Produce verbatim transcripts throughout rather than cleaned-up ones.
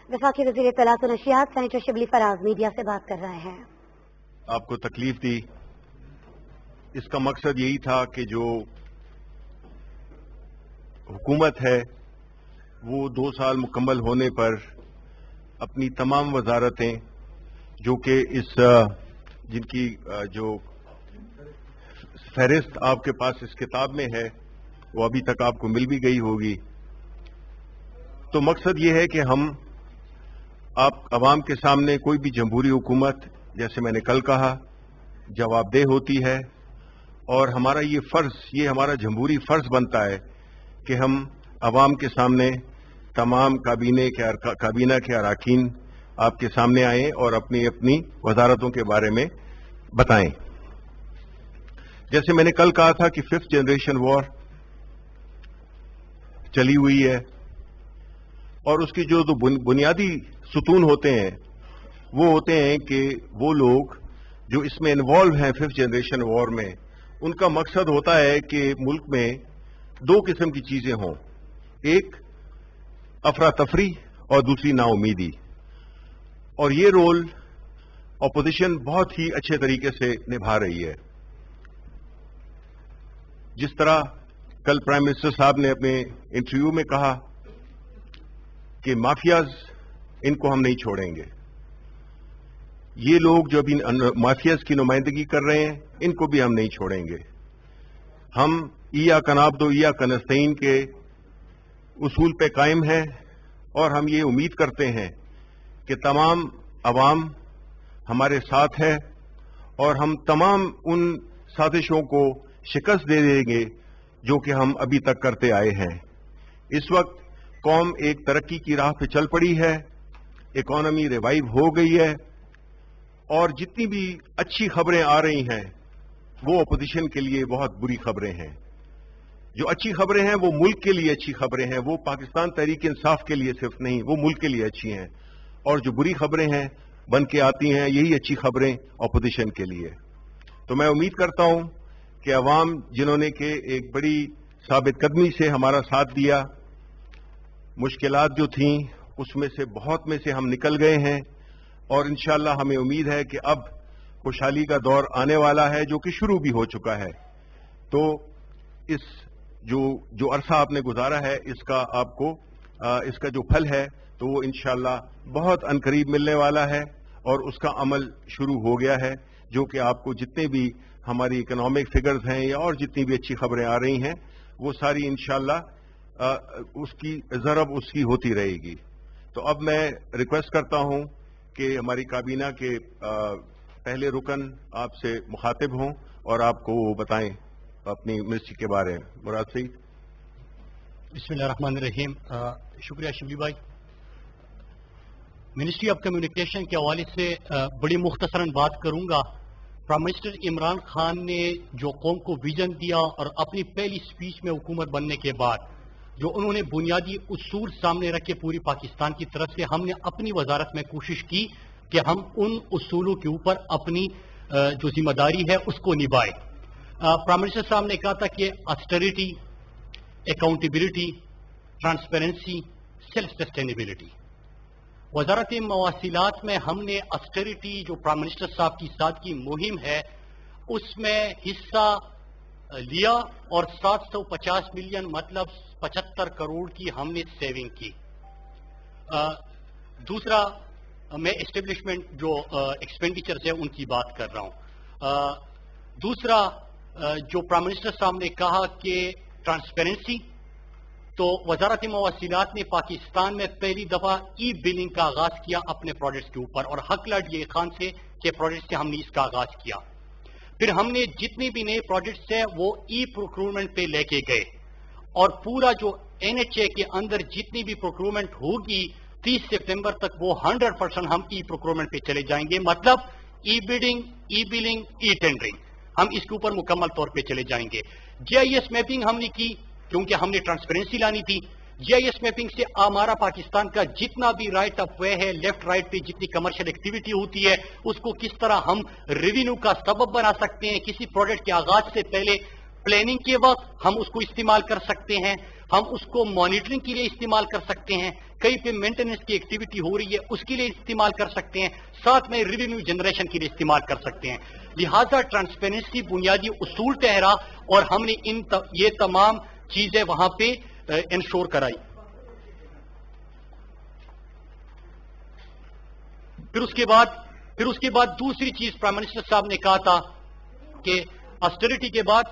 वफाकी वज़ीर इत्तलात और नशियात सेनेटर शिबली फराज मीडिया से बात कर रहे हैं। आपको तकलीफ दी, इसका मकसद यही था कि जो हुकूमत है वो दो साल मुकम्मल होने पर अपनी तमाम वजारतें जो कि इस जिनकी जो फहरिस्त आपके पास इस किताब में है वो अभी तक आपको मिल भी गई होगी, तो मकसद ये है कि हम आप अवाम के सामने कोई भी जमहूरी हुकूमत, जैसे मैंने कल कहा, जवाबदेह होती है और हमारा ये फर्ज, ये हमारा जमहूरी फर्ज बनता है कि हम अवाम के सामने तमाम काबीने के काबीना के अरकान आपके सामने आएं और अपनी अपनी वजारतों के बारे में बताएं। जैसे मैंने कल कहा था कि फिफ्थ जनरेशन वॉर चली हुई है और उसकी जो दो बुनियादी सुतून होते हैं वो होते हैं कि वो लोग जो इसमें इन्वॉल्व हैं फिफ्थ जनरेशन वॉर में, उनका मकसद होता है कि मुल्क में दो किस्म की चीजें हों, एक अफरा तफरी और दूसरी नाउमीदी। और ये रोल अपोजिशन बहुत ही अच्छे तरीके से निभा रही है। जिस तरह कल प्राइम मिनिस्टर साहब ने अपने इंटरव्यू में कहा कि माफियाज, इनको हम नहीं छोड़ेंगे, ये लोग जो अभी माफियाज की नुमाइंदगी कर रहे हैं इनको भी हम नहीं छोड़ेंगे। हम इया कनाब्दो इया कनस्तईन के उसूल पे कायम हैं और हम ये उम्मीद करते हैं कि तमाम अवाम हमारे साथ है और हम तमाम उन साजिशों को शिकस्त दे देंगे जो कि हम अभी तक करते आए हैं। इस वक्त कौम एक तरक्की की राह पे चल पड़ी है, इकोनॉमी रिवाइव हो गई है और जितनी भी अच्छी खबरें आ रही हैं वो अपोजिशन के लिए बहुत बुरी खबरें हैं। जो अच्छी खबरें हैं वो मुल्क के लिए अच्छी खबरें हैं, वो पाकिस्तान तहरीक इंसाफ के लिए सिर्फ नहीं, वो मुल्क के लिए अच्छी हैं। और जो बुरी खबरें हैं बन के आती हैं, यही अच्छी खबरें अपोजिशन के लिए। तो मैं उम्मीद करता हूं कि अवाम जिन्होंने के एक बड़ी साबित कदमी से हमारा साथ दिया, मुश्किलात जो थीं उसमें से बहुत में से हम निकल गए हैं और इंशाअल्लाह हमें उम्मीद है कि अब खुशहाली का दौर आने वाला है जो कि शुरू भी हो चुका है। तो इस जो जो अरसा आपने गुजारा है इसका आपको आ, इसका जो फल है तो वो इंशाअल्लाह बहुत अनकरीब मिलने वाला है और उसका अमल शुरू हो गया है, जो कि आपको जितने भी हमारी इकोनॉमिक फिगर्स हैं या और जितनी भी अच्छी खबरें आ रही हैं वो सारी इंशाअल्लाह उसकी ज़रब उसकी होती रहेगी। तो अब मैं रिक्वेस्ट करता हूं कि हमारी काबीना के आ, पहले रुकन आपसे मुखातिब हों और आपको वो बताएं अपनी मिनिस्ट्री के बारे में। मुराद सईद। बिस्मिल्लाहिर्रहमानिर्रहीम। शुक्रिया शिबली भाई। मिनिस्ट्री ऑफ कम्युनिकेशन के हवाले से बड़ी मुख्तसरन बात करूंगा। प्राइम मिनिस्टर इमरान खान ने जो कौम को विजन दिया और अपनी पहली स्पीच में हुकूमत बनने के बाद जो उन्होंने बुनियादी उसूल सामने रखे पूरी पाकिस्तान की तरफ से, हमने अपनी वजारत में कोशिश की कि हम उन उसूलों के ऊपर अपनी जो जिम्मेदारी है उसको निभाएं। प्राइम मिनिस्टर साहब ने कहा था कि austerity, accountability, transparency, self sustainability. वजारत मवासिलात में हमने ऑस्टेरिटी जो प्राइम मिनिस्टर साहब की साथ की मुहिम है उसमें हिस्सा लिया और सात सौ पचास मिलियन मतलब पचहत्तर करोड़ की हमने सेविंग की। आ, दूसरा, मैं एस्टेब्लिशमेंट जो एक्सपेंडिचर्स है उनकी बात कर रहा हूं। दूसरा, आ, जो प्राइम मिनिस्टर साहब ने कहा कि ट्रांसपेरेंसी, तो वजारत मवासिलात ने पाकिस्तान में पहली दफा ई बिलिंग का आगाज किया अपने प्रोजेक्ट्स के ऊपर और हक लड़ ये खान से के प्रोजेक्ट से हमने इसका आगाज किया। फिर हमने जितने भी नए प्रोजेक्ट्स हैं वो ई प्रोक्यूरमेंट पे लेके गए और पूरा जो एनएचए के अंदर जितनी भी प्रोक्यूरमेंट होगी तीस सितंबर तक वो हंड्रेड परसेंट हम ई प्रोक्यूरमेंट पे चले जाएंगे। मतलब e bidding, e billing, e tendering, हम इसके ऊपर मुकम्मल तौर पे चले जाएंगे। जीआईएस मैपिंग हमने की क्योंकि हमने ट्रांसपेरेंसी लानी थी। जीआईएस मैपिंग से हमारा पाकिस्तान का जितना भी राइट ऑफ वे है, लेफ्ट राइट पे जितनी कमर्शियल एक्टिविटी होती है उसको किस तरह हम रेवेन्यू का सबब बना सकते हैं, किसी प्रोजेक्ट के आगाज से पहले प्लानिंग के वक्त हम उसको इस्तेमाल कर सकते हैं। ہم اس کو مانیٹرنگ کے لیے استعمال کر سکتے ہیں, کہیں پہ مینٹیننس کی ایکٹیویٹی ہو رہی ہے اس کے لیے استعمال کر سکتے ہیں, ساتھ میں ریونیو جنریشن کے لیے استعمال کر سکتے ہیں. لہذا ٹرانسپیرنسی بنیادی اصول ٹھہرا اور ہم نے ان یہ تمام چیزیں وہاں پہ انشور کرائی. پھر اس کے بعد پھر اس کے بعد دوسری چیز پرائم منسٹر صاحب نے کہا تھا کہ آسٹریٹی کے بعد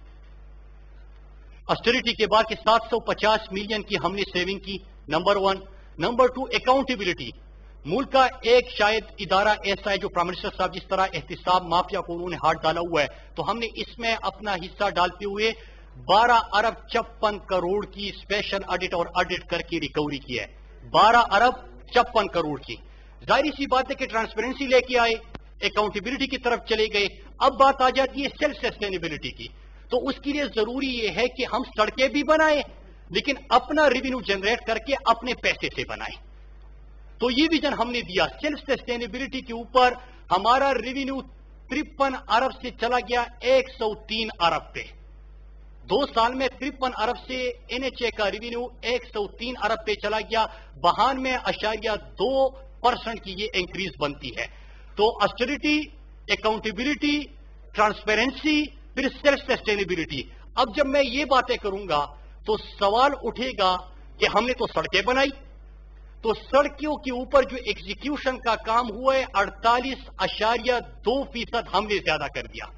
آسٹریٹی کے بعد کہ سات سو پچاس ملین کی ہم نے سیونگ کی, number one. Number two, accountability. ملک کا ایک شاید ادارہ ایسا ہے جو پرائم منسٹر صاحب جس طرح احتساب مافیا کو انہوں نے ہاتھ ڈالا ہوا ہے, تو ہم نے اس میں اپنا حصہ ڈالتے ہوئے بارہ ارب چپن کروڑ کی اسپیشل آڈٹ اور آڈٹ کر کے ریکوری کی ہے. بارہ ارب چپن کروڑ کی. ظاہری سی بات ہے کہ ٹرانسپیرنسی لے کے آئے, اکاؤنٹیبلٹی کی طرف چلے گئے. اب بات آ جاتی ہے سیلف سسٹینیبلٹی کی, تو اس کے لیے ضروری یہ ہے کہ ہم سڑکیں بھی بنائیں لیکن اپنا ریونیو جنریٹ کر کے اپنے پیسے سے بنائیں. تو یہ ویژن ہم نے دیا. سیلف سسٹینیبلٹی کے اوپر ہمارا ریونیو ترپن ارب سے چلا گیا ایک سو تین ارب پہ. دو سال میں ترپن ارب سے این ایچ اے کا ریونیو ایک سو تین ارب پہ چلا گیا. بہانوے اشاریہ دو پرسنٹ کی یہ انکریز بنتی ہے. تو آسٹریٹی, اکاؤنٹیبلٹی, ٹرانسپیرنسی, پھر سیلف سسٹینیبلٹی. اب جب میں یہ باتیں کروں گا تو سوال اٹھے گا کہ ہم نے تو سڑکیں بنائی, تو سڑکوں کے اوپر جو ایگزیکیوشن کا کام ہوا ہے اڑتالیس اشاریہ دو فیصد ہم نے زیادہ کر دیا.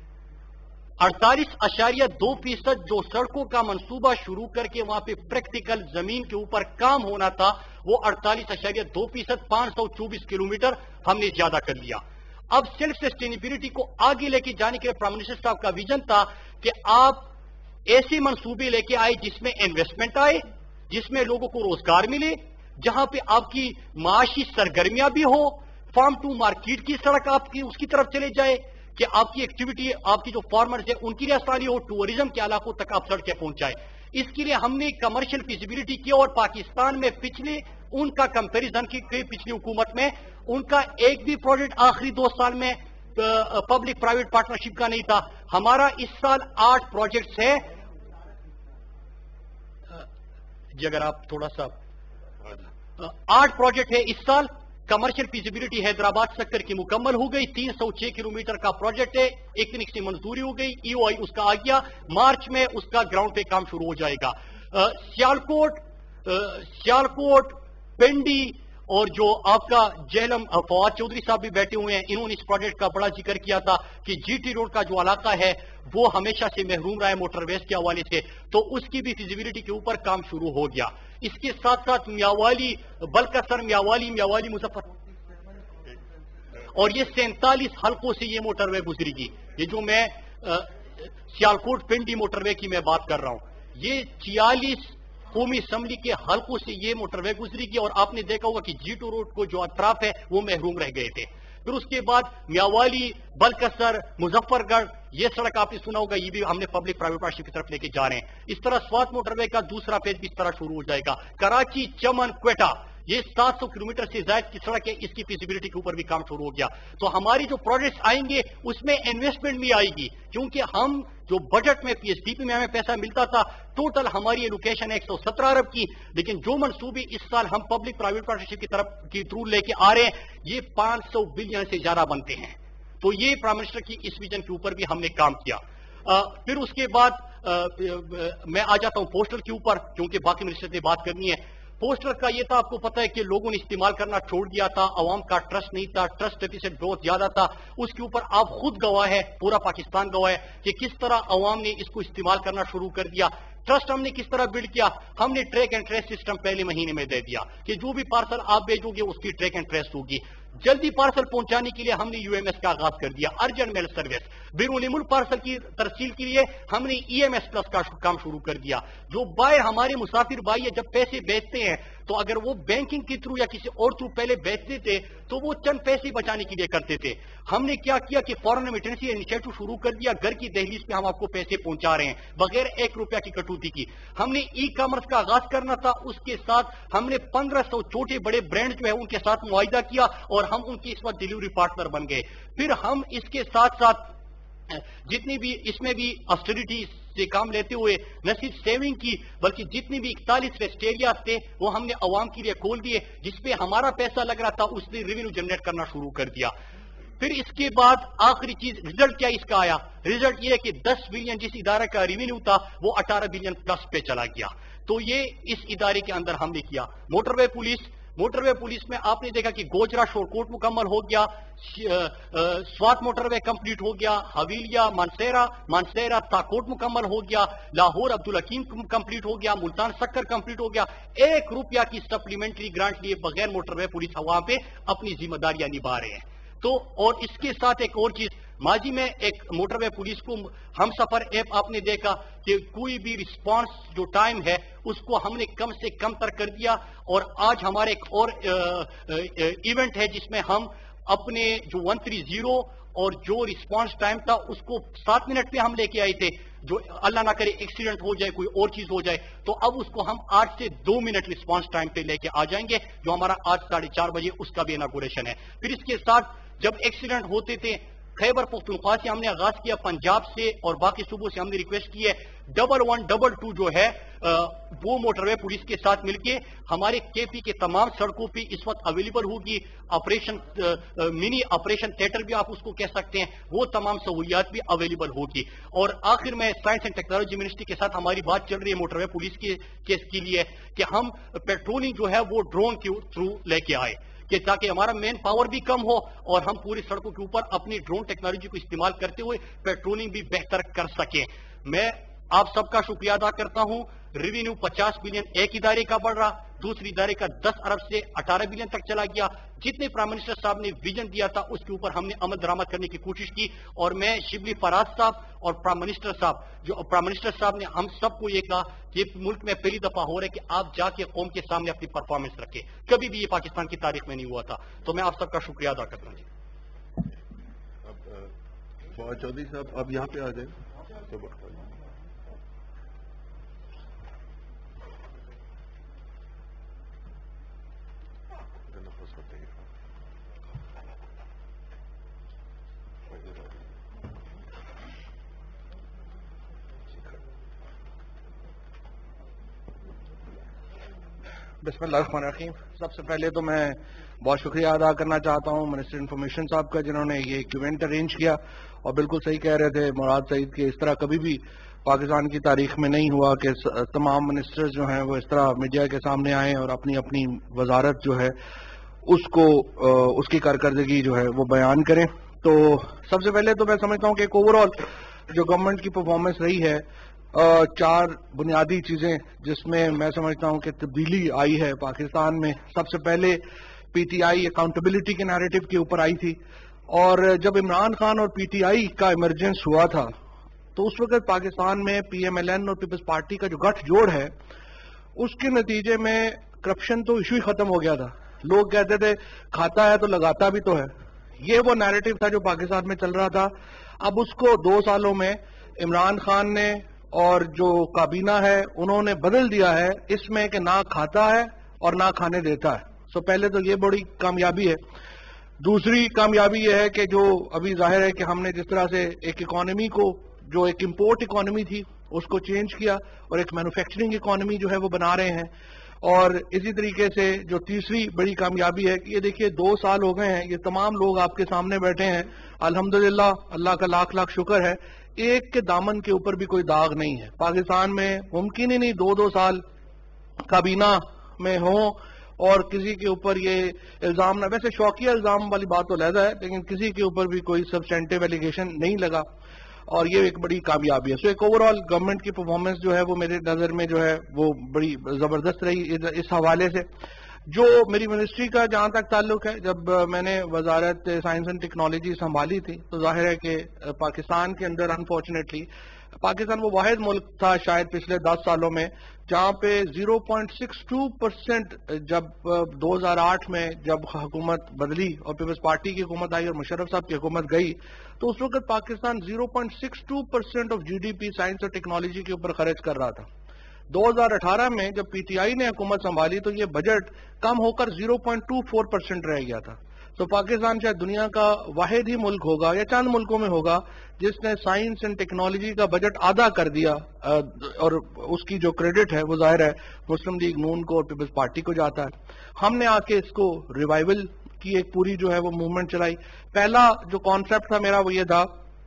اڑتالیس اشاریہ دو فیصد جو سڑکوں کا منصوبہ شروع کر کے وہاں پہ پریکٹیکل زمین کے اوپر کام ہونا تھا وہ اڑتالیس اشاریہ دو فیصد پانچ سو چوبیس کلو میٹر ہم نے زیادہ کر لیا. اب سیلف سسٹینیبلٹی کو آگے لے کے جانے کے لیے پرائم منسٹر صاحب کا ویژن تھا کہ آپ ایسے منصوبے لے کے آئے جس میں انویسٹمنٹ آئے, جس میں لوگوں کو روزگار ملے, جہاں پہ آپ کی معاشی سرگرمیاں بھی ہو, فارم ٹو مارکیٹ کی سڑک آپ کی اس کی طرف چلے جائے کہ آپ کی ایکٹیویٹی, آپ کی جو فارمرز ہیں ان کی لیے آسانی ہو, ٹورزم کے علاقوں تک آپ سڑکیں پہنچائے. اس کے لیے ہم نے کمرشل فیزیبلٹی کی اور پاکستان میں پچھلے ان کا کمپیریزن کی پچھلی حکومت میں ان کا ایک بھی پروجیکٹ آخری دو سال میں پبلک پرائیویٹ پارٹنرشپ کا نہیں تھا. ہمارا اس سال آٹھ پروجیکٹس ہیں. جی اگر آپ تھوڑا سا آٹھ پروجیکٹ ہے اس سال. کمرشل فیزیبلٹی حیدرآباد سیکٹر کی مکمل ہو گئی, تین سو چھ کلو میٹر کا پروجیکٹ ہے, ایکنک سے منظوری ہو گئی, ای او آئی اس کا آ گیا, مارچ میں اس کا گراؤنڈ پہ کام شروع ہو جائے گا. سیالکوٹ سیالکوٹ پنڈی اور جو آپ کا جہلم فواد چودھری صاحب بھی بیٹھے ہوئے ہیں, انہوں نے اس پروجیکٹ کا بڑا ذکر کیا تھا کہ جی ٹی روڈ کا جو علاقہ ہے وہ ہمیشہ سے محروم رہا ہے موٹر ویز کے حوالے سے, تو اس کی بھی فیزیبلٹی کے اوپر کام شروع ہو گیا. اس کے ساتھ ساتھ میاوالی بلکسر, میاوالی میاوالی مظفر, اور یہ سینتالیس حلقوں سے یہ موٹر وے گزری گی. یہ جو میں سیالکوٹ پنڈی موٹر وے کی میں بات کر رہا ہوں, یہ چھیالیس قومی اسمبلی کے حلقوں سے یہ موٹر وے گزری گی, اور آپ نے دیکھا ہوگا کہ جی ٹو روڈ کو جو اطراف ہے وہ محروم رہ گئے تھے. پھر اس کے بعد میاوالی بلکسر مظفر گڑھ یہ سڑک آپ نے سنا ہوگا, یہ بھی ہم نے پبلک پرائیویٹ پارٹنرشپ کی طرف لے کے جا رہے ہیں. اس طرح سوات موٹر وے کا دوسرا فیز بھی اس طرح شروع ہو جائے گا. کراچی چمن کوئٹہ یہ سات سو کلو میٹر سے زائد کی سڑک ہے, اس کی فیزیبلٹی کے اوپر بھی کام شروع ہو گیا. تو ہماری جو پروجیکٹس آئیں گے اس میں انویسٹمنٹ بھی آئے گی, کیونکہ ہم جو بجٹ میں پی ایس ڈی پی میں ہمیں پیسہ ملتا تھا ٹوٹل ہماری ایلوکیشن ایک سو سترہ ارب کی, لیکن جو منصوبے اس سال ہم پبلک پرائیویٹ پارٹنرشپ کی طرف کی تھرو لے کے آ رہے ہیں یہ پانچ سو بلین سے زیادہ بنتے ہیں. تو یہ پرائم منسٹر کی اس ویژن کے اوپر بھی ہم نے کام کیا. پھر اس کے بعد میں آ جاتا ہوں پوسٹل کے اوپر, کیونکہ باقی منسٹر نے بات کرنی ہے. پوسٹر کا یہ تھا, آپ کو پتا ہے کہ لوگوں نے استعمال کرنا چھوڑ دیا تھا, عوام کا ٹرسٹ نہیں تھا, ٹرسٹ ڈیفیسٹ بہت زیادہ تھا. اس کے اوپر آپ خود گواہ ہے, پورا پاکستان گواہ ہے کہ کس طرح عوام نے اس کو استعمال کرنا شروع کر دیا. ٹرسٹ ہم نے کس طرح بلڈ کیا, ہم نے ٹریک اینڈ ٹریس سسٹم پہلے مہینے میں دے دیا کہ جو بھی پارسل آپ بھیجو گے اس کی ٹریک اینڈ ٹریس ہوگی. جلدی پارسل پہنچانے کے لیے ہم نے یو ایم ایس کا آغاز کر دیا, ارجنٹ میل سروس. بیرون ملک پارسل کی ترسیل کے لیے ہم نے ای ایم ایس پلس کا کام شروع کر دیا. جو بائر ہمارے مسافر بھائی ہے جب پیسے بیچتے ہیں تو اگر وہ بینکنگ کے تھرو یا کسی اور تھرو پہلے بیچتے تھے تو وہ چند پیسے بچانے کے لیے کرتے تھے. ہم نے کیا کیا کہ فورن ریمیٹنسی انیشیٹو شروع کر دیا, گھر کی دہلیز پہ ہم آپ کو پیسے پہنچا رہے ہیں بغیر ایک روپیہ کی کٹوتی کی. ہم نے ای کامرس کا آغاز کرنا تھا, اس کے ساتھ ہم نے پندرہ سو چھوٹے بڑے برانڈ جو ہے ان کے ساتھ معاہدہ کیا اور ہم ان کی اس وقت ڈیلیوری پارٹنر بن گئے. پھر ہم اس کے ساتھ ساتھ جتنی بھی اس میں بھی آسٹریٹی سے کام لیتے ہوئے نہ صرف سیونگ کی بلکہ جتنے بھی اکتالیس ریسٹ ایریاز تھے وہ ہم نے عوام کے لیے کھول دیے، جس پہ ہمارا پیسہ لگ رہا تھا اس نے ریونیو جنریٹ کرنا شروع کر دیا۔ پھر اس کے بعد آخری چیز رزلٹ کیا اس کا آیا؟ رزلٹ یہ ہے کہ دس بلین جس ادارے کا ریونیو تھا وہ اٹھارہ بلین پلس پہ چلا گیا۔ تو یہ اس ادارے کے اندر ہم نے کیا۔ Motorway police motorway police میں آپ نے دیکھا کہ گوجرا شور کوٹ مکمل ہو گیا، سوات موٹر وے کمپلیٹ ہو گیا، حویلیا مانسیرا مانسیرا تاکوٹ مکمل ہو گیا، لاہور عبدالحکیم کمپلیٹ ہو گیا، ملتان سکر کمپلیٹ ہو گیا۔ ایک روپیہ کی سپلیمنٹری گرانٹ لیے بغیر موٹر وے پولیس وہاں پہ اپنی ذمہ داریاں نبھا رہے ہیں۔ تو اور اس کے ساتھ ایک اور چیز، ماضی میں ایک موٹر وے پولیس کو ہم سفر ایپ آپ نے دیکھا کہ کوئی بھی رسپانس جو ٹائم ہے اس کو ہم نے کم سے کم تر کر دیا، اور آج ہمارے ایک اور ایونٹ ہے جس میں ہم اپنے جو ون تھری زیرو اور جو رسپانس ٹائم تھا اس کو سات منٹ پہ ہم لے کے آئے تھے، جو اللہ نہ کرے ایکسیڈنٹ ہو جائے کوئی اور چیز ہو جائے تو اب اس کو ہم آٹھ سے دو منٹ رسپانس ٹائم پہ لے کے آ جائیں گے، جو ہمارا آج ساڑھے چار بجے اس کا بھی اناگوریشن ہے۔ پھر اس کے ساتھ جب ایکسیڈنٹ ہوتے تھے خیبر پختونخوا سے ہم نے آغاز کیا، پنجاب سے اور باقی صوبوں سے ہم نے ریکویسٹ کی ہے ڈبل ون ڈبل ٹو جو ہے وہ موٹر وے پولیس کے ساتھ مل کے ہمارے کے پی کے تمام سڑکوں پہ اس وقت اویلیبل ہوگی۔ آپریشن منی آپریشن تھیٹر بھی آپ اس کو کہہ سکتے ہیں، وہ تمام سہولیات بھی اویلیبل ہوگی۔ اور آخر میں سائنس اینڈ ٹیکنالوجی منسٹری کے ساتھ ہماری بات چل رہی ہے موٹر وے پولیس کے لیے کہ ہم پیٹرولنگ جو ہے وہ ڈرون کے تھرو لے کے آئے، کہ تاکہ ہمارا مین پاور بھی کم ہو اور ہم پوری سڑکوں کے اوپر اپنی ڈرون ٹیکنالوجی کو استعمال کرتے ہوئے پیٹرولنگ بھی بہتر کر سکیں۔ میں آپ سب کا شکریہ ادا کرتا ہوں۔ ریونیو پچاس بلین ایک ادارے کا بڑھ رہا، دوسری ادارے کا دس ارب سے اٹھارہ بلین تک چلا گیا۔ جتنے پرائم منسٹر صاحب نے ویژن دیا تھا اس کے اوپر ہم نے عمل درآمد کرنے کی کوشش کی، اور میں شبلی فراز صاحب اور پرائم منسٹر صاحب جو پرائم منسٹر صاحب نے ہم سب کو یہ کہا کہ ملک میں پہلی دفعہ ہو رہا ہے کہ آپ جا کے قوم کے سامنے اپنی پرفارمنس رکھیں، کبھی بھی یہ پاکستان کی تاریخ میں نہیں ہوا تھا۔ تو میں آپ سب کا شکریہ ادا کرتا ہوں۔ فواد چودھری صاحب آپ یہاں پہ آ جائیں۔ بسم اللہ الرحمن الرحیم۔ سب سے پہلے تو میں بہت شکریہ ادا کرنا چاہتا ہوں منسٹر انفارمیشن صاحب کا، جنہوں نے یہ ایونٹ ارینج کیا، اور بالکل صحیح کہہ رہے تھے مراد سعید کہ اس طرح کبھی بھی پاکستان کی تاریخ میں نہیں ہوا کہ تمام منسٹرز جو ہیں وہ اس طرح میڈیا کے سامنے آئیں اور اپنی اپنی وزارت جو ہے اس کو اس کی کارکردگی جو ہے وہ بیان کریں۔ تو سب سے پہلے تو میں سمجھتا ہوں کہ ایک اوور آل جو گورنمنٹ کی پرفارمنس رہی ہے، چار بنیادی چیزیں جس میں میں سمجھتا ہوں کہ تبدیلی آئی ہے پاکستان میں۔ سب سے پہلے پی ٹی آئی اکاؤنٹیبلٹی کے نیریٹو کے اوپر آئی تھی، اور جب عمران خان اور پی ٹی آئی کا ایمرجنس ہوا تھا تو اس وقت پاکستان میں پی ایم ایل این اور پیپلز پارٹی کا جو گٹھ جوڑ ہے اس کے نتیجے میں کرپشن تو ایشو ہی ختم ہو گیا تھا۔ لوگ کہتے تھے کھاتا ہے تو لگاتا بھی تو ہے، یہ وہ نیریٹو تھا جو پاکستان میں چل رہا تھا۔ اب اس کو دو سالوں میں عمران خان نے اور جو کابینہ ہے انہوں نے بدل دیا ہے اس میں کہ نہ کھاتا ہے اور نہ کھانے دیتا ہے۔ سو پہلے تو یہ بڑی کامیابی ہے۔ دوسری کامیابی یہ ہے کہ جو ابھی ظاہر ہے کہ ہم نے جس طرح سے ایک اکانومی کو جو ایک امپورٹ اکانومی تھی اس کو چینج کیا اور ایک مینوفیکچرنگ اکانومی جو ہے وہ بنا رہے ہیں۔ اور اسی طریقے سے جو تیسری بڑی کامیابی ہے کہ یہ دیکھیے دو سال ہو گئے ہیں، یہ تمام لوگ آپ کے سامنے بیٹھے ہیں، الحمدللہ اللہ کا لاکھ لاکھ شکر ہے، ایک کے دامن کے اوپر بھی کوئی داغ نہیں ہے۔ پاکستان میں ممکن ہی نہیں دو دو سال کابینہ میں ہوں اور کسی کے اوپر یہ الزام نہ، ویسے شوقیہ الزام والی بات تو علیحدہ ہے لیکن کسی کے اوپر بھی کوئی سبسٹینٹیو ایلیگیشن نہیں لگا، اور یہ ایک بڑی کامیابی ہے۔ سو ایک اوور آل گورنمنٹ کی پرفارمنس جو ہے وہ میرے نظر میں جو ہے وہ بڑی زبردست رہی اس حوالے سے۔ جو میری منسٹری کا جہاں تک تعلق ہے، جب میں نے وزارت سائنس اینڈ ٹیکنالوجی سنبھالی تھی تو ظاہر ہے کہ پاکستان کے اندر انفارچونیٹلی پاکستان وہ واحد ملک تھا شاید پچھلے دس سالوں میں جہاں پہ zero point six two percent جب دو ہزار آٹھ میں جب حکومت بدلی اور پیپلز پارٹی کی حکومت آئی اور مشرف صاحب کی حکومت گئی تو اس وقت Pakistan zero point six two percent of G D P science اور ٹیکنالوجی کے اوپر خرچ کر رہا تھا۔ دو ہزار اٹھارہ میں جب پی ٹی آئی نے حکومت سنبھالی تو یہ بجٹ کم ہو کر zero point two four percent رہ گیا تھا۔ تو پاکستان شاید دنیا کا واحد ہی ملک ہوگا یا چند ملکوں میں ہوگا جس نے سائنس اینڈ ٹیکنالوجی کا بجٹ آدھا کر دیا, اور اس کی جو کریڈٹ ہے وہ ظاہر ہے مسلم لیگ نون کو اور پیپلز پارٹی کو جاتا ہے. ہم نے آ کے اس کو ریوائول کی ایک پوری جو ہے وہ موومنٹ چلائی. پہلا جو کانسیپٹ تھا میرا وہ یہ تھا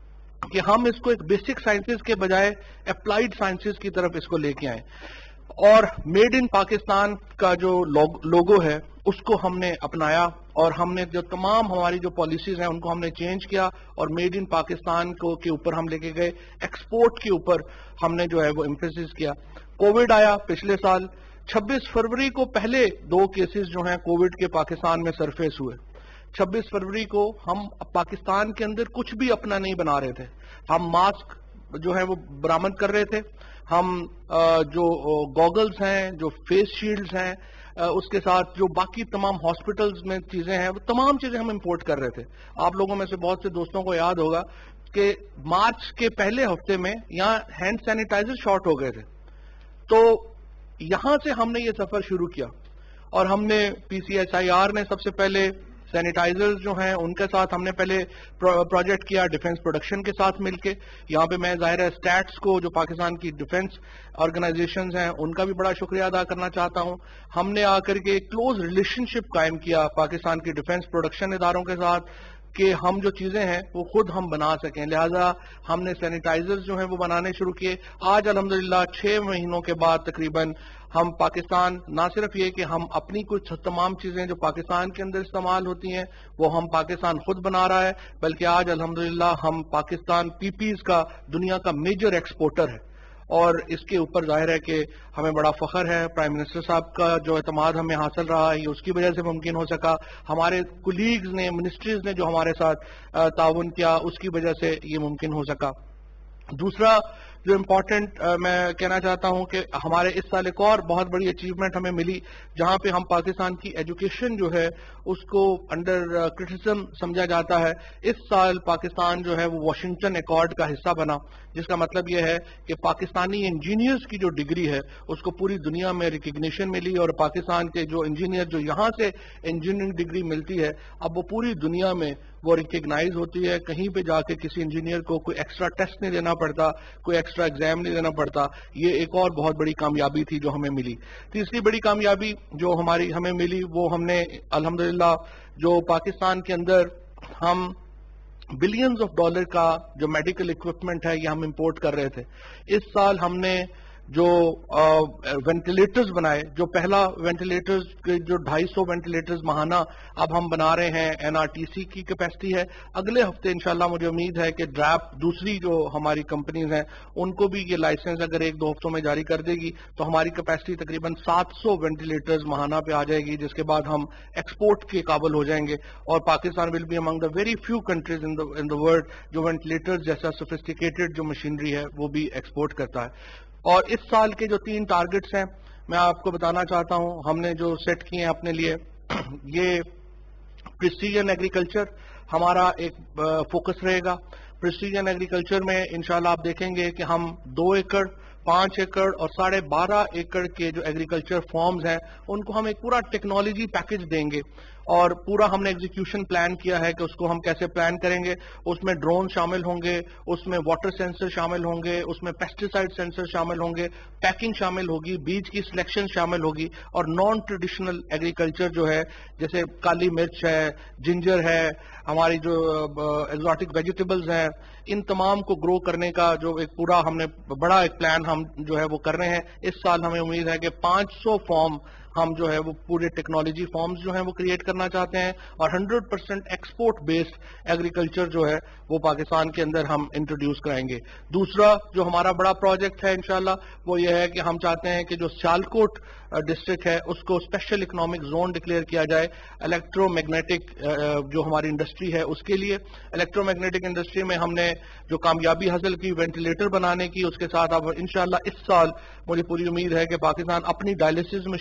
کہ ہم اس کو ایک بیسک سائنسز کے بجائے اپلائیڈ سائنسز کی طرف اس کو لے کے آئیں, اور میڈ ان پاکستان کا جو لوگو ہے اس کو ہم نے اپنایا, اور ہم نے جو تمام ہماری جو پالیسیز ہیں ان کو ہم نے چینج کیا, اور میڈ ان پاکستان کو کے اوپر ہم لے کے گئے. ایکسپورٹ کے اوپر ہم نے جو ہے وہ ایمفیسس کیا. کووڈ آیا پچھلے سال, چھبیس فروری کو پہلے دو کیسز جو ہیں کووڈ کے پاکستان میں سرفیس ہوئے. چھبیس فروری کو ہم پاکستان کے اندر کچھ بھی اپنا نہیں بنا رہے تھے. ہم ماسک جو ہے وہ برآمد کر رہے تھے, ہم جو گوگلز ہیں, جو فیس شیلڈز ہیں, اس کے ساتھ جو باقی تمام ہاسپٹلز میں چیزیں ہیں وہ تمام چیزیں ہم امپورٹ کر رہے تھے. آپ لوگوں میں سے بہت سے دوستوں کو یاد ہوگا کہ مارچ کے پہلے ہفتے میں یہاں ہینڈ سینیٹائزر شارٹ ہو گئے تھے. تو یہاں سے ہم نے یہ سفر شروع کیا, اور ہم نے پی سی ایس آئی آر نے سب سے پہلے سینیٹائزرز جو ہیں ان کے ساتھ ہم نے پہلے پروجیکٹ کیا ڈیفنس پروڈکشن کے ساتھ مل کے. یہاں پہ میں ظاہر ہے اسٹیٹس کو, جو پاکستان کی ڈیفنس آرگنائزیشنز ہیں, ان کا بھی بڑا شکریہ ادا کرنا چاہتا ہوں. ہم نے آ کر کے کلوز ریلیشن شپ قائم کیا پاکستان کی ڈیفنس پروڈکشن اداروں کے ساتھ کہ ہم جو چیزیں ہیں وہ خود ہم بنا سکیں. لہٰذا ہم نے سینیٹائزرز جو ہیں وہ بنانے شروع کیے. آج الحمدللہ چھ مہینوں کے بعد تقریباً ہم پاکستان, نہ صرف یہ کہ ہم اپنی کچھ تمام چیزیں جو پاکستان کے اندر استعمال ہوتی ہیں وہ ہم پاکستان خود بنا رہا ہے, بلکہ آج الحمدللہ ہم پاکستان پی پیز کا دنیا کا میجر ایکسپورٹر ہے. اور اس کے اوپر ظاہر ہے کہ ہمیں بڑا فخر ہے. پرائم منسٹر صاحب کا جو اعتماد ہمیں حاصل رہا ہے یہ اس کی وجہ سے ممکن ہو سکا. ہمارے کولیگز نے, منسٹریز نے جو ہمارے ساتھ تعاون کیا اس کی وجہ سے یہ ممکن ہو سکا. دوسرا جو امپورٹنٹ میں کہنا چاہتا ہوں کہ ہمارے اس سال ایک اور بہت بڑی اچیومنٹ ہمیں ملی, جہاں پہ ہم پاکستان کی ایجوکیشن جو ہے اس کو انڈر کرٹیسزم سمجھا جاتا ہے. اس سال پاکستان جو ہے وہ واشنگٹن ایکارڈ کا حصہ بنا, جس کا مطلب یہ ہے کہ پاکستانی انجینئرز کی جو ڈگری ہے اس کو پوری دنیا میں ریکگنیشن ملی, اور پاکستان کے جو انجینئر جو یہاں سے انجینئرنگ ڈگری ملتی ہے اب وہ پوری دنیا میں وہ ریکگنائز ہوتی ہے. کہیں پہ جا کے کسی انجینئر کو کوئی ایکسٹرا ٹیسٹ نہیں دینا پڑتا, کوئی ایکسٹرا ایگزام نہیں دینا پڑتا. یہ ایک اور بہت بڑی کامیابی تھی جو ہمیں ملی. تیسری بڑی کامیابی جو ہماری ہمیں ملی وہ ہم نے الحمدللہ جو پاکستان کے اندر ہم بلینز آف ڈالر کا جو میڈیکل اکوپمنٹ ہے یہ ہم امپورٹ کر رہے تھے. اس سال ہم نے جو وینٹیلیٹرز بنائے, جو پہلا وینٹیلیٹرز جو ڈھائی سو وینٹیلیٹرز ماہانہ اب ہم بنا رہے ہیں, این آر ٹی سی کی کیپیسٹی ہے. اگلے ہفتے انشاءاللہ مجھے امید ہے کہ ڈراپ دوسری جو ہماری کمپنیز ہیں ان کو بھی یہ لائسنس اگر ایک دو ہفتوں میں جاری کر دے گی تو ہماری کیپیسٹی تقریباً سات سو وینٹیلیٹرز ماہانہ پہ آ جائے گی, جس کے بعد ہم ایکسپورٹ کے قابل ہو جائیں گے. اور Pakistan will be among the very few countries in the world جو وینٹیلیٹرز جیسا سوفسٹیکیٹڈ جو مشینری ہے وہ بھی ایکسپورٹ کرتا ہے. اور اس سال کے جو تین ٹارگٹس ہیں میں آپ کو بتانا چاہتا ہوں ہم نے جو سیٹ کیے ہیں اپنے لیے. یہ پریسیجن ایگریکلچر ہمارا ایک فوکس رہے گا. پریسیجن ایگریکلچر میں انشاءاللہ آپ دیکھیں گے کہ ہم دو ایکڑ, پانچ ایکڑ اور ساڑھے بارہ ایکڑ کے جو ایگریکلچر فارمز ہیں ان کو ہم ایک پورا ٹیکنالوجی پیکج دیں گے, اور پورا ہم نے ایگزیکیوشن پلان کیا ہے کہ اس کو ہم کیسے پلان کریں گے. اس میں ڈرون شامل ہوں گے, اس میں واٹر سینسر شامل ہوں گے, اس میں پیسٹیسائڈ سینسر شامل ہوں گے, پیکنگ شامل ہوگی, بیج کی سلیکشن شامل ہوگی, اور نان ٹریڈیشنل ایگریکلچر جو ہے جیسے کالی مرچ ہے, جنجر ہے, ہماری جو ایگزاٹک ویجیٹیبلز ہیں, ان تمام کو گرو کرنے کا جو ایک پورا ہم نے بڑا ایک پلان ہم جو ہے وہ کر رہے ہیں. اس سال ہمیں امید ہے کہ پانچ سو فارم ہم جو ہے وہ پورے ٹیکنالوجی فارمز جو ہیں وہ کریٹ کرنا چاہتے ہیں, اور hundred percent export based agriculture جو ہے وہ پاکستان کے اندر ہم انٹروڈیوس کرائیں گے. دوسرا جو ہمارا بڑا پروجیکٹ ہے انشاءاللہ وہ یہ ہے کہ ہم چاہتے ہیں کہ جو سیالکوٹ ڈسٹرکٹ ہے اس کو اسپیشل اکنامک زون ڈکلیئر کیا جائے الیکٹرو میگنیٹک جو ہماری انڈسٹری ہے اس کے لیے. الیکٹرو میگنیٹک انڈسٹری میں ہم نے جو کامیابی حاصل کی وینٹیلیٹر بنانے کی, اس کے ساتھ اب انشاءاللہ اس سال مجھے پوری امید ہے کہ پاکستان اپنی ڈائلسس مشینز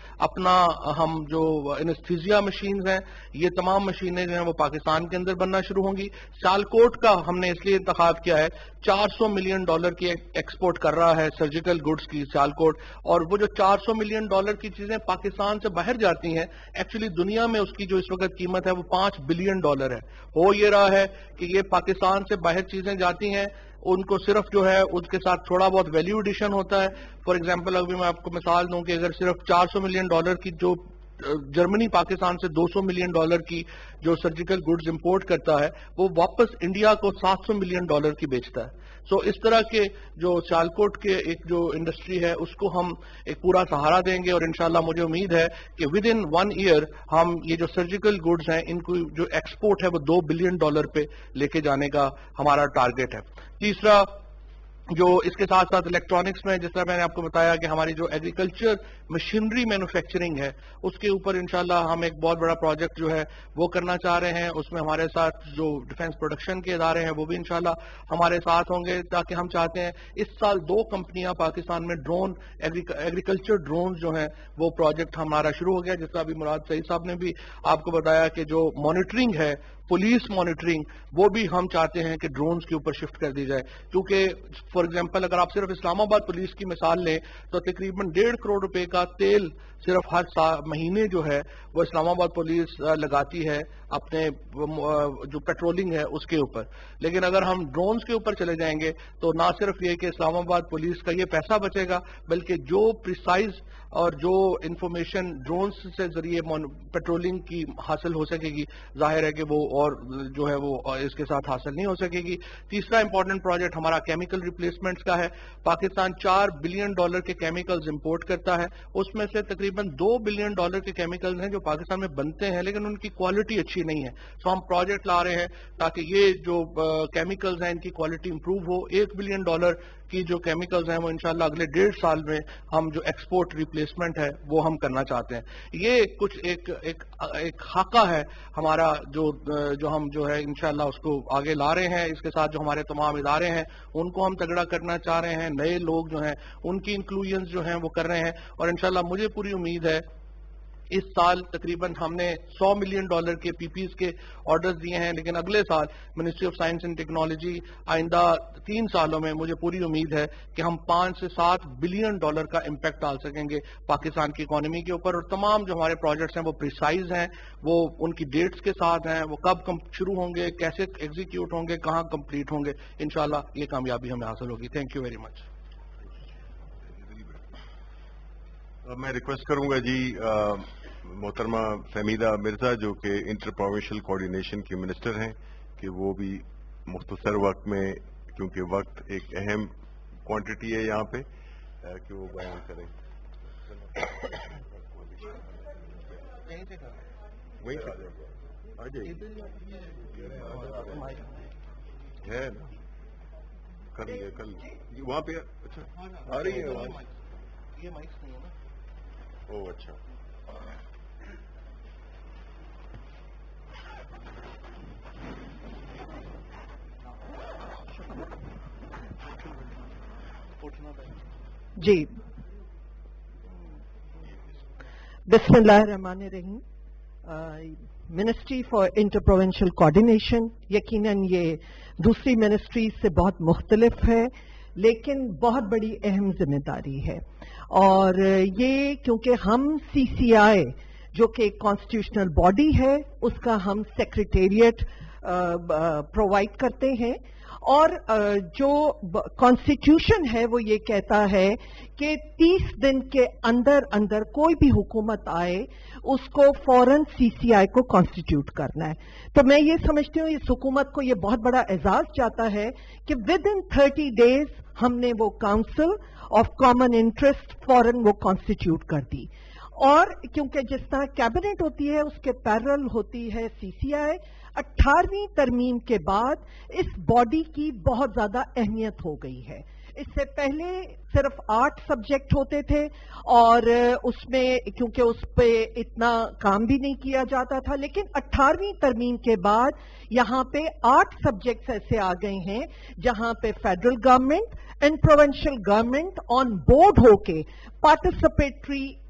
اپنا ہم جو انستھیزیا مشینز ہیں یہ تمام مشینیں جو ہیں وہ پاکستان کے اندر بننا شروع ہوں گی. سیالکوٹ کا ہم نے اس لیے انتخاب کیا ہے, چار سو ملین ڈالر کی ایکسپورٹ کر رہا ہے سرجیکل گڈز کی سیالکوٹ, اور وہ جو چار سو ملین ڈالر کی چیزیں پاکستان سے باہر جاتی ہیں ایکچولی دنیا میں اس کی جو اس وقت قیمت ہے وہ پانچ بلین ڈالر ہے. ہو یہ رہا ہے کہ یہ پاکستان سے باہر چیزیں جاتی ہیں, ان کو صرف جو ہے اس کے ساتھ تھوڑا بہت ویلیو ایڈیشن ہوتا ہے. فار ایگزامپل ابھی میں آپ کو مثال دوں کہ اگر صرف چار سو ملین ڈالر کی جو جرمنی پاکستان سے دو سو ملین ڈالر کی جو سرجیکل گڈز امپورٹ کرتا ہے وہ واپس انڈیا کو سات سو ملین ڈالر کی بیچتا ہے. سو اس طرح کے جو سیالکوٹ کے ایک جو انڈسٹری ہے اس کو ہم ایک پورا سہارا دیں گے, اور انشاءاللہ مجھے امید ہے کہ ود ان ون ایئر ہم یہ جو سرجیکل گڈز ہیں ان کو جو ایکسپورٹ ہے وہ دو بلین ڈالر پہ لے کے جانے کا ہمارا ٹارگٹ ہے. تیسرا جو اس کے ساتھ ساتھ الیکٹرانکس میں جس طرح میں نے آپ کو بتایا کہ ہماری جو ایگریکلچر مشینری مینوفیکچرنگ ہے اس کے اوپر انشاءاللہ ہم ایک بہت بڑا پروجیکٹ جو ہے وہ کرنا چاہ رہے ہیں. اس میں ہمارے ساتھ جو ڈیفنس پروڈکشن کے ادارے ہیں وہ بھی انشاءاللہ ہمارے ساتھ ہوں گے, تاکہ ہم چاہتے ہیں اس سال دو کمپنیاں پاکستان میں ڈرون ایگریکلچر ڈرونز جو ہیں وہ پروجیکٹ ہمارا شروع ہو گیا. جس طرح ابھی مراد سعید صاحب نے بھی آپ کو بتایا کہ جو مانیٹرنگ ہے پولیس مانیٹرنگ وہ بھی ہم چاہتے ہیں کہ ڈرونز کے اوپر شفٹ کر دی جائے, کیونکہ فار ایگزامپل اگر آپ صرف اسلام آباد پولیس کی مثال لیں تو تقریباً ڈیڑھ کروڑ روپے کا تیل صرف ہر مہینے جو ہے وہ اسلام آباد پولیس لگاتی ہے اپنے جو پیٹرولنگ ہے اس کے اوپر. لیکن اگر ہم ڈرونز کے اوپر چلے جائیں گے تو نہ صرف یہ کہ اسلام آباد پولیس کا یہ پیسہ بچے گا, بلکہ جو پریسائز اور جو انفارمیشن ڈرونز سے ذریعے پیٹرولنگ کی حاصل ہو سکے گی ظاہر ہے کہ وہ اور جو ہے وہ اس کے ساتھ حاصل نہیں ہو سکے گی. تیسرا امپورٹنٹ پروجیکٹ ہمارا کیمیکل ریپلیسمنٹس کا ہے. پاکستان چار بلین ڈالر کے کیمیکلز امپورٹ کرتا ہے, اس میں سے تقریباً دو بلین ڈالر کے کیمیکلز ہیں جو پاکستان میں بنتے ہیں لیکن ان کی کوالٹی اچھی نہیں ہے. سو ہم پروجیکٹ لا رہے ہیں تاکہ یہ جو کیمیکلز ہیں ان کی کوالٹی امپروو ہو. ایک بلین ڈالر کی جو کیمیکلز ہیں وہ انشاءاللہ اگلے ڈیڑھ سال میں ہم جو ایکسپورٹ ریپلیسمنٹ ہے وہ ہم کرنا چاہتے ہیں. یہ کچھ ایک ایک ایک خاکہ ہے ہمارا جو جو ہم جو ہے انشاءاللہ اس کو آگے لا رہے ہیں. اس کے ساتھ جو ہمارے تمام ادارے ہیں ان کو ہم تگڑا کرنا چاہ رہے ہیں, نئے لوگ جو ہیں ان کی انکلوژنز جو ہیں وہ کر رہے ہیں, اور انشاءاللہ مجھے پوری امید ہے اس سال تقریباً ہم نے سو ملین ڈالر کے پی پیز کے آرڈرز دیے ہیں, لیکن اگلے سال ministry of science and technology آئندہ تین سالوں میں مجھے پوری امید ہے کہ ہم پانچ سے سات بلین ڈالر کا امپیکٹ ڈال سکیں گے پاکستان کی اکانومی کے اوپر. اور تمام جو ہمارے پروجیکٹس ہیں وہ پریسائز ہیں, وہ ان کی ڈیٹس کے ساتھ ہیں, وہ کب شروع ہوں گے, کیسے ایگزیکیوٹ ہوں گے, کہاں کمپلیٹ ہوں گے. انشاءاللہ یہ کامیابی ہمیں حاصل ہوگی. Thank you very much. میں ریکویسٹ کروں گا جی محترمہ فہمیدہ مرزا جو کہ انٹر پروونشل کوآرڈینیشن کی منسٹر ہیں کہ وہ بھی مختصر وقت میں, کیونکہ وقت ایک اہم کوانٹٹی ہے یہاں پہ, کہ وہ بیان کریں. ہے نا کل کل وہاں پہ اچھا آ رہی ہے آواز, یہ مائکس نہیں ہے نا. او اچھا جی بسم اللہ الرحمن الرحیم. Ministry for inter provincial coordination یقیناً یہ دوسری منسٹری سے بہت مختلف ہے لیکن بہت بڑی اہم ذمہ داری ہے, اور یہ کیونکہ ہم سی سی آئی جو کہ کانسٹیٹیوشنل باڈی ہے اس کا ہم سیکریٹریٹ پرووائڈ کرتے ہیں, اور جو کانسٹیٹیوشن ہے وہ یہ کہتا ہے کہ تیس دن کے اندر اندر کوئی بھی حکومت آئے اس کو فوراً سی سی آئی کو کانسٹیٹیوٹ کرنا ہے. تو میں یہ سمجھتی ہوں اس حکومت کو یہ بہت بڑا اعزاز چاہتا ہے کہ ود ان تھرٹی ڈیز ہم نے وہ کاؤنسل آف کامن انٹرسٹ فوراً وہ کانسٹیٹیوٹ کر دی. اور کیونکہ جس طرح کیبنٹ ہوتی ہے اس کے پیرل ہوتی ہے سی سی آئی, اٹھارہویں ترمیم کے بعد اس باڈی کی بہت زیادہ اہمیت ہو گئی ہے. اس سے پہلے صرف آٹھ سبجیکٹ ہوتے تھے اور اس میں کیونکہ اس پہ اتنا کام بھی نہیں کیا جاتا تھا, لیکن اٹھارہویں ترمیم کے بعد یہاں پہ آٹھ سبجیکٹس ایسے آ گئے ہیں جہاں پہ federal government and provincial government on board ہو کے پارٹیسپیٹری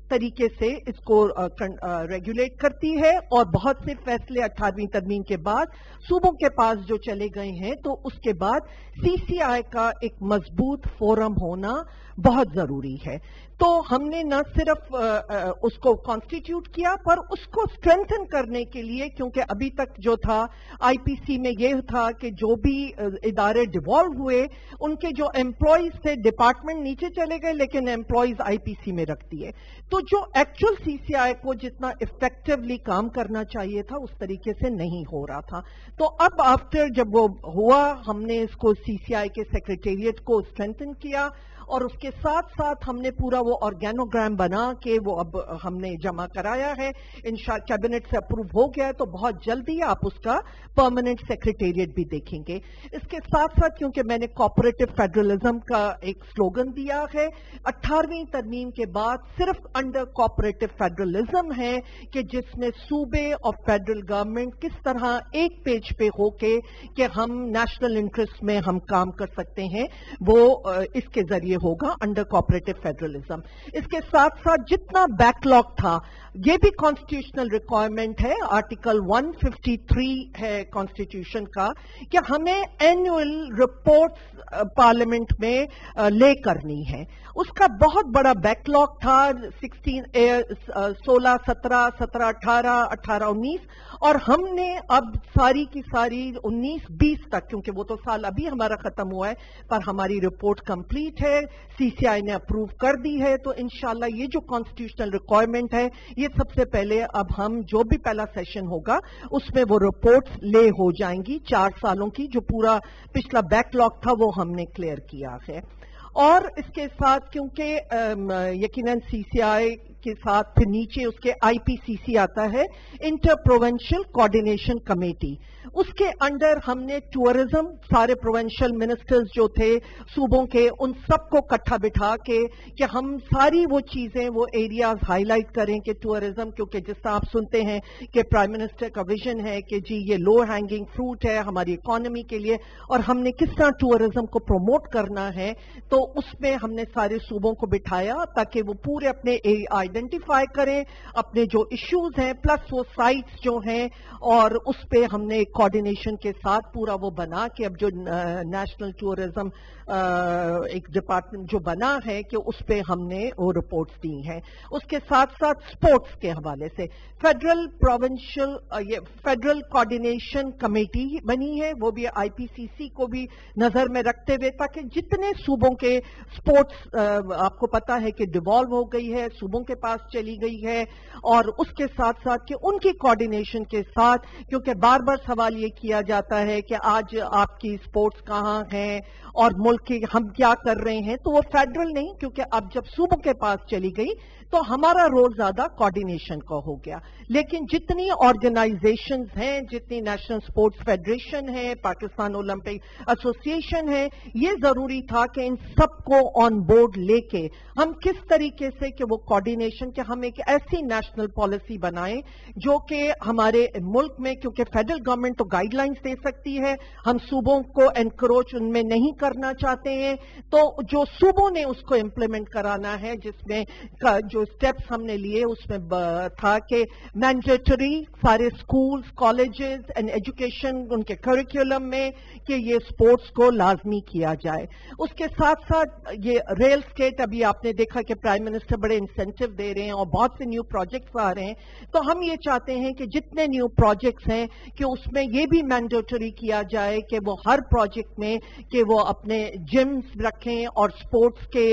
طریقے سے اس کو ریگولیٹ کرتی ہے، اور بہت سے فیصلے اٹھارہویں ترمیم کے بعد صوبوں کے پاس جو چلے گئے ہیں، تو اس کے بعد سی سی آئی کا ایک مضبوط فورم ہونا بہت ضروری ہے. تو ہم نے نہ صرف اس کو کانسٹیٹیوٹ کیا، پر اس کو اسٹرینتھن کرنے کے لیے، کیونکہ ابھی تک جو تھا آئی پی سی میں یہ تھا کہ جو بھی ادارے ڈیوالو ہوئے ان کے جو امپلائیز تھے ڈپارٹمنٹ نیچے چلے گئے، لیکن امپلائیز آئی پی سی میں رکھ دیے. تو جو ایکچوئل سی سی آئی کو جتنا افیکٹولی کام کرنا چاہیے تھا اس طریقے سے نہیں ہو رہا تھا. تو اب آفٹر جب وہ ہوا، ہم نے اس کو سی سی آئی کے سیکریٹریٹ کو اسٹرینتھن کیا، اور اس کے ساتھ ساتھ ہم نے پورا وہ آرگینوگرام بنا کے وہ اب ہم نے جمع کرایا ہے. انشاء کیبنٹ سے اپروو ہو گیا ہے، تو بہت جلدی آپ اس کا پرماننٹ سیکریٹریٹ بھی دیکھیں گے. اس کے ساتھ ساتھ کیونکہ میں نے کوآپریٹو فیڈرلزم کا ایک سلوگن دیا ہے، اٹھارہویں ترمیم کے بعد صرف انڈر کوآپریٹو فیڈرلزم ہے کہ جس میں صوبے اور فیڈرل گورنمنٹ کس طرح ایک پیج پہ ہو کے کہ ہم نیشنل انٹرسٹ میں ہم کام کر سکتے ہیں، وہ اس کے ذریعے ہوگا انڈر کوآپریٹو فیڈرلزم. اس کے ساتھ ساتھ جتنا بیک لاگ تھا، یہ بھی کانسٹیٹیوشنل ریکوائرمنٹ ہے، آرٹیکل ون ففٹی تھری ہے کانسٹیٹیوشن کا، کہ ہمیں اینوئل رپورٹس پارلیمنٹ میں لے کرنی ہے. اس کا بہت بڑا بیک لاگ تھا، سکسٹین سولہ سترہ سترہ اٹھارہ اٹھارہ انیس، اور ہم نے اب ساری کی ساری انیس بیس تک، کیونکہ وہ تو سال ابھی ہمارا ختم ہوا ہے، پر ہماری رپورٹ کمپلیٹ ہے، سی سی آئی نے اپروو کر دی ہے. تو انشاءاللہ یہ جو کانسٹیٹیوشنل ریکوائرمنٹ ہے، یہ سب سے پہلے اب ہم جو بھی پہلا سیشن ہوگا اس میں وہ رپورٹس لے ہو جائیں گی. چار سالوں کی جو پورا پچھلا بیک لاگ تھا وہ ہم نے کلیئر کیا ہے. اور اس کے ساتھ کیونکہ یقیناً سی سی آئی کے ساتھ پھر نیچے اس کے آئی پی سی سی آتا ہے، انٹر پروونشل کوآرڈینیشن کمیٹی. اس کے انڈر ہم نے ٹورزم، سارے پروونشل منسٹرز جو تھے صوبوں کے، ان سب کو کٹھا بٹھا کے کہ ہم ساری وہ چیزیں، وہ ایریاز ہائی لائٹ کریں کہ ٹورزم، کیونکہ جس طرح آپ سنتے ہیں کہ پرائم منسٹر کا ویژن ہے کہ جی یہ لو ہینگنگ فروٹ ہے ہماری اکانومی کے لیے، اور ہم نے کس طرح ٹورزم کو پروموٹ کرنا ہے. تو اس میں ہم نے سارے صوبوں کو بٹھایا تاکہ وہ پورے اپنے آئیڈینٹیفائی کریں اپنے جو ایشوز ہیں، پلس وہ سائٹس جو ہیں، اور اس پہ ہم نے کوآرڈینیشن کے ساتھ پورا وہ بنا کہ اب جو نیشنل ٹورزم ایک ڈپارٹمنٹ جو بنا ہے کہ اس پہ ہم نے وہ رپورٹس دی ہیں. اس کے ساتھ ساتھ سپورٹس کے حوالے سے federal provincial federal coordination committee بنی ہے، وہ بھی آئی پی سی سی کو بھی نظر میں رکھتے ہوئے، تاکہ جتنے صوبوں کے سپورٹس آپ کو پتا ہے کہ ڈیوالو ہو گئی ہے، صوبوں کے پاس چلی گئی ہے، اور اس کے ساتھ ساتھ کہ ان کی کوآرڈینیشن کے ساتھ، کیونکہ بار بار سوال یہ کیا جاتا ہے کہ آج آپ کی سپورٹس کہاں ہیں اور ملک کی ہم کیا کر رہے ہیں، تو وہ فیڈرل نہیں، کیونکہ اب جب صوبوں کے پاس چلی گئی تو ہمارا رول زیادہ کوآرڈینیشن کا ہو گیا. لیکن جتنی آرگنائزیشنز ہیں، جتنی نیشنل سپورٹس فیڈریشن ہے، پاکستان اولمپک ایسوسی ایشن ہے، یہ ضروری تھا کہ ان سب کو آن بورڈ لے کے ہم کس طریقے سے کہ وہ کوآرڈینیشن، کہ ہم ایک ایسی نیشنل پالیسی بنائیں جو کہ ہمارے ملک میں، کیونکہ فیڈرل گورنمنٹ تو گائیڈ لائنز دے سکتی ہے، ہم صوبوں کو انکروچ ان میں نہیں کرنا چاہتے ہیں، تو جو صوبوں نے اس کو امپلیمنٹ کرانا ہے، جس میں جو اسٹیپس ہم نے لیے اس میں تھا کہ مینڈیٹری سارے اسکولز، کالجز اینڈ ایجوکیشن ان کے کریکولم میں کہ یہ اسپورٹس کو لازمی کیا جائے. اس کے ساتھ ساتھ یہ ریل اسٹیٹ، ابھی آپ نے دیکھا کہ پرائم منسٹر بڑے انسینٹیو دے رہے ہیں اور بہت سے نیو پروجیکٹس آ رہے ہیں، تو ہم یہ چاہتے ہیں کہ جتنے نیو پروجیکٹس ہیں کہ اس میں یہ بھی مینڈیٹری کیا جائے کہ وہ ہر پروجیکٹ میں کہ وہ اپنے جمز رکھیں اور اسپورٹس کے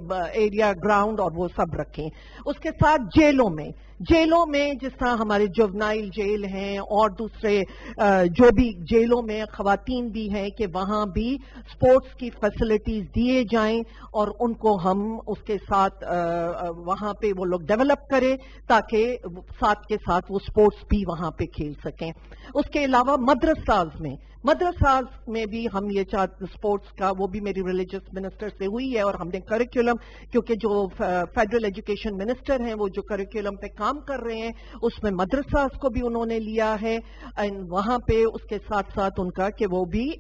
ایریا گراؤنڈ اور وہ سب رکھیں. اس کے ساتھ جیلوں میں جیلوں میں جس طرح ہمارے جوونائل جیل ہیں اور دوسرے جو بھی جیلوں میں خواتین بھی ہیں کہ وہاں بھی سپورٹس کی فیسلٹیز دیے جائیں اور ان کو ہم اس کے ساتھ وہاں پہ وہ لوگ ڈیولپ کریں تاکہ ساتھ کے ساتھ وہ سپورٹس بھی وہاں پہ کھیل سکیں. اس کے علاوہ مدرساز میں مدرساز میں بھی ہم یہ چاہتے سپورٹس کا، وہ بھی میری ریلیجس منسٹر سے ہوئی ہے اور ہم نے کریکولم، کیونکہ جو فیڈرل ایجوکیشن منسٹر ہیں وہ جو کریکولم پہ کام کر رہے ہیں اس میں مدرساز کو بھی انہوں نے لیا ہے، وہاں پہ اس کے ساتھ ساتھ ان کا کہ وہ بھی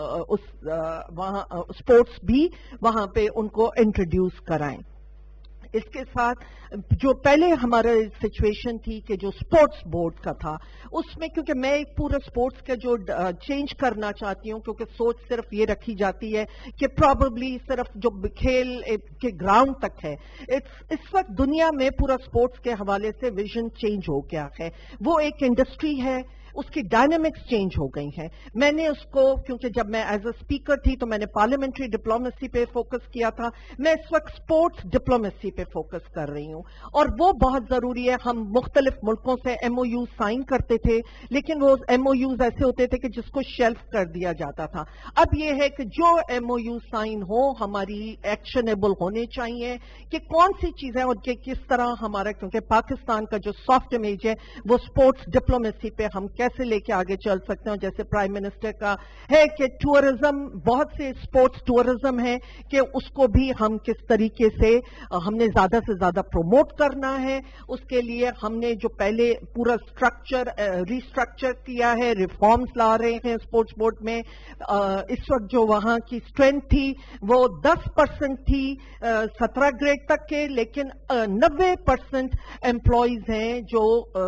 اس وہاں سپورٹس بھی وہاں پہ ان کو انٹروڈیوس کرائیں. اس کے ساتھ جو پہلے ہمارا سچویشن تھی کہ جو سپورٹس بورڈ کا تھا اس میں کیونکہ میں ایک پورا سپورٹس کا جو چینج کرنا چاہتی ہوں کیونکہ سوچ صرف یہ رکھی جاتی ہے کہ پرابیبلی صرف جو کھیل کے گراؤنڈ تک ہے. اس وقت دنیا میں پورا سپورٹس کے حوالے سے ویژن چینج ہو گیا ہے. وہ ایک انڈسٹری ہے, اس کی ڈائنامکس چینج ہو گئی ہیں. میں نے اس کو کیونکہ جب میں ایز اے اسپیکر تھی تو میں نے پارلیمنٹری ڈپلومیسی پہ فوکس کیا تھا. میں اس وقت سپورٹس ڈپلومیسی پہ فوکس کر رہی ہوں اور وہ بہت ضروری ہے. ہم مختلف ملکوں سے ایم او یوز سائن کرتے تھے لیکن وہ ایم او یوز ایسے ہوتے تھے کہ جس کو شیلف کر دیا جاتا تھا. اب یہ ہے کہ جو ایم او یوز سائن ہو ہماری ایکشنیبل ہونے چاہیے کہ کون سی چیزیں اور کہ کس طرح ہمارا, کیونکہ پاکستان کا جو سافٹ امیج ہے وہ سپورٹس ڈپلومیسی پہ ہم کیسے لے کے آگے چل سکتے ہیں. جیسے پرائم منسٹر کا ہے کہ ٹورزم, بہت سے سپورٹس ٹورزم ہے کہ اس کو بھی ہم کس طریقے سے ہم نے زیادہ سے زیادہ پروموٹ کرنا ہے. اس کے لیے ہم نے جو پہلے پورا سٹرکچر ریسٹرکچر کیا ہے, ریفارمز لا رہے ہیں سپورٹس بورڈ میں. اس وقت جو وہاں کی اسٹرینتھ تھی وہ دس پرسنٹ تھی سترہ گریڈ تک کے, لیکن نوے پرسنٹ امپلائیز ہیں جو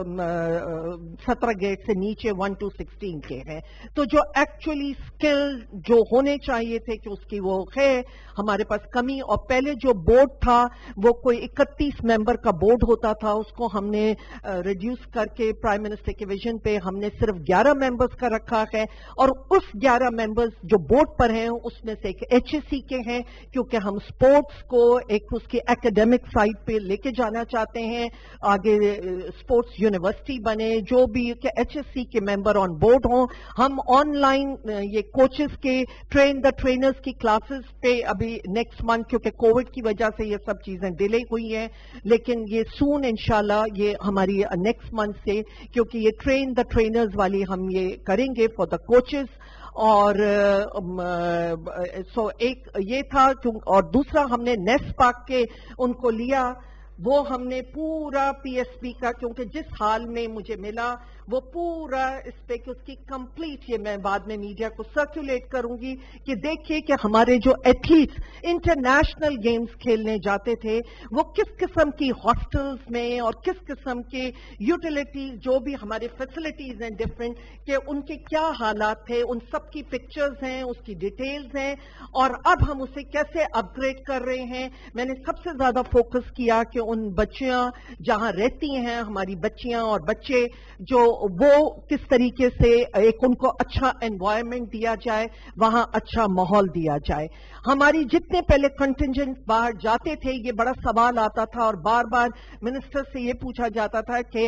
سترہ گریڈ سے نیچے ون ٹو سکسٹین کے ہیں. تو جو ایکچولی اسکل جو ہونے چاہیے تھے کہ اس کی وہ ہے ہمارے پاس کمی. اور پہلے جو بورڈ تھا وہ کوئی اکتیس ممبر کا بورڈ ہوتا تھا, اس کو ہم نے ریڈیوس کر کے پرائم منسٹر کے ویژن پہ ہم نے صرف گیارہ ممبرز کا رکھا ہے. اور اس گیارہ ممبرز جو بورڈ پر ہیں اس میں سے ایک ایچ ایس سی کے ہیں کیونکہ ہم سپورٹس کو ایک اس کی ایکڈیمک سائڈ پہ لے کے جانا چاہتے ہیں, آگے سپورٹس یونیورسٹی بنے, جو بھی کہ ایچ ایس سی کے ممبر آن بورڈ ہوں. ہم آن لائن یہ کوچز کے ٹرین دا ٹرینرز کی کلاسز پہ ابھی نیکسٹ منتھ, کیونکہ کووڈ کی وجہ سے یہ سب چیزیں ڈیلے ہوئی ہیں, لیکن یہ سون انشاءاللہ یہ ہماری نیکسٹ منتھ سے, کیونکہ یہ ٹرین دا ٹرینرز والی ہم یہ کریں گے فار دا کوچز. اور سو ایک یہ تھا, اور دوسرا ہم نے نیس پاک کے ان کو لیا, وہ ہم نے پورا پی ایس پی کا, کیونکہ جس حال میں مجھے ملا وہ پورا اس پہ کہ اس کی کمپلیٹ, یہ میں بعد میں میڈیا کو سرکولیٹ کروں گی کہ دیکھیے کہ ہمارے جو ایتھلیٹس انٹرنیشنل گیمز کھیلنے جاتے تھے وہ کس قسم کی ہاسٹلز میں اور کس قسم کے یوٹیلیٹیز, جو بھی ہمارے فیسلٹیز ہیں ڈفرینٹ, کہ ان کے کیا حالات تھے, ان سب کی پکچرز ہیں, اس کی ڈیٹیلز ہیں, اور اب ہم اسے کیسے اپ گریڈ کر رہے ہیں. میں نے سب سے زیادہ فوکس کیا کہ ان بچیاں جہاں رہتی ہیں, ہماری بچیاں اور بچے, جو وہ کس طریقے سے ایک ان کو اچھا انوائرمنٹ دیا جائے, وہاں اچھا ماحول دیا جائے. ہماری جتنے پہلے کنٹینجنٹ باہر جاتے تھے یہ بڑا سوال آتا تھا اور بار بار منسٹر سے یہ پوچھا جاتا تھا کہ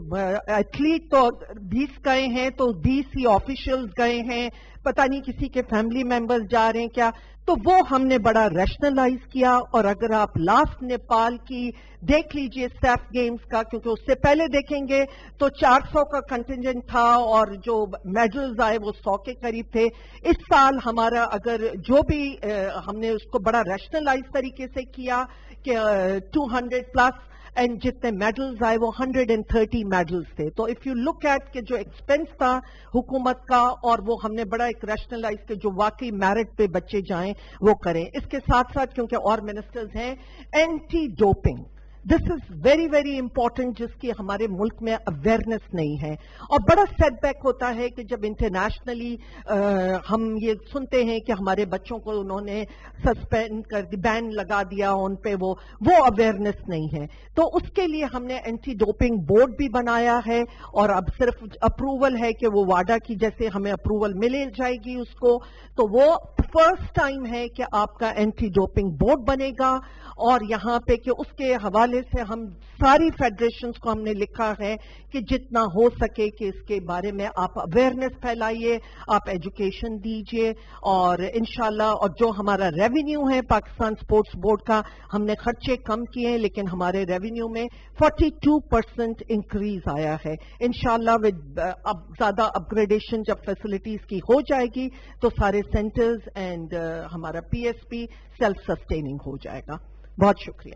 ایتھلیٹ تو بیس گئے ہیں تو بیس ہی آفیشلز گئے ہیں, پتہ نہیں کسی کے فیملی ممبرز جا رہے ہیں کیا. تو وہ ہم نے بڑا ریشنلائز کیا. اور اگر آپ لاسٹ نیپال کی دیکھ لیجئے اسٹیف گیمز کا, کیونکہ اس سے پہلے دیکھیں گے تو چار سو کا کنٹینجنٹ تھا اور جو میڈلز آئے وہ سو کے قریب تھے. اس سال ہمارا اگر جو بھی ہم نے اس کو بڑا ریشنلائز طریقے سے کیا کہ ٹو ہنڈریڈ پلس, اینڈ جتنے میڈلز آئے وہ ہنڈریڈ اینڈ تھرٹی میڈلز تھے. تو اف یو لک ایٹ کہ جو ایکسپینس تھا حکومت کا, اور وہ ہم نے بڑا ایک ریشنلائز کہ جو واقعی میرٹ پہ بچے جائیں وہ کریں. اس کے ساتھ ساتھ کیونکہ اور منسٹرز ہیں, anti doping, this is very very important, جس کی ہمارے ملک میں اویئرنیس نہیں ہے. اور بڑا سیٹ بیک ہوتا ہے کہ جب انٹرنیشنلی ہم یہ سنتے ہیں کہ ہمارے بچوں کو انہوں نے سسپینڈ کر دی, بین لگا دیا ان پہ, وہ وہ اویئرنیس نہیں ہے. تو اس کے لیے ہم نے اینٹی ڈوپنگ بورڈ بھی بنایا ہے, اور اب صرف اپروول ہے کہ وہ واڈا کی جیسے ہمیں اپروول مل جائے گی اس کو, تو وہ فرسٹ ٹائم ہے کہ آپ کا اینٹی ڈوپنگ بورڈ بنے گا. اور یہاں پہ کہ اس کے حوالے سے ہم ساری فیڈریشنز کو ہم نے لکھا ہے کہ جتنا ہو سکے کہ اس کے بارے میں آپ اویئرنیس پھیلائیے, آپ ایجوکیشن دیجئے. اور انشاءاللہ, اور جو ہمارا ریونیو ہے پاکستان سپورٹس بورڈ کا, ہم نے خرچے کم کیے ہیں لیکن ہمارے ریونیو میں فورٹی ٹو پرسینٹ انکریز آیا ہے. انشاءاللہ اب زیادہ اپ گریڈیشن جب فیسلٹیز کی ہو جائے گی تو سارے سینٹرز اینڈ ہمارا P S P self sustaining ہو جائے گا. بہت شکریہ.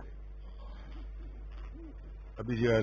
ابھی جی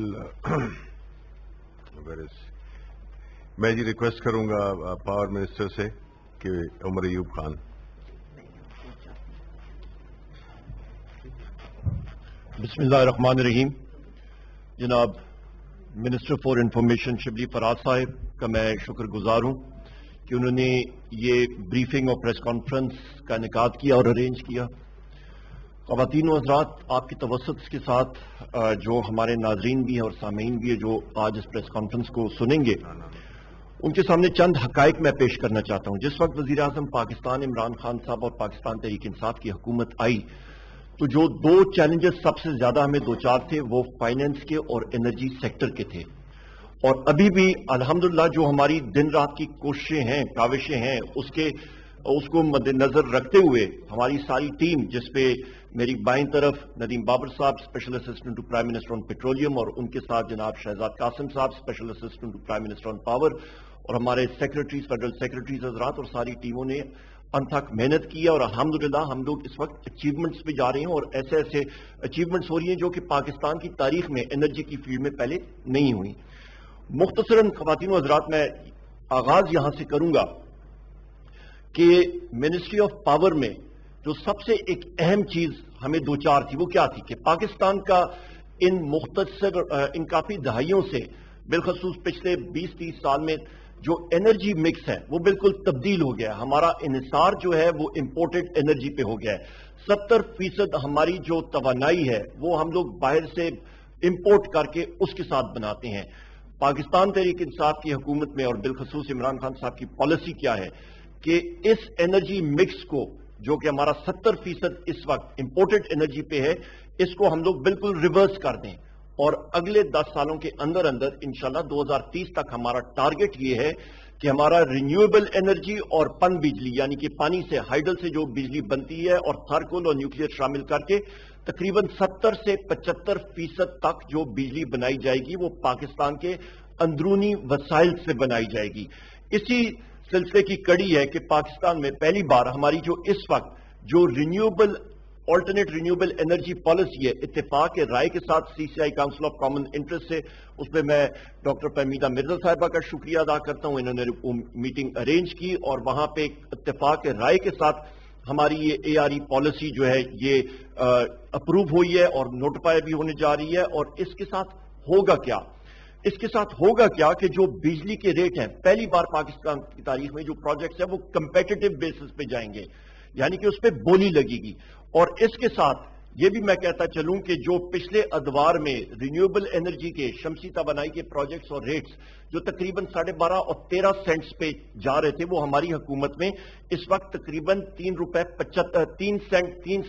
میں جی ریکویسٹ کروں گا پاور منسٹر سے کہ عمر ایوب خان. بسم اللہ الرحمن الرحیم. جناب minister for information Shibli Faraz صاحب کا میں شکر گزار ہوں کہ انہوں نے یہ بریفنگ اور پریس کانفرنس کا انعقاد کیا اور ارینج کیا. خواتین و حضرات، آپ کی توسط کے ساتھ جو ہمارے ناظرین بھی ہیں اور سامعین بھی ہیں جو آج اس پریس کانفرنس کو سنیں گے، ان کے سامنے چند حقائق میں پیش کرنا چاہتا ہوں. جس وقت وزیر اعظم پاکستان عمران خان صاحب اور پاکستان تحریک انصاف کی حکومت آئی تو جو دو چیلنجز سب سے زیادہ ہمیں دو چار تھے وہ فائنینس کے اور انرجی سیکٹر کے تھے. اور ابھی بھی الحمدللہ جو ہماری دن رات کی کوششیں ہیں، کاوشیں ہیں، اس کے اس کو مد نظر رکھتے ہوئے ہماری ساری ٹیم، جس پہ میری بائیں طرف ندیم بابر صاحب special assistant to prime minister on petroleum, اور ان کے ساتھ جناب شہزاد قاسم صاحب special assistant to prime minister on power, اور ہمارے سیکرٹریز، فیڈرل سیکرٹریز حضرات اور ساری ٹیموں نے انتھک محنت کی ہے. اور الحمدللہ ہم لوگ اس وقت اچیومنٹس پہ جا رہے ہیں، اور ایسے ایسے اچیومنٹس ہو رہی ہیں جو کہ پاکستان کی تاریخ میں انرجی کی فیلڈ میں پہلے نہیں ہوئی. مختصراً خواتین و حضرات میں آغاز یہاں سے کروں گا کہ منسٹری آف پاور میں جو سب سے ایک اہم چیز ہمیں دو چار تھی وہ کیا تھی کہ پاکستان کا ان مختصر ان کافی دہائیوں سے بالخصوص پچھلے بیس تیس سال میں جو انرجی مکس ہے وہ بالکل تبدیل ہو گیا ہے. ہمارا انحصار جو ہے وہ امپورٹڈ انرجی پہ ہو گیا ہے. ستر فیصد ہماری جو توانائی ہے وہ ہم لوگ باہر سے امپورٹ کر کے اس کے ساتھ بناتے ہیں. پاکستان تحریک انصاف کی حکومت میں اور بالخصوص عمران خان صاحب کی پالیسی کیا ہے کہ اس انرجی مکس کو جو کہ ہمارا ستر فیصد اس وقت امپورٹڈ انرجی پہ ہے، اس کو ہم لوگ بالکل ریورس کر دیں، اور اگلے دس سالوں کے اندر اندر انشاءاللہ دو ہزار تیس تک ہمارا ٹارگٹ یہ ہے کہ ہمارا رینیویبل انرجی اور پن بجلی یعنی کہ پانی سے، ہائیڈل سے جو بجلی بنتی ہے اور تھرکل اور نیوکلیر شامل کر کے تقریباً ستر سے پچہتر فیصد تک جو بجلی بنائی جائے گی وہ پاکستان کے اندرونی وسائل سے بنائی جائے گی. اسی سلسلے کی کڑی ہے کہ پاکستان میں پہلی بار ہماری جو اس وقت جو renewable alternate renewable energy policy ہے، اتفاق رائے کے ساتھ C C I council of common interest سے، اس پہ میں ڈاکٹر فہمیدہ مرزا صاحبہ کا شکریہ ادا کرتا ہوں. انہوں نے میٹنگ ارینج کی اور وہاں پہ اتفاق رائے کے ساتھ ہماری یہ اے آر ای پالیسی جو ہے یہ اپروو ہوئی ہے اور نوٹیفائی بھی ہونے جا رہی ہے. اور اس کے ساتھ ہوگا کیا اس کے ساتھ ہوگا کیا کہ جو بجلی کے ریٹ ہیں پہلی بار پاکستان کی تاریخ میں جو پروجیکٹس ہیں وہ کمپیٹیٹو بیسس پہ جائیں گے، یعنی کہ اس پہ بولی لگے گی. اور اس کے ساتھ یہ بھی میں کہتا چلوں کہ جو پچھلے ادوار میں رینیویبل انرجی کے شمسی توانائی کے پروجیکٹس اور ریٹس جو تقریباً ساڑھے بارہ اور تیرہ سینٹس پہ جا رہے تھے وہ ہماری حکومت میں اس وقت تقریباً تین روپے پچہتر تین سینٹ تین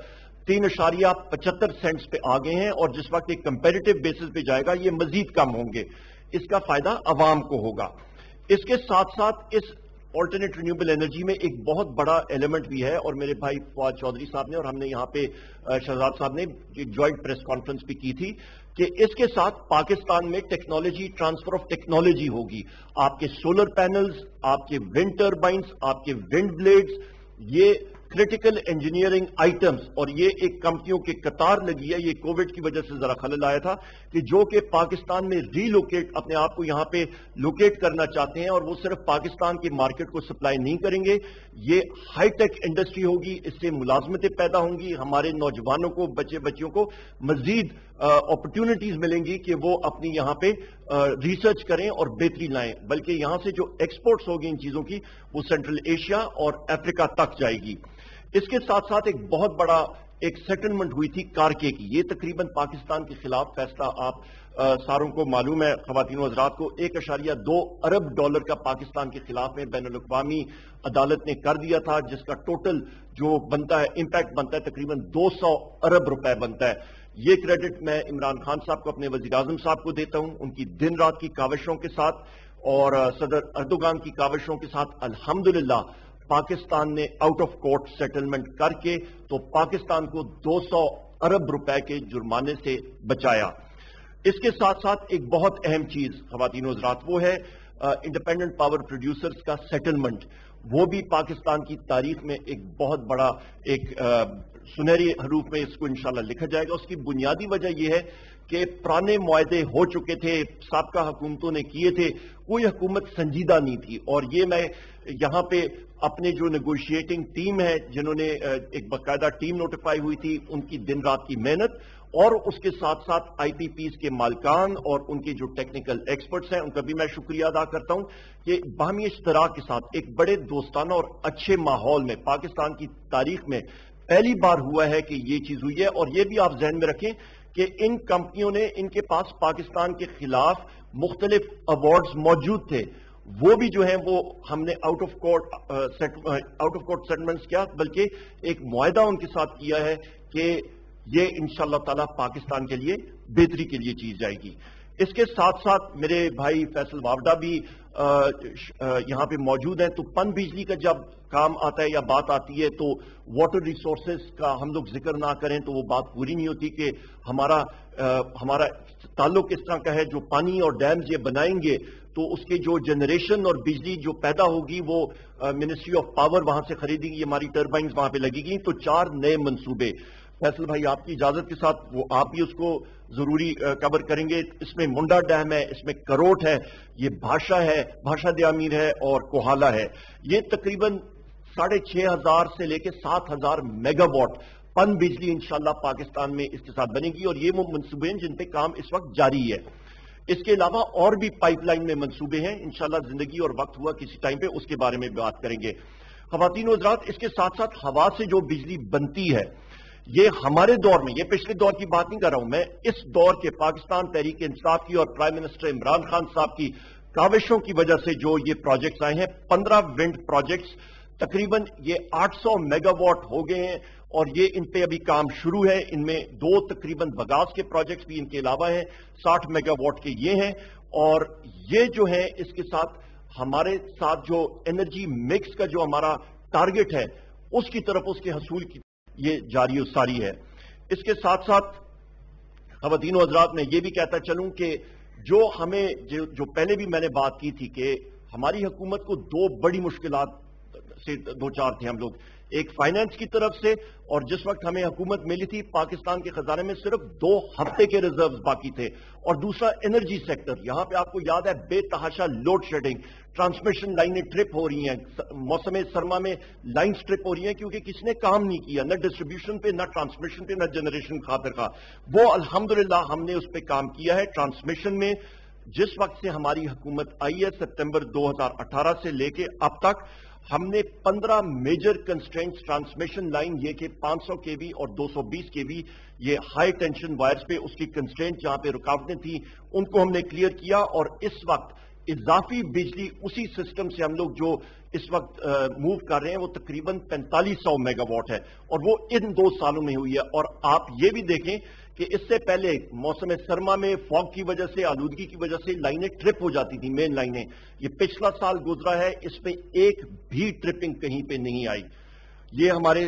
تین اشاریہ پچہتر سینٹس پہ آ گئے ہیں. اور جس وقت ایک کمپیریٹو بیسس پہ جائے گا یہ مزید کم ہوں گے. اس کا فائدہ عوام کو ہوگا. اس کے ساتھ ساتھ اس آلٹرنیٹ رینیویبل انرجی میں ایک بہت بڑا ایلیمنٹ بھی ہے، اور میرے بھائی فواد چودھری صاحب نے اور ہم نے یہاں پہ شہزاد صاحب نے جوائنٹ پریس کانفرنس بھی کی تھی کہ اس کے ساتھ پاکستان میں ٹیکنالوجی ٹرانسفر آف ٹیکنالوجی ہوگی. آپ کے سولر پینلز، آپ کے ونڈ ٹربائنز، آپ کے ونڈ بلیڈز، یہ کرٹیکل انجینئرنگ آئٹمز، اور یہ ایک کمپنیوں کے قطار لگی ہے. یہ کووڈ کی وجہ سے ذرا خلل آیا تھا کہ جو کہ پاکستان میں ری لوکیٹ اپنے آپ کو یہاں پہ لوکیٹ کرنا چاہتے ہیں، اور وہ صرف پاکستان کی مارکیٹ کو سپلائی نہیں کریں گے. یہ ہائی ٹیک انڈسٹری ہوگی، اس سے ملازمتیں پیدا ہوں گی، ہمارے نوجوانوں کو، بچے بچیوں کو مزید اپرچونٹیز ملیں گی کہ وہ اپنی یہاں پہ ریسرچ کریں اور بہتری لائیں. بلکہ یہاں سے جو ایکسپورٹس ہوگی ان چیزوں کی وہ سینٹرل ایشیا اور افریقہ تک جائے گی. اس کے ساتھ ساتھ ایک بہت بڑا ایک سیٹلمنٹ ہوئی تھی کارکے کی. یہ تقریباً پاکستان کے خلاف فیصلہ آپ ساروں کو معلوم ہے خواتین و حضرات کو، ایک اشاریہ دو ارب ڈالر کا پاکستان کے خلاف میں بین الاقوامی عدالت نے کر دیا تھا، جس کا ٹوٹل جو بنتا ہے امپیکٹ بنتا ہے تقریباً دو سو ارب روپے بنتا ہے. یہ کریڈٹ میں عمران خان صاحب کو، اپنے وزیر اعظم صاحب کو دیتا ہوں. ان کی دن رات کی کاوشوں کے ساتھ اور صدر اردوغان کی کاوشوں کے ساتھ الحمدللہ پاکستان نے آؤٹ آف کورٹ سیٹلمنٹ کر کے تو پاکستان کو دو سو ارب روپے کے جرمانے سے بچایا. اس کے ساتھ ساتھ ایک بہت اہم چیز خواتین و حضرات وہ ہے انڈیپینڈنٹ پاور پروڈیوسرز کا سیٹلمنٹ. وہ بھی پاکستان کی تاریخ میں ایک بہت بڑا ایک سنہری حروف میں اس کو انشاءاللہ لکھا جائے گا. اس کی بنیادی وجہ یہ ہے کہ پرانے معاہدے ہو چکے تھے، سابقہ حکومتوں نے کیے تھے، کوئی حکومت سنجیدہ نہیں تھی. اور یہ میں یہاں پہ اپنے جو نیگوشیٹنگ ٹیم ہے جنہوں نے ایک باقاعدہ ٹیم نوٹیفائی ہوئی تھی ان کی دن رات کی محنت اور اس کے ساتھ ساتھ آئی پی پیز کے مالکان اور ان کے جو ٹیکنیکل ایکسپرٹس ہیں ان کا بھی میں شکریہ ادا کرتا ہوں کہ باہمی اشتراک کے ساتھ ایک بڑے دوستانہ اور اچھے ماحول میں پاکستان کی تاریخ میں پہلی بار ہوا ہے کہ یہ چیز ہوئی ہے. اور یہ بھی آپ ذہن میں رکھیں کہ ان کمپنیوں نے ان کے پاس پاکستان کے خلاف مختلف ایوارڈز موجود تھے, وہ بھی جو ہیں وہ ہم نے out of court out of court settlements کیا, بلکہ ایک معاہدہ ان کے ساتھ کیا ہے کہ یہ انشاءاللہ تعالی پاکستان کے لیے بہتری کے لیے چیز جائے گی. اس کے ساتھ ساتھ میرے بھائی فیصل واوڈا بھی یہاں پہ موجود ہیں. تو پن بجلی کا جب کام آتا ہے یا بات آتی ہے تو واٹر ریسورسز کا ہم لوگ ذکر نہ کریں تو وہ بات پوری نہیں ہوتی کہ ہمارا ہمارا تعلق اس طرح کا ہے, جو پانی اور ڈیمز یہ بنائیں گے تو اس کے جو جنریشن اور بجلی جو پیدا ہوگی وہ منسٹری آف پاور وہاں سے خریدے گی, ہماری ٹربائنز وہاں پہ لگے گی. تو چار نئے منصوبے فیصل بھائی آپ کی اجازت کے ساتھ وہ آپ بھی اس کو ضروری کور کریں گے. اس میں منڈا ڈیم ہے, اس میں کروٹ ہے, یہ بھاشا ہے, بھاشا دیامیر ہے اور کوہالا ہے. یہ تقریباً ساڑھے چھ ہزار سے لے کے سات ہزار میگا واٹ پن بجلی انشاءاللہ پاکستان میں اس کے ساتھ بنے گی, اور یہ وہ منصوبے ہیں جن پہ کام اس وقت جاری ہے. اس کے علاوہ اور بھی پائپ لائن میں منصوبے ہیں, انشاءاللہ زندگی اور وقت ہوا کسی ٹائم پہ اس کے بارے میں بات کریں گے. خواتین و حضرات, اس کے ساتھ ساتھ ہوا سے جو بجلی بنتی ہے یہ ہمارے دور میں, یہ پچھلے دور کی بات نہیں کر رہا ہوں میں, اس دور کے پاکستان تحریک انصاف کی اور پرائم منسٹر عمران خان صاحب کی کاوشوں کی وجہ سے جو یہ پروجیکٹس آئے ہیں, پندرہ ونڈ پروجیکٹس تقریباً یہ آٹھ سو میگا واٹ ہو گئے ہیں, اور یہ ان پہ ابھی کام شروع ہے. ان میں دو تقریباً بگاس کے پروجیکٹس بھی ان کے علاوہ ہیں, ساٹھ میگا واٹ کے یہ ہیں. اور یہ جو ہے اس کے ساتھ ہمارے ساتھ جو انرجی مکس کا جو ہمارا ٹارگٹ ہے اس کی طرف اس کے حصول کی یہ جاری و ساری ہے. اس کے ساتھ ساتھ خواتین و حضرات میں یہ بھی کہتا چلوں کہ جو ہمیں جو, جو پہلے بھی میں نے بات کی تھی کہ ہماری حکومت کو دو بڑی مشکلات سے دو چار تھے ہم لوگ, ایک فائنانس کی طرف سے, اور جس وقت ہمیں حکومت ملی تھی پاکستان کے خزانے میں صرف دو ہفتے کے ریزروز باقی تھے, اور دوسرا انرجی سیکٹر. یہاں پہ آپ کو یاد ہے بے تحاشا لوڈ شیڈنگ, ٹرانسمیشن لائنیں ٹرپ ہو رہی ہیں, موسم سرما میں لائنز ٹرپ ہو رہی ہیں کیونکہ کسی نے کام نہیں کیا, نہ ڈسٹریبیوشن پہ, نہ ٹرانسمیشن پہ, نہ جنریشن خاطر کا. وہ الحمدللہ ہم نے اس پہ کام کیا ہے. ٹرانسمیشن میں جس وقت سے ہماری حکومت آئی ہے سپتمبر دو ہزار اٹھارہ سے لے کے اب تک ہم نے پندرہ میجر کنسٹرینٹس ٹرانسمیشن لائن, یہ کہ پانچ سو کے وی اور دو سو بیس کے وی یہ ہائی ٹینشن وائرز پہ اس کی کنسٹرینٹ جہاں پہ رکاوٹیں تھیں ان کو ہم نے کلیئر کیا. اور اس وقت اضافی بجلی اسی سسٹم سے ہم لوگ جو اس وقت موو کر رہے ہیں وہ تقریباً پینتالیس سو میگا واٹ ہے, اور وہ ان دو سالوں میں ہوئی ہے. اور آپ یہ بھی دیکھیں کہ اس سے پہلے موسم سرما میں فاگ کی وجہ سے, آلودگی کی وجہ سے لائنیں ٹرپ ہو جاتی تھیں, مین لائنیں. یہ پچھلا سال گزرا ہے, اس میں ایک بھی ٹرپنگ کہیں پہ نہیں آئی. یہ ہمارے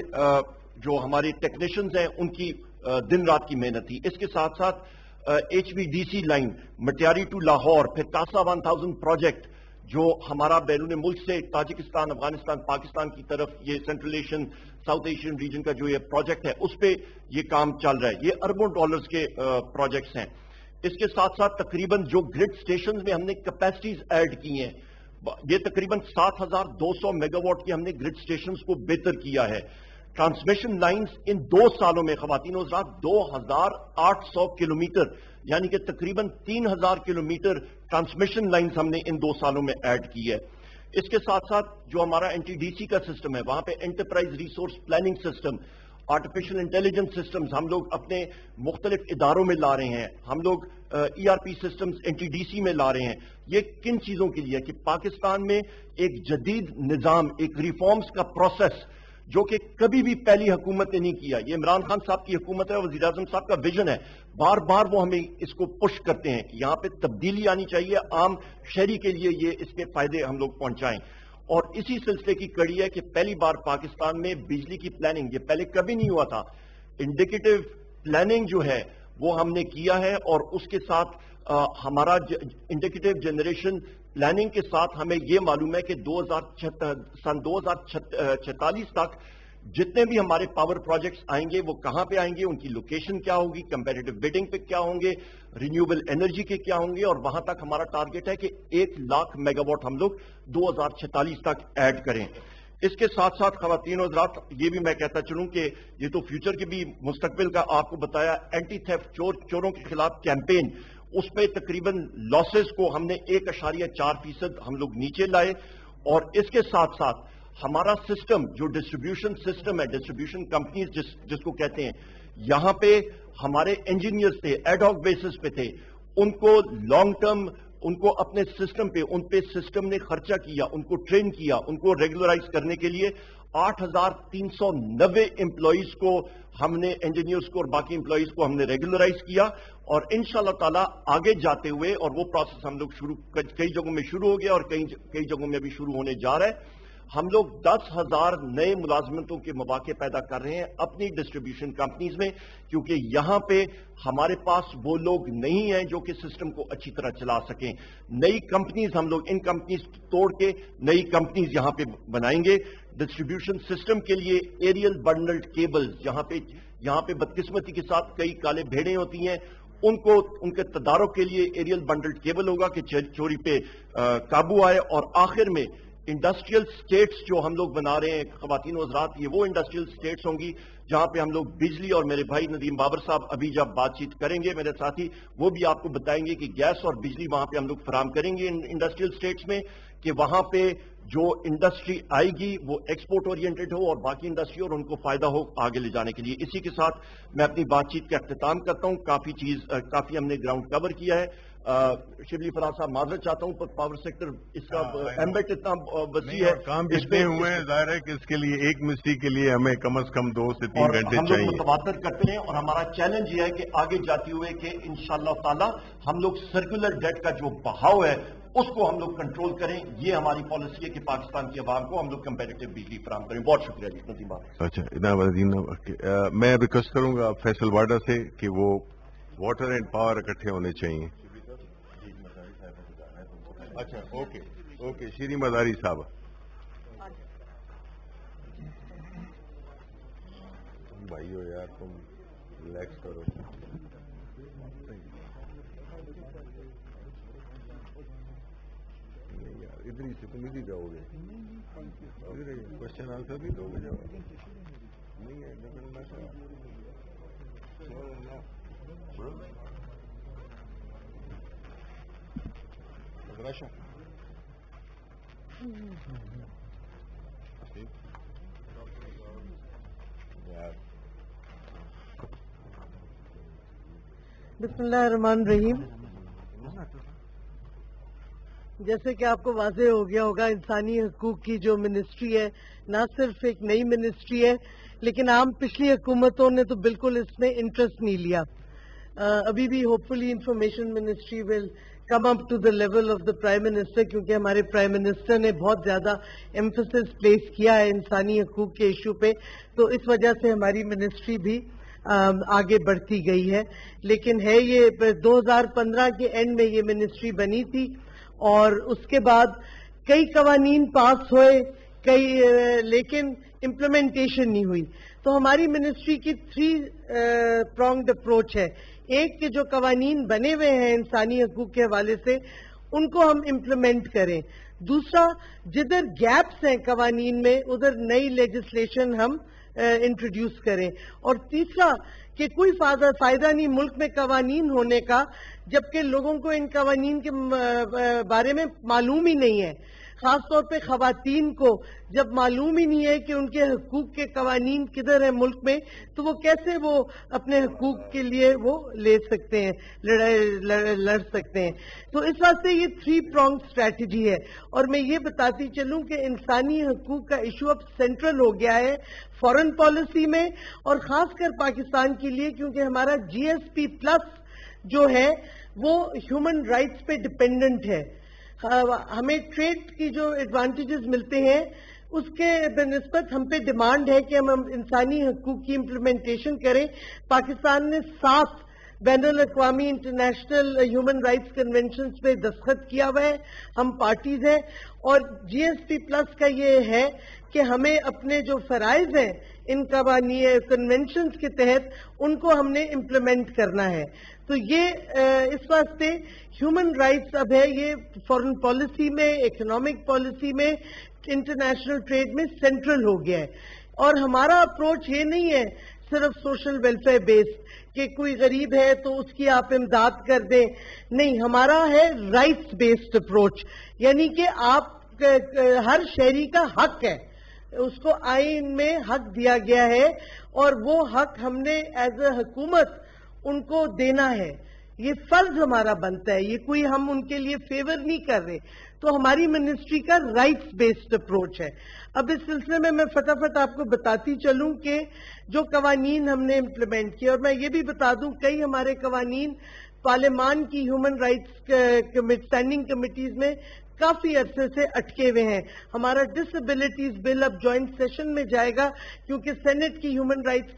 جو ہمارے ٹیکنیشنز ہیں ان کی دن رات کی محنت تھی. اس کے ساتھ ساتھ H V D C line Matiari to Lahore, پھر کاسا ون تھاؤزینڈ پروجیکٹ جو ہمارا بیرون ملک سے تاجکستان, افغانستان, پاکستان کی طرف یہ central Asian south Asian region کا جو یہ پروجیکٹ ہے اس پہ یہ کام چل رہا ہے. یہ اربوں ڈالرز کے پروجیکٹس ہیں. اس کے ساتھ ساتھ تقریباً جو گرڈ سٹیشنز میں ہم نے کیپیسٹیز ایڈ کی ہیں, یہ تقریباً سات ہزار دو سو میگا واٹ کی ہم نے گرڈ سٹیشنز کو بہتر کیا ہے. ٹرانسمیشن لائنز ان دو سالوں میں خواتین و حضرات دو ہزار آٹھ سو کلومیٹر یعنی کہ تقریباً تین ہزار کلومیٹر ٹرانسمیشن لائنز ہم نے ان دو سالوں میں ایڈ کی ہے. اس کے ساتھ ساتھ جو ہمارا این ٹی ڈی سی کا سسٹم ہے وہاں پہ enterprise resource planning system, artificial intelligence systems ہم لوگ اپنے مختلف اداروں میں لا رہے ہیں. ہم لوگ E R P systems N T D C میں لا رہے ہیں. یہ کن چیزوں کے لیے کہ پاکستان میں ایک جدید نظام, ایک ریفارمز کا پروسیس جو کہ کبھی بھی پہلی حکومت نے نہیں کیا. یہ عمران خان صاحب کی حکومت ہے, وزیر اعظم صاحب کا ویژن ہے. بار بار وہ ہمیں اس کو پش کرتے ہیں کہ یہاں پہ تبدیلی آنی چاہیے, عام شہری کے لیے یہ اس کے فائدے ہم لوگ پہنچائیں. اور اسی سلسلے کی کڑی ہے کہ پہلی بار پاکستان میں بجلی کی پلاننگ, یہ پہلے کبھی نہیں ہوا تھا, انڈیکیٹو پلاننگ جو ہے وہ ہم نے کیا ہے. اور اس کے ساتھ آ, ہمارا انڈیکیٹو جنریشن پلاننگ کے ساتھ ہمیں یہ معلوم ہے کہ دو ہزار سن دو ہزار چھتالیس تک جتنے بھی ہمارے پاور پروجیکٹس آئیں گے وہ کہاں پہ آئیں گے, ان کی لوکیشن کیا ہوگی, کمپیٹیٹو بیڈنگ پہ کیا ہوں گے, رینیوبل انرجی کے کیا ہوں گے, اور وہاں تک ہمارا ٹارگٹ ہے کہ ایک لاکھ میگا واٹ ہم لوگ دو ہزار چھتالیس تک ایڈ کریں. اس کے ساتھ ساتھ خواتین و حضرات یہ بھی میں کہتا چلوں کہ یہ تو فیوچر کے بھی مستقبل کا آپ کو بتایا اینٹی تھیفٹ چور چوروں کے خلاف کیمپین، اس پہ تقریباً لاسز کو ہم نے ایک اشاریہ چار فیصد ہم لوگ نیچے لائے، اور اس کے ساتھ ساتھ ہمارا سسٹم جو ڈسٹریبیوشن سسٹم ہے، ڈسٹریبیوشن کمپنیز جس جس کو کہتے ہیں، یہاں پہ ہمارے انجینئرز تھے، ایڈ ہاک بیسس پہ تھے، ان کو لانگ ٹرم ان کو اپنے سسٹم پہ ان پہ سسٹم نے خرچہ کیا، ان کو ٹرین کیا، ان کو ریگولرائز کرنے کے لیے آٹھ ہزار تین سو نوے امپلائیز کو ہم نے انجینئرز کو اور باقی امپلائیز کو ہم نے ریگولرائز کیا، اور انشاءاللہ تعالیٰ آگے جاتے ہوئے، اور وہ پروسیس ہم لوگ شروع کئی جگہوں میں شروع ہو گیا اور کئی کئی جگہوں میں بھی شروع ہونے جا رہا ہے۔ ہم لوگ دس ہزار نئے ملازمتوں کے مواقع پیدا کر رہے ہیں اپنی ڈسٹریبیوشن کمپنیز میں، کیونکہ یہاں پہ ہمارے پاس وہ لوگ نہیں ہیں جو کہ سسٹم کو اچھی طرح چلا سکیں۔ نئی کمپنیز ہم لوگ ان کمپنیز توڑ کے نئی کمپنیز یہاں پہ بنائیں گے۔ ڈسٹریبیوشن سسٹم کے لیے ایریل بنڈلڈ کیبلز، یہاں پہ یہاں پہ بدقسمتی کے ساتھ کئی کالے بھیڑیں ہوتی ہیں، ان کو ان کے تدارک کے لیے ایریل بنڈلڈ کیبل ہوگا کہ چوری پہ قابو آئے۔ اور آخر میں انڈسٹریل سٹیٹس جو ہم لوگ بنا رہے ہیں خواتین و حضرات، یہ وہ انڈسٹریل سٹیٹس ہوں گی جہاں پہ ہم لوگ بجلی، اور میرے بھائی ندیم بابر صاحب ابھی جب بات چیت کریں گے میرے ساتھی، وہ بھی آپ کو بتائیں گے کہ گیس اور بجلی وہاں پہ ہم لوگ فراہم کریں گے انڈسٹریل سٹیٹس میں، کہ وہاں پہ جو انڈسٹری آئے گی وہ ایکسپورٹ اورینٹڈ ہو اور باقی انڈسٹری اور ان کو فائدہ ہو آگے لے جانے کے لیے۔ اسی کے ساتھ میں اپنی بات چیت کا اختتام کرتا ہوں۔ کافی چیز کافی ہم نے گراؤنڈ کور کیا ہے۔ شبلی فراز صاحب معذرت چاہتا ہوں، پر پاور سیکٹر اس کا ایمبیٹ اتنا وسیع ہے، کام جتنے ہوئے ہیں ظاہر ہے کہ اس کے لیے ایک منسٹری کے لیے ہمیں کم از کم دو سے تین گھنٹے ہم لوگ چاہیے۔ متواتر کرتے ہیں، اور ہمارا چیلنج یہ ہے کہ آگے جاتے ہوئے کہ انشاءاللہ تعالی ہم لوگ سرکولر ڈیٹ کا جو بہاؤ ہے اس کو ہم لوگ کنٹرول کریں۔ یہ ہماری پالیسی ہے کہ پاکستان کی عوام کو ہم لوگ کمپیٹیٹو بجلی فراہم کریں۔ بہت شکریہ جی ندیم بابر۔ اچھا ادنا میں ریکویسٹ کروں گا فیصل واڈا سے کہ وہ واٹر اینڈ پاور اکٹھے ہونے چاہیے۔ اچھا اوکے اوکے شیریں مزاری صاحب۔ بھائی ہو یار، تم ریلیکس کرو۔ نہیں یار ادھر ہی سے تم ادھر جاؤ گے، ادھر کوشچن آنسر بھی دو گے جواب نہیں ہے۔ بسم اللہ الرحمن الرحیم۔ جیسے کہ آپ کو واضح ہو گیا ہوگا، انسانی حقوق کی جو منسٹری ہے نہ صرف ایک نئی منسٹری ہے، لیکن عام پچھلی حکومتوں نے تو بالکل اس میں انٹرسٹ نہیں لیا۔ ابھی بھی hopefully information ministry will come up to the level of the prime minister, کیونکہ ہمارے پرائم منسٹر نے بہت زیادہ ایمفسس پلیس کیا ہے انسانی حقوق کے ایشو پہ، تو اس وجہ سے ہماری منسٹری بھی آگے بڑھتی گئی ہے۔ لیکن ہے یہ دو ہزار پندرہ کے اینڈ میں یہ منسٹری بنی تھی، اور اس کے بعد کئی قوانین پاس ہوئے، کئی لیکن امپلیمنٹیشن نہیں ہوئی۔ تو ہماری منسٹری کی تھری پرونگڈ اپروچ ہے۔ ایک کہ جو قوانین بنے ہوئے ہیں انسانی حقوق کے حوالے سے ان کو ہم امپلیمنٹ کریں، دوسرا جدھر گیپس ہیں قوانین میں ادھر نئی لیجسلیشن ہم انٹروڈیوس کریں، اور تیسرا کہ کوئی فائدہ نہیں ملک میں قوانین ہونے کا جبکہ لوگوں کو ان قوانین کے بارے میں معلوم ہی نہیں ہے۔ خاص طور پہ خواتین کو جب معلوم ہی نہیں ہے کہ ان کے حقوق کے قوانین کدھر ہیں ملک میں، تو وہ کیسے وہ اپنے حقوق کے لیے وہ لے سکتے ہیں، لڑ سکتے ہیں۔ تو اس واسطے یہ تھری پرونگ اسٹریٹجی ہے، اور میں یہ بتاتی چلوں کہ انسانی حقوق کا ایشو اب سینٹرل ہو گیا ہے فورن پالیسی میں، اور خاص کر پاکستان کے لیے، کیونکہ ہمارا جی ایس پی پلس جو ہے وہ ہیومن رائٹس پہ ڈپینڈنٹ ہے۔ ہمیں ٹریڈ کی جو ایڈوانٹیجز ملتے ہیں اس کے بنسبت ہم پہ ڈیمانڈ ہے کہ ہم انسانی حقوق کی امپلیمنٹیشن کریں۔ پاکستان نے سات بین الاقوامی انٹرنیشنل ہیومن رائٹس کنونشنز پہ دستخط کیا ہوا ہے، ہم پارٹیز ہیں، اور جی ایس پی پلس کا یہ ہے کہ ہمیں اپنے جو فرائض ہیں ان قوانین کنونشنز کے تحت ان کو ہم نے امپلیمنٹ کرنا ہے. تو یہ اس واسطے ہیومن رائٹس اب ہے، یہ فارن پالیسی میں، اکنامک پالیسی میں، انٹرنیشنل ٹریڈ میں سینٹرل ہو گیا ہے. اور ہمارا اپروچ یہ نہیں ہے صرف سوشل ویلفیئر بیسڈ کہ کوئی غریب ہے تو اس کی آپ امداد کر دیں، نہیں، ہمارا ہے رائٹس بیسڈ اپروچ، یعنی کہ آپ ہر شہری کا حق ہے، اس کو آئین میں حق دیا گیا ہے اور وہ حق ہم نے ایز اے حکومت ان کو دینا ہے. یہ فرض ہمارا بنتا ہے، یہ کوئی ہم ان کے لیے فیور نہیں کر رہے. تو ہماری منسٹری کا رائٹس بیسڈ اپروچ ہے. اب اس سلسلے میں میں فٹافٹ آپ کو بتاتی چلوں کہ جو قوانین ہم نے امپلیمنٹ کیے، اور میں یہ بھی بتا دوں کئی ہمارے قوانین پارلیمان کی ہیومن رائٹس اسٹینڈنگ کمیٹیز میں کافی عرصے سے اٹکے ہوئے ہیں. ہمارا ڈسیبلٹیز بل اب جوائنٹ سیشن میں جائے گا کیونکہ سینٹ کی ہیومن رائٹس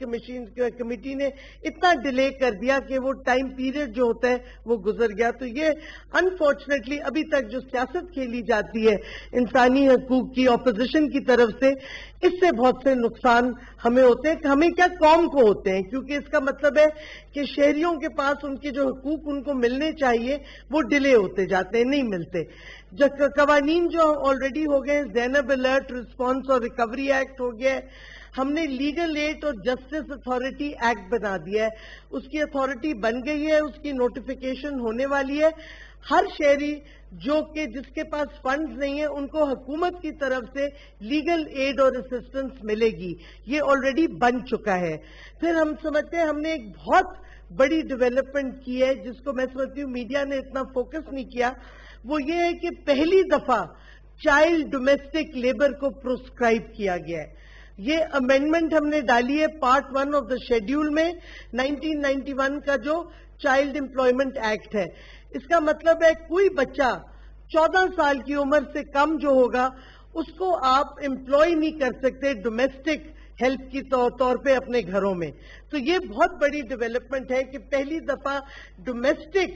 کمیٹی نے اتنا ڈیلے کر دیا کہ وہ ٹائم پیریڈ جو ہوتا ہے وہ گزر گیا. تو یہ انفارچونیٹلی ابھی تک جو سیاست کھیلی جاتی ہے انسانی حقوق کی اپوزیشن کی طرف سے، اس سے بہت سے نقصان ہمیں ہوتے ہیں. ہمیں کیا قوم کو ہوتے ہیں، کیونکہ اس کا مطلب ہے کہ شہریوں کے پاس ان کے جو حقوق ان کو ملنے چاہیے وہ ڈیلے ہوتے جاتے ہیں، نہیں ملتے. جو قوانین جو آلریڈی ہو گئے، زینب الرٹ رسپانس اور ریکوری ایکٹ ہو گیا ہے، ہم نے لیگل ایڈ اور جسٹس اتھارٹی ایکٹ بنا دیا ہے، اس کی اتھارٹی بن گئی ہے، اس کی نوٹیفیکیشن ہونے والی ہے. ہر شہری جو کہ جس کے پاس فنڈز نہیں ہیں ان کو حکومت کی طرف سے لیگل ایڈ اور اسسٹنس ملے گی، یہ آلریڈی بن چکا ہے. پھر ہم سمجھتے ہیں ہم نے ایک بہت بڑی ڈیولپمنٹ کی ہے جس کو میں سمجھتی ہوں میڈیا نے اتنا فوکس نہیں کیا، وہ یہ ہے کہ پہلی دفعہ چائلڈ ڈومیسٹک لیبر کو پروسکرائب کیا گیا ہے. یہ امینڈمنٹ ہم نے ڈالی ہے part one of the schedule میں، نائنٹین نائنٹی ون کا جو چائلڈ امپلائمنٹ ایکٹ ہے. اس کا مطلب ہے کوئی بچہ چودہ سال کی عمر سے کم جو ہوگا اس کو آپ امپلائی نہیں کر سکتے ڈومیسٹک ہیلپ کی طور پہ اپنے گھروں میں. تو یہ بہت بڑی ڈیولپمنٹ ہے کہ پہلی دفعہ ڈومیسٹک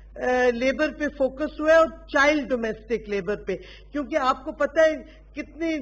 لیبر پہ فوکس ہوا ہے اور چائلڈ ڈومیسٹک لیبر پہ، کیونکہ آپ کو پتہ ہے کتنی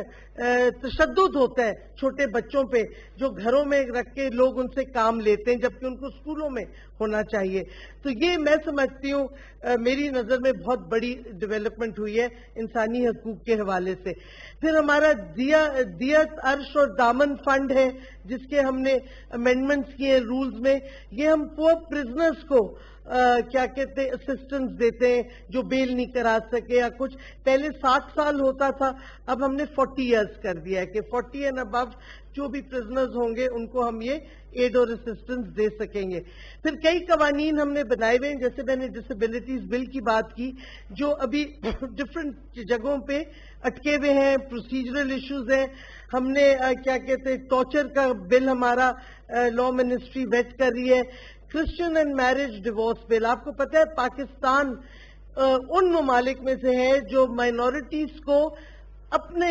تشدد ہوتا ہے چھوٹے بچوں پہ جو گھروں میں رکھ کے لوگ ان سے کام لیتے ہیں جبکہ ان کو اسکولوں میں ہونا چاہیے. تو یہ میں سمجھتی ہوں میری نظر میں بہت بڑی ڈیولپمنٹ ہوئی ہے انسانی حقوق کے حوالے سے. پھر ہمارا دیت عرش اور دامن فنڈ ہے جس کے ہم نے امینڈمنٹس کیے رولز میں. یہ ہم پور پرزنرز کو کیا کہتے ہیں اسسٹنس دیتے ہیں جو بیل نہیں کرا سکے یا کچھ. پہلے ساٹھ سال ہوتا تھا، اب ہم نے فورٹی ایئرس کر دیا ہے کہ فورٹی اینڈ ابو جو بھی پرزنرز ہوں گے ان کو ہم یہ ایڈ اور اسسٹنس دے سکیں گے. پھر کئی قوانین ہم نے بنائے ہوئے ہیں، جیسے میں نے ڈسیبلٹیز بل کی بات کی جو ابھی ڈفرینٹ جگہوں پہ اٹکے ہوئے ہیں، پروسیجرل ایشوز ہیں. ہم نے کیا کہتے ہیں ٹارچر کا بل ہمارا لا منسٹری ویٹ کر رہی ہے. Christian and marriage divorce bill, آپ کو پتہ ہے پاکستان ان ممالک میں سے ہے جو مائنورٹیز کو اپنے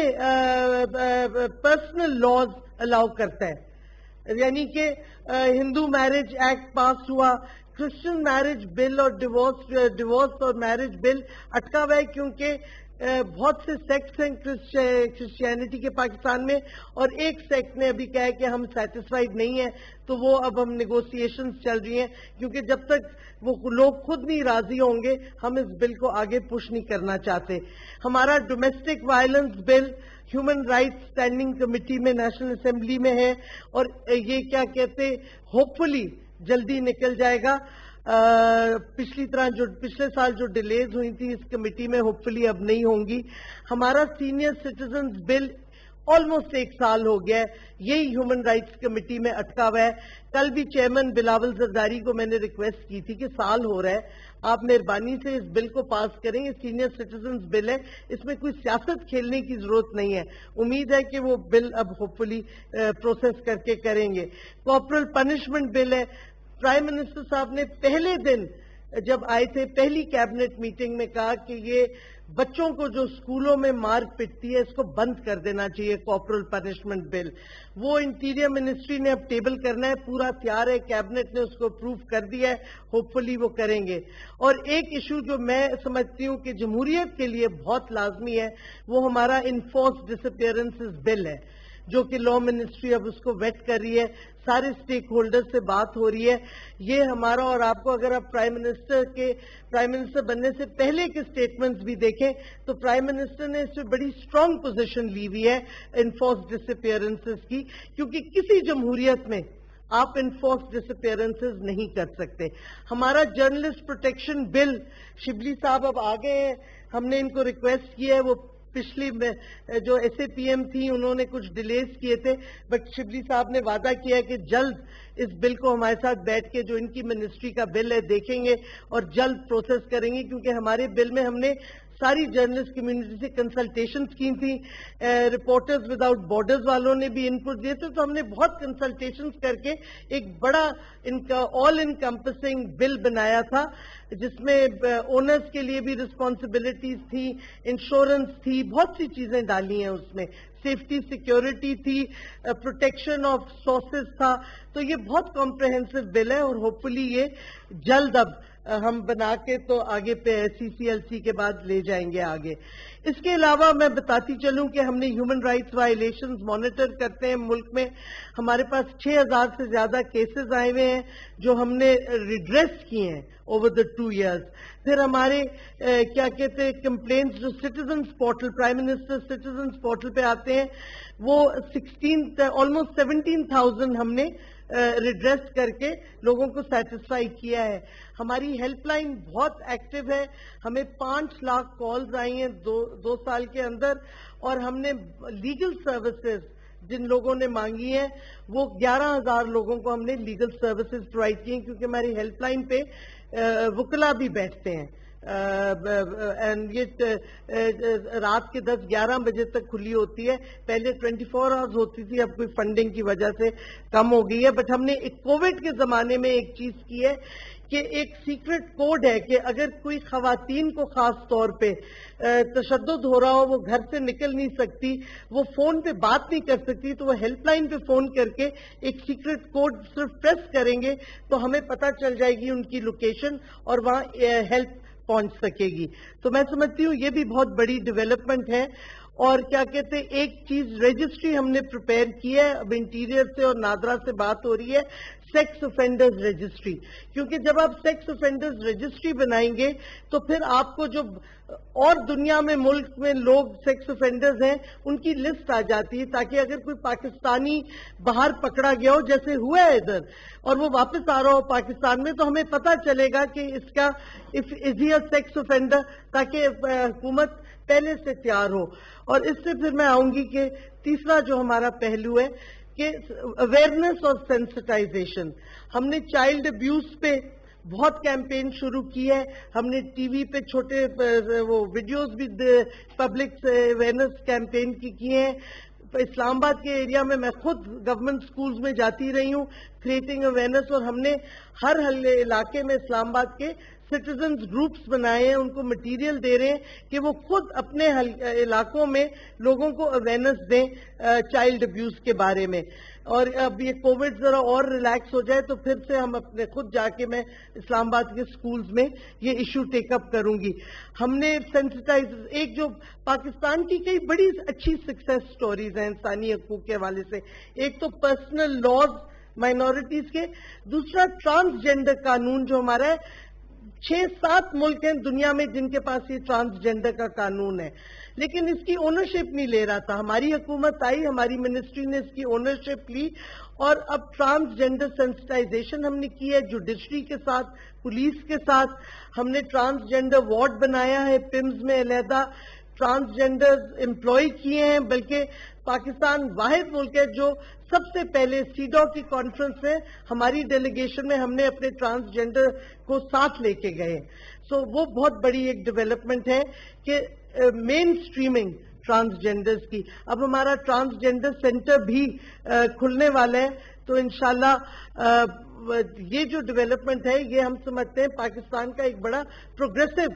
پرسنل لاز الاؤ کرتا ہے. یعنی کہ ہندو میرج ایکٹ پاس ہوا، کرسچن میرج بل اور ڈیورس ڈیورس اور میرج بل اٹکا ہوا ہے کیونکہ بہت سے سیکٹس ہیں کرسچینٹی کے پاکستان میں، اور ایک سیکٹ نے ابھی کہا ہے کہ ہم سیٹسفائیڈ نہیں ہیں، تو وہ اب ہم نیگوسیشنز چل رہی ہیں کیونکہ جب تک وہ لوگ خود نہیں راضی ہوں گے ہم اس بل کو آگے پش نہیں کرنا چاہتے. ہمارا domestic violence bill human rights standing committee میں نیشنل اسمبلی میں ہے اور یہ کیا کہتے ہوپ فلی جلدی نکل جائے گا. پچھلی طرح جو پچھلے سال جو ڈیلیز ہوئی تھی اس کمیٹی میں ہوپ فلی اب نہیں ہوں گی. ہمارا سینئر سٹیزنز بل آلموسٹ ایک سال ہو گیا ہے، یہی ہیومن رائٹس کمیٹی میں اٹکا ہوا ہے. کل بھی چیئرمین بلاول زرداری کو میں نے ریکویسٹ کی تھی کہ سال ہو رہا ہے، آپ مہربانی سے اس بل کو پاس کریں. یہ سینئر سٹیزنز بل ہے، اس میں کوئی سیاست کھیلنے کی ضرورت نہیں ہے. امید ہے کہ وہ بل اب ہوپ فلی پروسیس کر کے کریں گے. کارپورل پنشمنٹ بل ہے. پرائم منسٹر صاحب نے پہلے دن جب آئے تھے پہلی کیبنٹ میٹنگ میں کہا کہ یہ بچوں کو جو اسکولوں میں مار پٹتی ہے اس کو بند کر دینا چاہیے، کارپورل پنشمنٹ بل، وہ انٹیریئر منسٹری نے اب ٹیبل کرنا ہے، پورا تیار ہے، کیبنٹ نے اس کو اپروو کر دیا ہے، ہوپ فلی وہ کریں گے۔ اور ایک ایشو جو میں سمجھتی ہوں کہ جمہوریت کے لیے بہت لازمی ہے وہ ہمارا انفورس ڈس اپیئرنسز بل ہے، جو کہ لا منسٹری اب اس کو ویٹ کر رہی ہے، سارے سٹیک ہولڈر سے بات ہو رہی ہے۔ یہ ہمارا، اور آپ کو اگر آپ پرائم منسٹر کے پرائم منسٹر بننے سے پہلے کے سٹیٹمنٹس بھی دیکھیں تو پرائم منسٹر نے اس پہ بڑی اسٹرانگ پوزیشن لی ہوئی ہے انفورس ڈس اپیئرنسز کی، کیونکہ کسی جمہوریت میں آپ انفورس ڈس اپیئرنسز نہیں کر سکتے۔ ہمارا جرنلسٹ پروٹیکشن بل، شبلی صاحب اب آگے ہیں، ہم نے ان کو ریکویسٹ کیا ہے، وہ پچھلی جو ایس اے پی ایم تھی انہوں نے کچھ ڈیلیز کیے تھے، بٹ شبلی صاحب نے وعدہ کیا ہے کہ جلد اس بل کو ہمارے ساتھ بیٹھ کے جو ان کی منسٹری کا بل ہے دیکھیں گے اور جلد پروسیس کریں گے، کیونکہ ہمارے بل میں ہم نے ساری جرنلسٹ کمیونٹی سے کنسلٹیشنز کی تھی، رپورٹرز وداؤٹ بارڈرز والوں نے بھی انپٹ دیے تھے، تو ہم نے بہت کنسلٹیشنز کر کے ایک بڑا ان کا آل انکمپسنگ بل بنایا تھا، جس میں اونرز کے لیے بھی رسپانسبلٹیز تھی، انشورنس تھی، بہت سی چیزیں ڈالی ہیں اس میں، سیفٹی سیکیورٹی تھی، پروٹیکشن آف سورسز تھا، تو یہ بہت کمپریہنسو بل ہے اور ہوپ فلی یہ جلد اب ہم بنا کے تو آگے پہ سی سی ایل سی کے بعد لے جائیں گے آگے۔ اس کے علاوہ میں بتاتی چلوں کہ ہم نے ہیومن رائٹس وائلیشنز مانیٹر کرتے ہیں ملک میں، ہمارے پاس چھ ہزار سے زیادہ کیسز آئے ہوئے ہیں جو ہم نے ریڈریس کیے ہیں اوور دا ٹو ایئرز۔ پھر ہمارے کیا کہتے ہیں کمپلینٹس جو citizens portal, prime minister citizens portal پہ آتے ہیں، وہ سکسٹین آلموسٹ سیونٹین تھاؤزینڈ ہم نے ریڈریس کر کے لوگوں کو سیٹسفائی کیا ہے۔ ہماری ہیلپ لائن بہت ایکٹیو ہے، ہمیں پانچ لاکھ کالز آئی ہیں دو دو سال کے اندر، اور ہم نے لیگل سروسز جن لوگوں نے مانگی ہیں وہ گیارہ ہزار لوگوں کو ہم نے لیگل سروسز پرووائڈ کی ہیں، کیونکہ ہماری ہیلپ لائن پہ وکلا بھی بیٹھتے ہیں، یہ رات کے دس گیارہ بجے تک کھلی ہوتی ہے، پہلے ٹوینٹی فور آورز ہوتی تھی، اب کوئی فنڈنگ کی وجہ سے کم ہو گئی ہے۔ بٹ ہم نے ایک کووڈ کے زمانے میں ایک چیز کی ہے کہ ایک سیکرٹ کوڈ ہے کہ اگر کوئی خواتین کو خاص طور پہ تشدد ہو رہا ہو، وہ گھر سے نکل نہیں سکتی، وہ فون پہ بات نہیں کر سکتی، تو وہ ہیلپ لائن پہ فون کر کے ایک سیکرٹ کوڈ صرف پریس کریں گے تو ہمیں پتہ چل جائے گی ان کی لوکیشن اور وہاں ہیلپ پہنچ سکے گی۔ تو میں سمجھتی ہوں یہ بھی بہت بڑی ڈیولپمنٹ ہے۔ اور کیا کہتے ہیں ایک چیز رجسٹری ہم نے پریپئر کی ہے، اب انٹیریئر سے اور نادرا سے بات ہو رہی ہے، سیکس افینڈرز رجسٹری، کیونکہ جب آپ سیکس افینڈرز رجسٹری بنائیں گے تو پھر آپ کو جو اور دنیا میں ملک میں لوگ سیکس افینڈرز ہیں ان کی لسٹ آ جاتی ہے، تاکہ اگر کوئی پاکستانی باہر پکڑا گیا ہو جیسے ہوا ہے ادھر اور وہ واپس آ رہا ہو پاکستان میں، تو ہمیں پتہ چلے گا کہ اس کا از ہی اے سیکس افینڈر، تاکہ حکومت پہلے سے تیار ہو۔ اور اس سے پھر میں آؤں گی کہ تیسرا جو ہمارا پہلو ہے کہ اویئرنیس اور سینسٹائزیشن، ہم نے چائلڈ ابیوز پہ بہت کیمپین شروع کی ہے، ہم نے ٹی وی پہ چھوٹے وہ ویڈیوز بھی پبلک سے اویئرنیس کیمپین کی کیے ہیں۔ اسلام آباد کے ایریا میں میں خود گورنمنٹ سکولز میں جاتی رہی ہوں کریٹنگ اویئرنیس، اور ہم نے ہر علاقے میں اسلام آباد کے سٹیزنز گروپس بنائے ہیں، ان کو مٹیریل دے رہے ہیں کہ وہ خود اپنے علاقوں میں لوگوں کو اویئرنیس دیں چائلڈ ابیوز کے بارے میں۔ اور اب یہ کووڈ ذرا اور ریلیکس ہو جائے تو پھر سے ہم اپنے خود جا کے میں اسلام آباد کے سکولز میں یہ ایشو ٹیک اپ کروں گی۔ ہم نے سینسٹائز، ایک جو پاکستان کی کئی بڑی اچھی سکسیس سٹوریز ہیں انسانی حقوق کے حوالے سے، ایک تو پرسنل لاز مائنورٹیز کے، دوسرا ٹرانسجینڈر قانون جو ہمارا ہے، چھ سات ملک ہیں دنیا میں جن کے پاس یہ ٹرانسجینڈر کا قانون ہے، لیکن اس کی اونرشپ نہیں لے رہا تھا۔ ہماری حکومت آئی، ہماری منسٹری نے اس کی اونرشپ لی، اور اب ٹرانسجینڈر سینسٹائزیشن ہم نے کی ہے جوڈیشری کے ساتھ، پولیس کے ساتھ۔ ہم نے ٹرانسجینڈر وارڈ بنایا ہے پمز میں، علیحدہ ٹرانسجینڈر امپلائی کیے ہیں، بلکہ پاکستان واحد ملک ہے جو سب سے پہلے سیڈو کی کانفرنس میں ہماری ڈیلیگیشن میں ہم نے اپنے ٹرانسجینڈر کو ساتھ لے کے گئے۔ سو وہ بہت بڑی ایک ڈیولپمنٹ ہے کہ مین سٹریمنگ ٹرانسجینڈرز کی۔ اب ہمارا ٹرانسجینڈر سینٹر بھی کھلنے والا ہے، تو انشاءاللہ یہ جو ڈیولپمنٹ ہے یہ ہم سمجھتے ہیں پاکستان کا ایک بڑا پروگریسو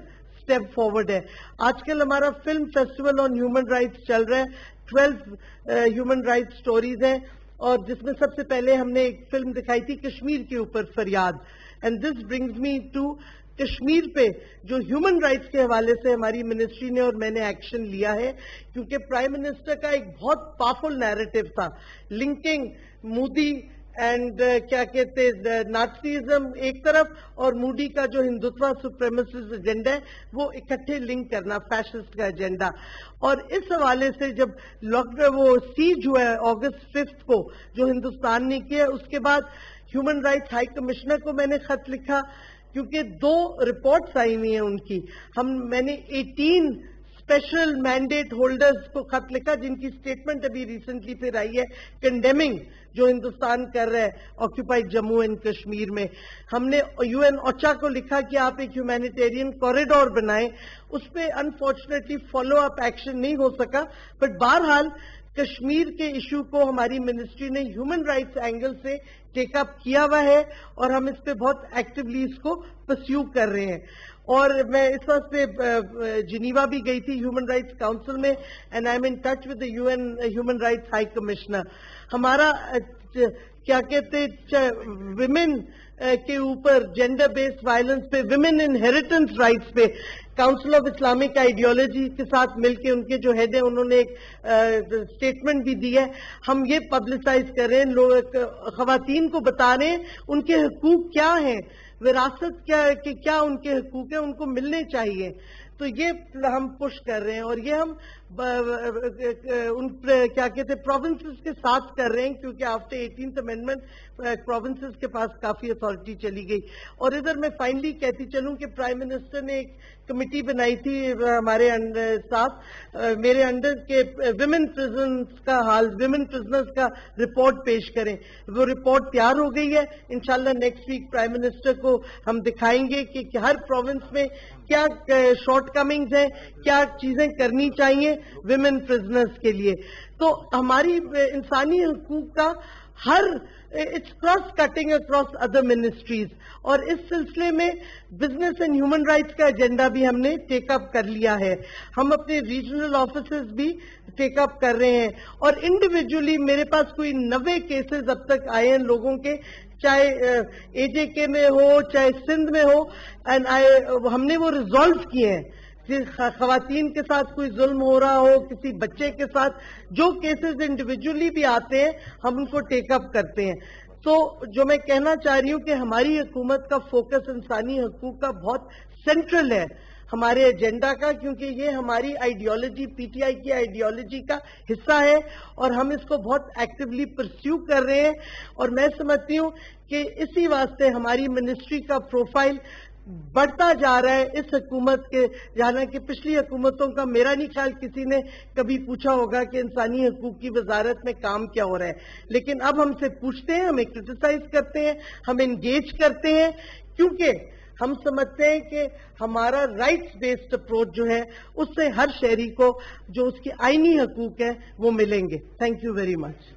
स्टेप फॉरवर्ड है। आजकल हमारा film festival on human rights चल रहा है, ट्वेल्व ह्यूमन राइट्स स्टोरीज हैं, और जिसमें सबसे पहले हमने एक फिल्म दिखाई थी कश्मीर के ऊपर, फरियाद। And this brings me to Kashmir पे जो ह्यूमन राइट्स के हवाले से हमारी मिनिस्ट्री ने और मैंने एक्शन लिया है, क्योंकि प्राइम मिनिस्टर का एक बहुत पावरफुल नैरेटिव था, लिंकिंग मोदी एंड uh, क्या कहते नाज़िज्म एक तरफ और मोदी का जो हिंदुत्व सुप्रीमेसिस्ट एजेंडा है वो इकट्ठे लिंक करना, फैशिस्ट का एजेंडा। और इस हवाले से जब लॉकडाउन वो सीज हुआ है अगस्त फिफ्थ को जो हिंदुस्तान ने किया, उसके बाद ह्यूमन राइट्स हाई कमिश्नर को मैंने खत लिखा, क्योंकि दो रिपोर्ट्स आई हुई हैं उनकी। हम मैंने अठारह स्पेशल मैंडेट होल्डर्स को खत लिखा जिनकी स्टेटमेंट अभी रिसेंटली फिर आई है कंडेमिंग जो हिंदुस्तान कर रहा है ऑक्यूपाइड जम्मू एंड कश्मीर में। हमने यूएन ओचा को लिखा कि आप एक ह्यूमैनिटेरियन कॉरिडोर बनाएं, उस पर अनफॉर्चुनेटली फॉलो अप एक्शन नहीं हो सका, बट बहरहाल कश्मीर के इशू को हमारी मिनिस्ट्री ने ह्यूमन राइट्स एंगल से टेकअप किया हुआ है और हम इस पे बहुत एक्टिवली इसको परस्यू कर रहे हैं। और मैं इस वास्ते जिनीवा भी गई थी ह्यूमन राइट्स काउंसिल में, and I am in touch with the UN human rights high commissioner. हमारा क्या कहते विमेन के ऊपर जेंडर बेस्ड वायलेंस पे, विमेन इनहेरिटेंस राइट्स पे काउंसिल ऑफ इस्लामिक आइडियोलॉजी के साथ मिलकर उनके जो हेड है उन्होंने एक स्टेटमेंट भी दी है। हम ये पब्लिसाइज कर रहे हैं, लोग खवातीन को बता रहे हैं उनके हकूक क्या हैं, विरासत क्या है कि क्या उनके हकूक है, उनको मिलने चाहिए। तो ये हम पुश कर रहे हैं और ये हम उन क्या कहते हैं प्रोविंसेस के साथ कर रहे हैं, क्योंकि आफ्टर एटीन्थ अमेंडमेंट प्रोविंसेस के पास काफी अथॉरिटी चली गई। और इधर मैं फाइनली कहती चलूं कि प्राइम मिनिस्टर ने एक कमेटी बनाई थी हमारे साथ, मेरे अंडर के विमेन प्रिजन्स का हाल, विमेन प्रिजनर्स का रिपोर्ट पेश करें। वो रिपोर्ट तैयार हो गई है, इंशाल्लाह नेक्स्ट वीक प्राइम मिनिस्टर को हम दिखाएंगे कि हर प्रोविंस में क्या शॉर्टकमिंग्स हैं, क्या चीजें करनी चाहिए विमेन प्रिजनर्स के लिए। तो हमारी इंसानी हकूक का हर it's cross cutting across other ministries, और इस सिलसिले में बिजनेस एंड ह्यूमन राइट्स का एजेंडा भी हमने टेकअप कर लिया है। हम अपने रीजनल ऑफिसेज भी टेकअप कर रहे हैं और इंडिविजुअली मेरे पास कोई नब्बे केसेस अब तक आए हैं लोगों के, चाहे एजेके में हो चाहे सिंध में हो, एंड आई हमने वो रिजॉल्व किए हैं। खवातीन के साथ कोई जुल्म हो रहा हो, किसी बच्चे के साथ, जो केसेस इंडिविजुअली भी आते हैं हम उनको टेकअप करते हैं। तो जो मैं कहना चाह रही हूँ कि हमारी हुकूमत का फोकस इंसानी हकूक का बहुत सेंट्रल है हमारे एजेंडा का, क्योंकि ये हमारी आइडियोलॉजी, पीटीआई की आइडियोलॉजी का हिस्सा है और हम इसको बहुत एक्टिवली परस्यू कर रहे हैं। और मैं समझती हूँ कि इसी वास्ते हमारी मिनिस्ट्री का प्रोफाइल बढ़ता जा रहा है इस हुकूमत के, हालांकि पिछली हुकूमतों का मेरा नहीं ख्याल किसी ने कभी पूछा होगा कि इंसानी हकूक की वजारत में काम क्या हो रहा है, लेकिन अब हमसे पूछते हैं, हमें क्रिटिसाइज करते हैं, हम एंगेज करते हैं, क्योंकि हम समझते हैं कि हमारा राइट्स बेस्ड अप्रोच जो है उससे हर शहरी को जो उसकी आईनी हकूक है वो मिलेंगे। Thank you very much.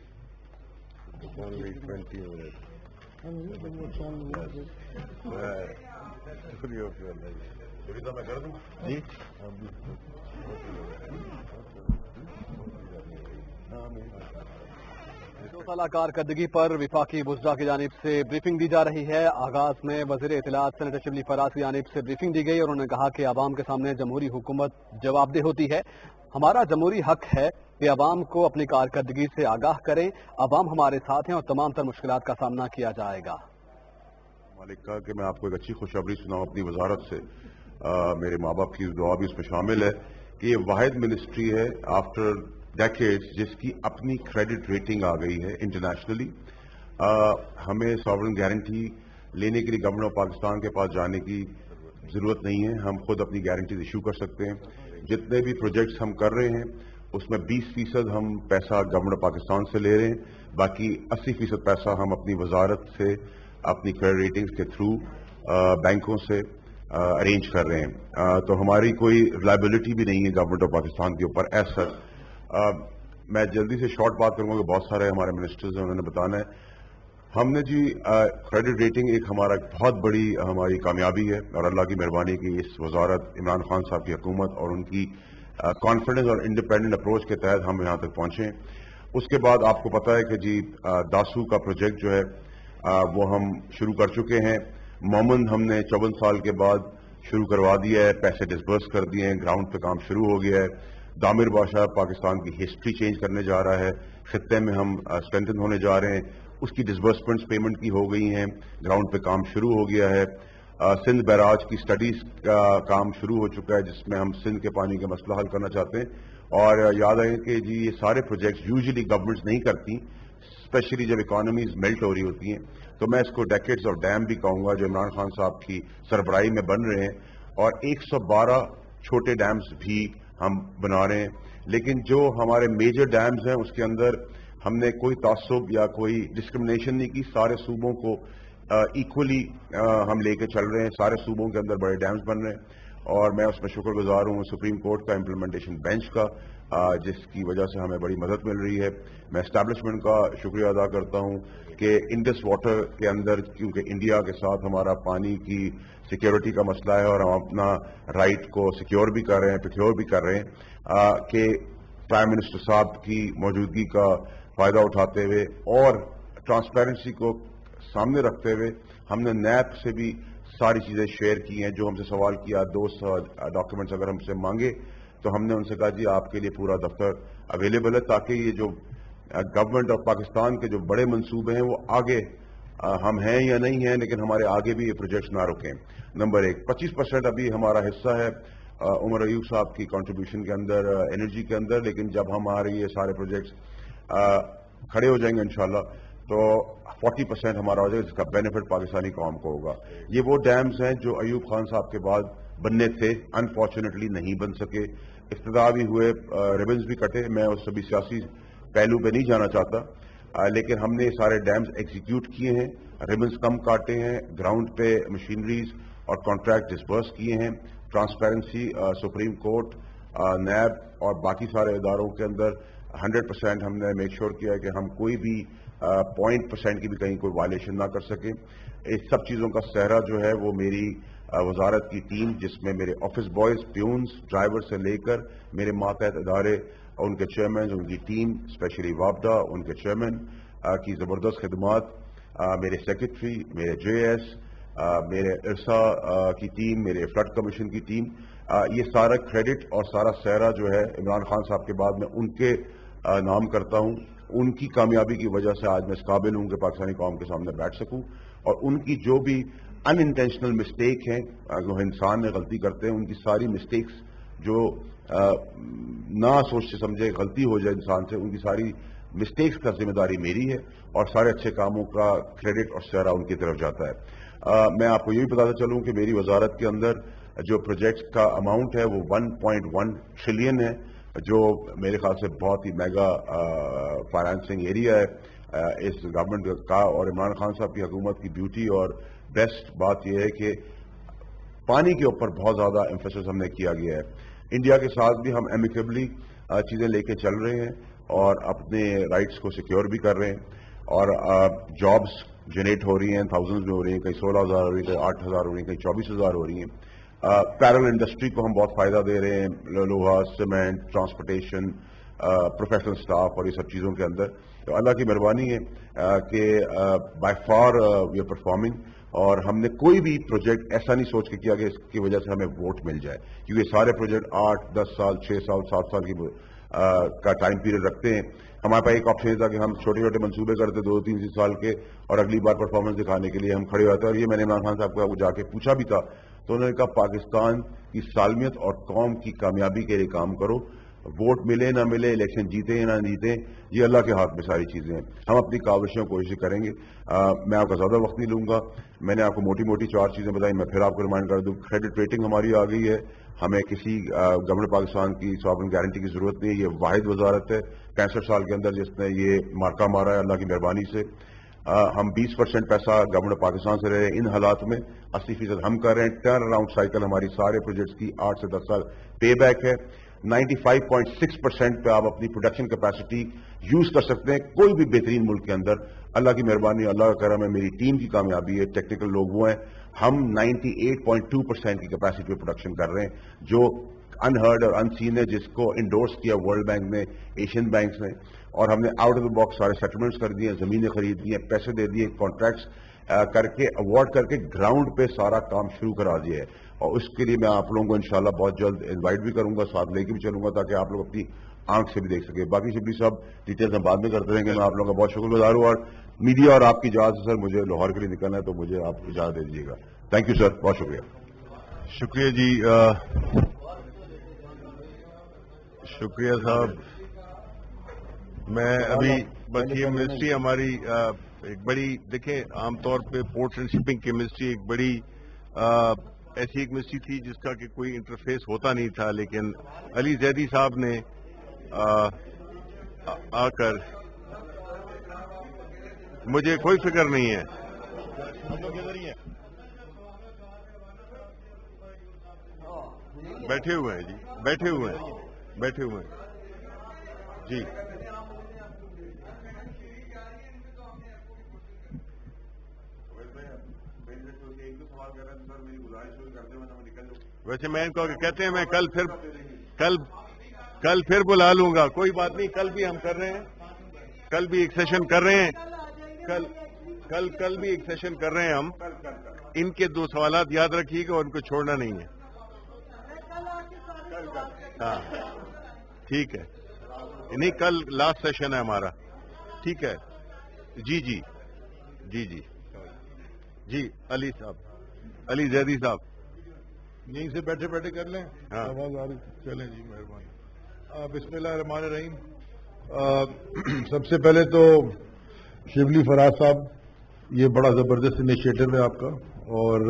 दो साल कारकर्दगी पर विफाकी वुज़रा की जानिब से ब्रीफिंग दी जा रही है। आगाज में वज़ीर इत्तलात सेनेटर शिबली फराज की जानिब से ब्रीफिंग दी गई और उन्होंने कहा कि आवाम के सामने जमहूरी हुकूमत जवाबदेह होती है। हमारा जमहूरी हक है कि आवाम को अपनी कारकर्दगी से आगाह करें, आवाम हमारे साथ हैं और तमाम तर मुश्किलात का सामना किया जाएगा। मालिक कहा कि मैं आपको एक अच्छी खुशखबरी सुनाऊं अपनी वजारत से, आ, मेरे माँ बाप की दुआ भी उसमें शामिल है कि ये वाहिद मिनिस्ट्री है आफ्टर डेकेड्स जिसकी अपनी क्रेडिट रेटिंग आ गई है इंटरनेशनली। हमें सॉवरेन गारंटी लेने के लिए गवर्नमेंट ऑफ पाकिस्तान के पास जाने की जरूरत नहीं है, हम खुद अपनी गारंटीज इशू कर सकते हैं। जितने भी प्रोजेक्ट्स हम कर रहे हैं उसमें बीस फीसद हम पैसा गवर्नमेंट ऑफ पाकिस्तान से ले रहे हैं, बाकी अस्सी फीसद पैसा हम अपनी वजारत से अपनी क्रेडिट रेटिंग्स के थ्रू बैंकों से अरेंज कर रहे हैं। आ, तो हमारी कोई रिलायबिलिटी भी नहीं है गवर्नमेंट ऑफ पाकिस्तान के ऊपर एज सच। मैं जल्दी से शॉर्ट बात करूंगा कि बहुत सारे हमारे मिनिस्टर्स हैं, उन्होंने बताना है। ہم نے جی کریڈٹ ریٹنگ ایک ہمارا بہت بڑی ہماری کامیابی ہے اور اللہ کی مہربانی کی اس وزارت عمران خان صاحب کی حکومت اور ان کی کانفیڈنس اور انڈیپینڈنٹ اپروچ کے تحت ہم یہاں تک پہنچے ہیں. اس کے بعد آپ کو پتا ہے کہ جی داسو کا پروجیکٹ جو ہے وہ ہم شروع کر چکے ہیں. مومن ہم نے چون سال کے بعد شروع کروا دیا ہے, پیسے ڈسبرس کر دیے ہیں, گراؤنڈ پہ کام شروع ہو گیا ہے. دامر بادشاہ پاکستان کی ہسٹری چینج کرنے جا رہا ہے, خطے میں ہم اسٹرینتھن ہونے جا رہے ہیں, اس کی ڈسبرسمنٹس پیمنٹ کی ہو گئی ہیں, گراؤنڈ پہ کام شروع ہو گیا ہے. سندھ بیراج کی سٹڈیز کا کام شروع ہو چکا ہے جس میں ہم سندھ کے پانی کا مسئلہ حل کرنا چاہتے ہیں. اور یاد آئے کہ جی یہ سارے پروجیکٹس یوزلی گورنمنٹس نہیں کرتی, اسپیشلی جب اکانومیز میلٹ ہو رہی ہوتی ہیں. تو میں اس کو ڈیکیڈز آف ڈیم بھی کہوں گا جو عمران خان صاحب کی سربراہی میں بن رہے ہیں, اور ایک سو بارہ چھوٹے ڈیمز بھی ہم بنا رہے ہیں. لیکن جو ہمارے میجر ڈیمز ہیں اس کے اندر ہم نے کوئی تعصب یا کوئی ڈسکرمنیشن نہیں کی, سارے صوبوں کو ایکولی ہم لے کے چل رہے ہیں. سارے صوبوں کے اندر بڑے ڈیمز بن رہے ہیں اور میں اس میں شکر گزار ہوں سپریم کورٹ کا امپلیمنٹیشن بینچ کا, جس کی وجہ سے ہمیں بڑی مدد مل رہی ہے. میں اسٹیبلشمنٹ کا شکریہ ادا کرتا ہوں کہ انڈس واٹر کے اندر, کیونکہ انڈیا کے ساتھ ہمارا پانی کی سیکیورٹی کا مسئلہ ہے اور ہم اپنا رائٹ کو سیکیور بھی کر رہے ہیں, پروکیور بھی کر رہے ہیں, کہ پرائم منسٹر صاحب کی موجودگی کا فائدہ اٹھاتے ہوئے اور ٹرانسپیرنسی کو سامنے رکھتے ہوئے ہم نے نیب سے بھی ساری چیزیں شیئر کی ہیں. جو ہم سے سوال کیا, دو ڈاکیومنٹس اگر ہم سے مانگے تو ہم نے ان سے کہا جی آپ کے لیے پورا دفتر اویلیبل ہے, تاکہ یہ جو گورنمنٹ آف پاکستان کے جو بڑے منصوبے ہیں وہ آگے ہم ہیں یا نہیں ہیں لیکن ہمارے آگے بھی یہ پروجیکٹس نہ رکیں. نمبر ایک, پچیس پرسینٹ ابھی ہمارا حصہ ہے عمر ایوب صاحب کی کنٹریبیوشن کے اندر انرجی کے اندر, لیکن جب ہمارے یہ سارے پروجیکٹس کھڑے ہو جائیں گے انشاءاللہ تو فورٹی پرسینٹ ہمارا ہو جائے گا, جس کا بینیفٹ پاکستانی قوم کو ہوگا. یہ وہ ڈیمز ہیں جو ایوب خان صاحب کے بعد بننے تھے, انفارچونیٹلی نہیں بن سکے. افتتاح بھی ہوئے, ریبنز بھی کٹے, میں اس سبھی سیاسی پہلو پہ نہیں جانا چاہتا, لیکن ہم نے سارے ڈیمز ایگزیکیوٹ کیے ہیں, ریبنز کم کاٹے ہیں, گراؤنڈ پہ مشینریز اور کانٹریکٹ ڈسبرس کیے ہیں. ٹرانسپیرنسی سپریم کورٹ, نیب اور باقی سارے اداروں کے اندر ہنڈریڈ پرسینٹ ہم نے میک شیور کیا ہے کہ ہم کوئی بھی پوائنٹ پرسینٹ کی بھی کہیں کوئی وائلیشن نہ کر سکیں. اس سب چیزوں کا سہرا جو ہے وہ میری وزارت کی ٹیم, جس میں میرے آفس بوائز, پیونز, ڈرائیور سے لے کر میرے ماتحت ادارے, ان کے چیئرمین, ان کی ٹیم, اسپیشلی وابڈا ان کے چیئرمین کی زبردست خدمات, میرے سیکرٹری, میرے جے ایس, میرے ارسا کی ٹیم, میرے فلڈ کمیشن کی ٹیم, یہ سارا کریڈٹ اور سارا سہرا جو ہے عمران خان صاحب کے بعد میں ان کے نام کرتا ہوں. ان کی کامیابی کی وجہ سے آج میں اس قابل ہوں کہ پاکستانی قوم کے سامنے بیٹھ سکوں, اور ان کی جو بھی ان انٹینشنل مسٹیک ہیں, جو انسان میں غلطی کرتے ہیں, ان کی ساری مسٹیکس جو نہ سوچ سے سمجھے غلطی ہو جائے انسان سے, ان کی ساری مسٹیکس کا ذمہ داری میری ہے اور سارے اچھے کاموں کا کریڈٹ اور سہرا ان کی طرف جاتا ہے. میں آپ کو یہ بھی بتاتا چلوں کہ میری وزارت کے اندر جو پروجیکٹ کا اماؤنٹ ہے وہ ون پوائنٹ ون ٹریلین ہے, جو میرے خیال سے بہت ہی میگا فائنانسنگ ایریا ہے اس گورنمنٹ کا. اور عمران خان صاحب کی حکومت کی بیوٹی اور بیسٹ بات یہ ہے کہ پانی کے اوپر بہت زیادہ ایمفیسس ہم نے کیا گیا ہے. انڈیا کے ساتھ بھی ہم ایمیکیبلی چیزیں لے کے چل رہے ہیں اور اپنے رائٹس کو سیکیور بھی کر رہے ہیں, اور جابس جنریٹ ہو رہی ہیں, تھاؤزنڈز میں ہو رہی ہیں, کہیں سولہ ہزار ہو رہی ہیں, کہیں آٹھ ہزار ہو رہی ہیں, کہیں چوبیس ہزار ہو رہی ہیں. پیرل انڈسٹری کو ہم بہت فائدہ دے رہے ہیں, لوہا, سیمنٹ, ٹرانسپورٹیشن, پروفیشنل اسٹاف اور یہ سب چیزوں کے اندر. تو اللہ کی مہربانی ہے کہ by far we are performing, اور ہم نے کوئی بھی پروجیکٹ ایسا نہیں سوچ کے کیا کہ اس کی وجہ سے ہمیں ووٹ مل جائے, کیونکہ سارے پروجیکٹ آٹھ دس سال چھ سال سات سال کی کا ٹائم پیریڈ رکھتے ہیں. ہمارے پاس ایک آپشن تھا کہ ہم چھوٹے چھوٹے منصوبے کرتے دو تین سال کے, اور اگلی بار پرفارمنس دکھانے کے لیے ہم کھڑے ہوتے ہیں. اور یہ میں نے عمران خان صاحب کو جا کے پوچھا بھی تھا, تو انہوں نے کہا پاکستان کی سالمیت اور قوم کی کامیابی کے لیے کام کرو, ووٹ ملے نہ ملے, الیکشن جیتے یا نہ جیتے, یہ اللہ کے ہاتھ میں ساری چیزیں ہیں. ہم اپنی کاوشوں کوشش کریں گے. میں آپ کا زیادہ وقت نہیں لوں گا, میں نے آپ کو موٹی موٹی چار چیزیں بتائیں, میں پھر آپ کو ریمائنڈ کر دوں. کریڈٹ ریٹنگ ہماری آ گئی ہے, ہمیں کسی گورنمنٹ پاکستان کی سوورن گارنٹی کی ضرورت نہیں ہے. یہ واحد وزارت ہے پینسٹھ سال کے اندر جس نے یہ مارکا مارا ہے اللہ کی مہربانی سے. ہم بیس پرسینٹ پیسہ گورنمنٹ پاکستان سے رہے ہیں ان حالات میں, اسی فیصد ہم کر رہے ہیں. ٹرن اراؤنڈ سائیکل ہماری سارے پروجیکٹس کی آٹھ سے دس سال پے بیک ہے. Ninety five point six percent پہ آپ اپنی پروڈکشن کیپیسٹی یوز کر سکتے ہیں کوئی بھی بہترین ملک کے اندر. اللہ کی مہربانی، اللہ کا کرم ہے، میری ٹیم کی کامیابی ہے، ٹیکنیکل لوگ وہ ہیں. ہم ninety eight point two percent کی کیپیسٹی پہ پروڈکشن کر رہے ہیں، جو انہرڈ اور انسین ہے، جس کو انڈورس کیا ورلڈ بینک نے، ایشین بینکس نے. اور ہم نے آؤٹ آف دا باکس سارے سیٹلمنٹس کر دیے، زمینیں خرید دی ہیں، پیسے دے دیے، کانٹریکٹس کر کے اوارڈ کر کے گراؤنڈ پہ سارا کام شروع کرا دیا ہے. اور اس کے لیے میں آپ لوگوں کو انشاءاللہ بہت جلد انوائٹ بھی کروں گا، ساتھ لے کے بھی چلوں گا تاکہ آپ لوگ اپنی آنکھ سے بھی دیکھ سکیں. باقی شبلی صاحب ڈیٹیلز ہم بعد میں کرتے رہیں گے. میں آپ لوگوں کا بہت شکر گزار ہوں، اور میڈیا اور آپ کی اجازت سر مجھے لاہور کے لیے نکلنا ہے تو مجھے آپ اجازت دے دیجیے گا. تھینک یو سر، بہت شکریہ. شکریہ جی، شکریہ صاحب. میں ابھی بس یہ منسٹری ہماری ایک بڑی، دیکھیں عام طور پہ پورٹس اینڈ شپنگ کی منسٹری ایک بڑی ایسی ایک منسٹری تھی جس کا کہ کوئی انٹرفیس ہوتا نہیں تھا، لیکن علی زیدی صاحب نے آ کر، مجھے کوئی فکر نہیں ہے، بیٹھے ہوئے ہیں جی، بیٹھے ہوئے ہیں بیٹھے ہوئے ہیں جی. ویسے میں ان کو کہتے ہیں میں کل پھر کل کل پھر بلا لوں گا، کوئی بات نہیں. کل بھی ہم کر رہے ہیں، کل بھی ایک سیشن کر رہے ہیں، کل کل کل بھی ایک سیشن کر رہے ہیں ہم. ان کے دو سوالات یاد رکھیے گا اور ان کو چھوڑنا نہیں ہے. ہاں ٹھیک ہے، نہیں کل لاسٹ سیشن ہے ہمارا. ٹھیک ہے جی جی جی جی جی. علی صاحب، علی زیدی صاحب یہیں سے بیٹھے بیٹھے کر لیں. ہاں آواز آ رہی؟ چلیں جی، مہربانی. بسم اللہ الرحمن الرحیم. سب سے پہلے تو شبلی فراز صاحب، یہ بڑا زبردست انیشیٹو ہے آپ کا، اور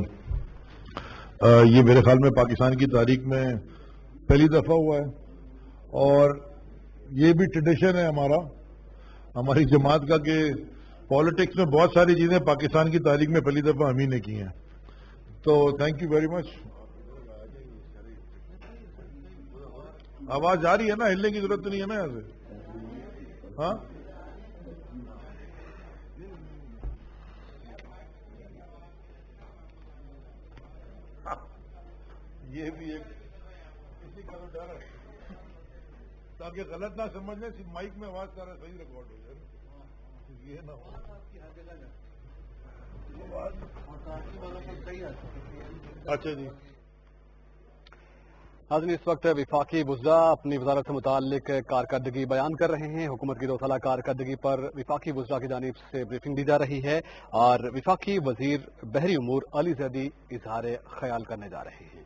یہ میرے خیال میں پاکستان کی تاریخ میں پہلی دفعہ ہوا ہے، اور یہ بھی ٹریڈیشن ہے ہمارا، ہماری جماعت کا، کہ پالیٹکس میں بہت ساری چیزیں پاکستان کی تاریخ میں پہلی دفعہ ہم ہی نے کی ہیں. تو تھینک یو ویری مچ. آواز جا رہی ہے نا؟ ہلنے کی ضرورت تو نہیں ہے نا یہاں سے؟ ہاں یہ بھی ایک کسی کا تو ڈر ہے تاکہ غلط نہ سمجھ لیں، مائک میں آواز کر رہا صحیح ریکارڈ ہو جائے، یہ نہ ہو. اچھا جی. ناظرین، اس وقت وفاقی وزراء اپنی وزارت سے متعلق کارکردگی بیان کر رہے ہیں. حکومت کی دو سالہ کارکردگی پر وفاقی وزراء کی جانب سے بریفنگ دی جا رہی ہے، اور وفاقی وزیر بحری امور علی زیدی اظہار خیال کرنے جا رہے ہیں.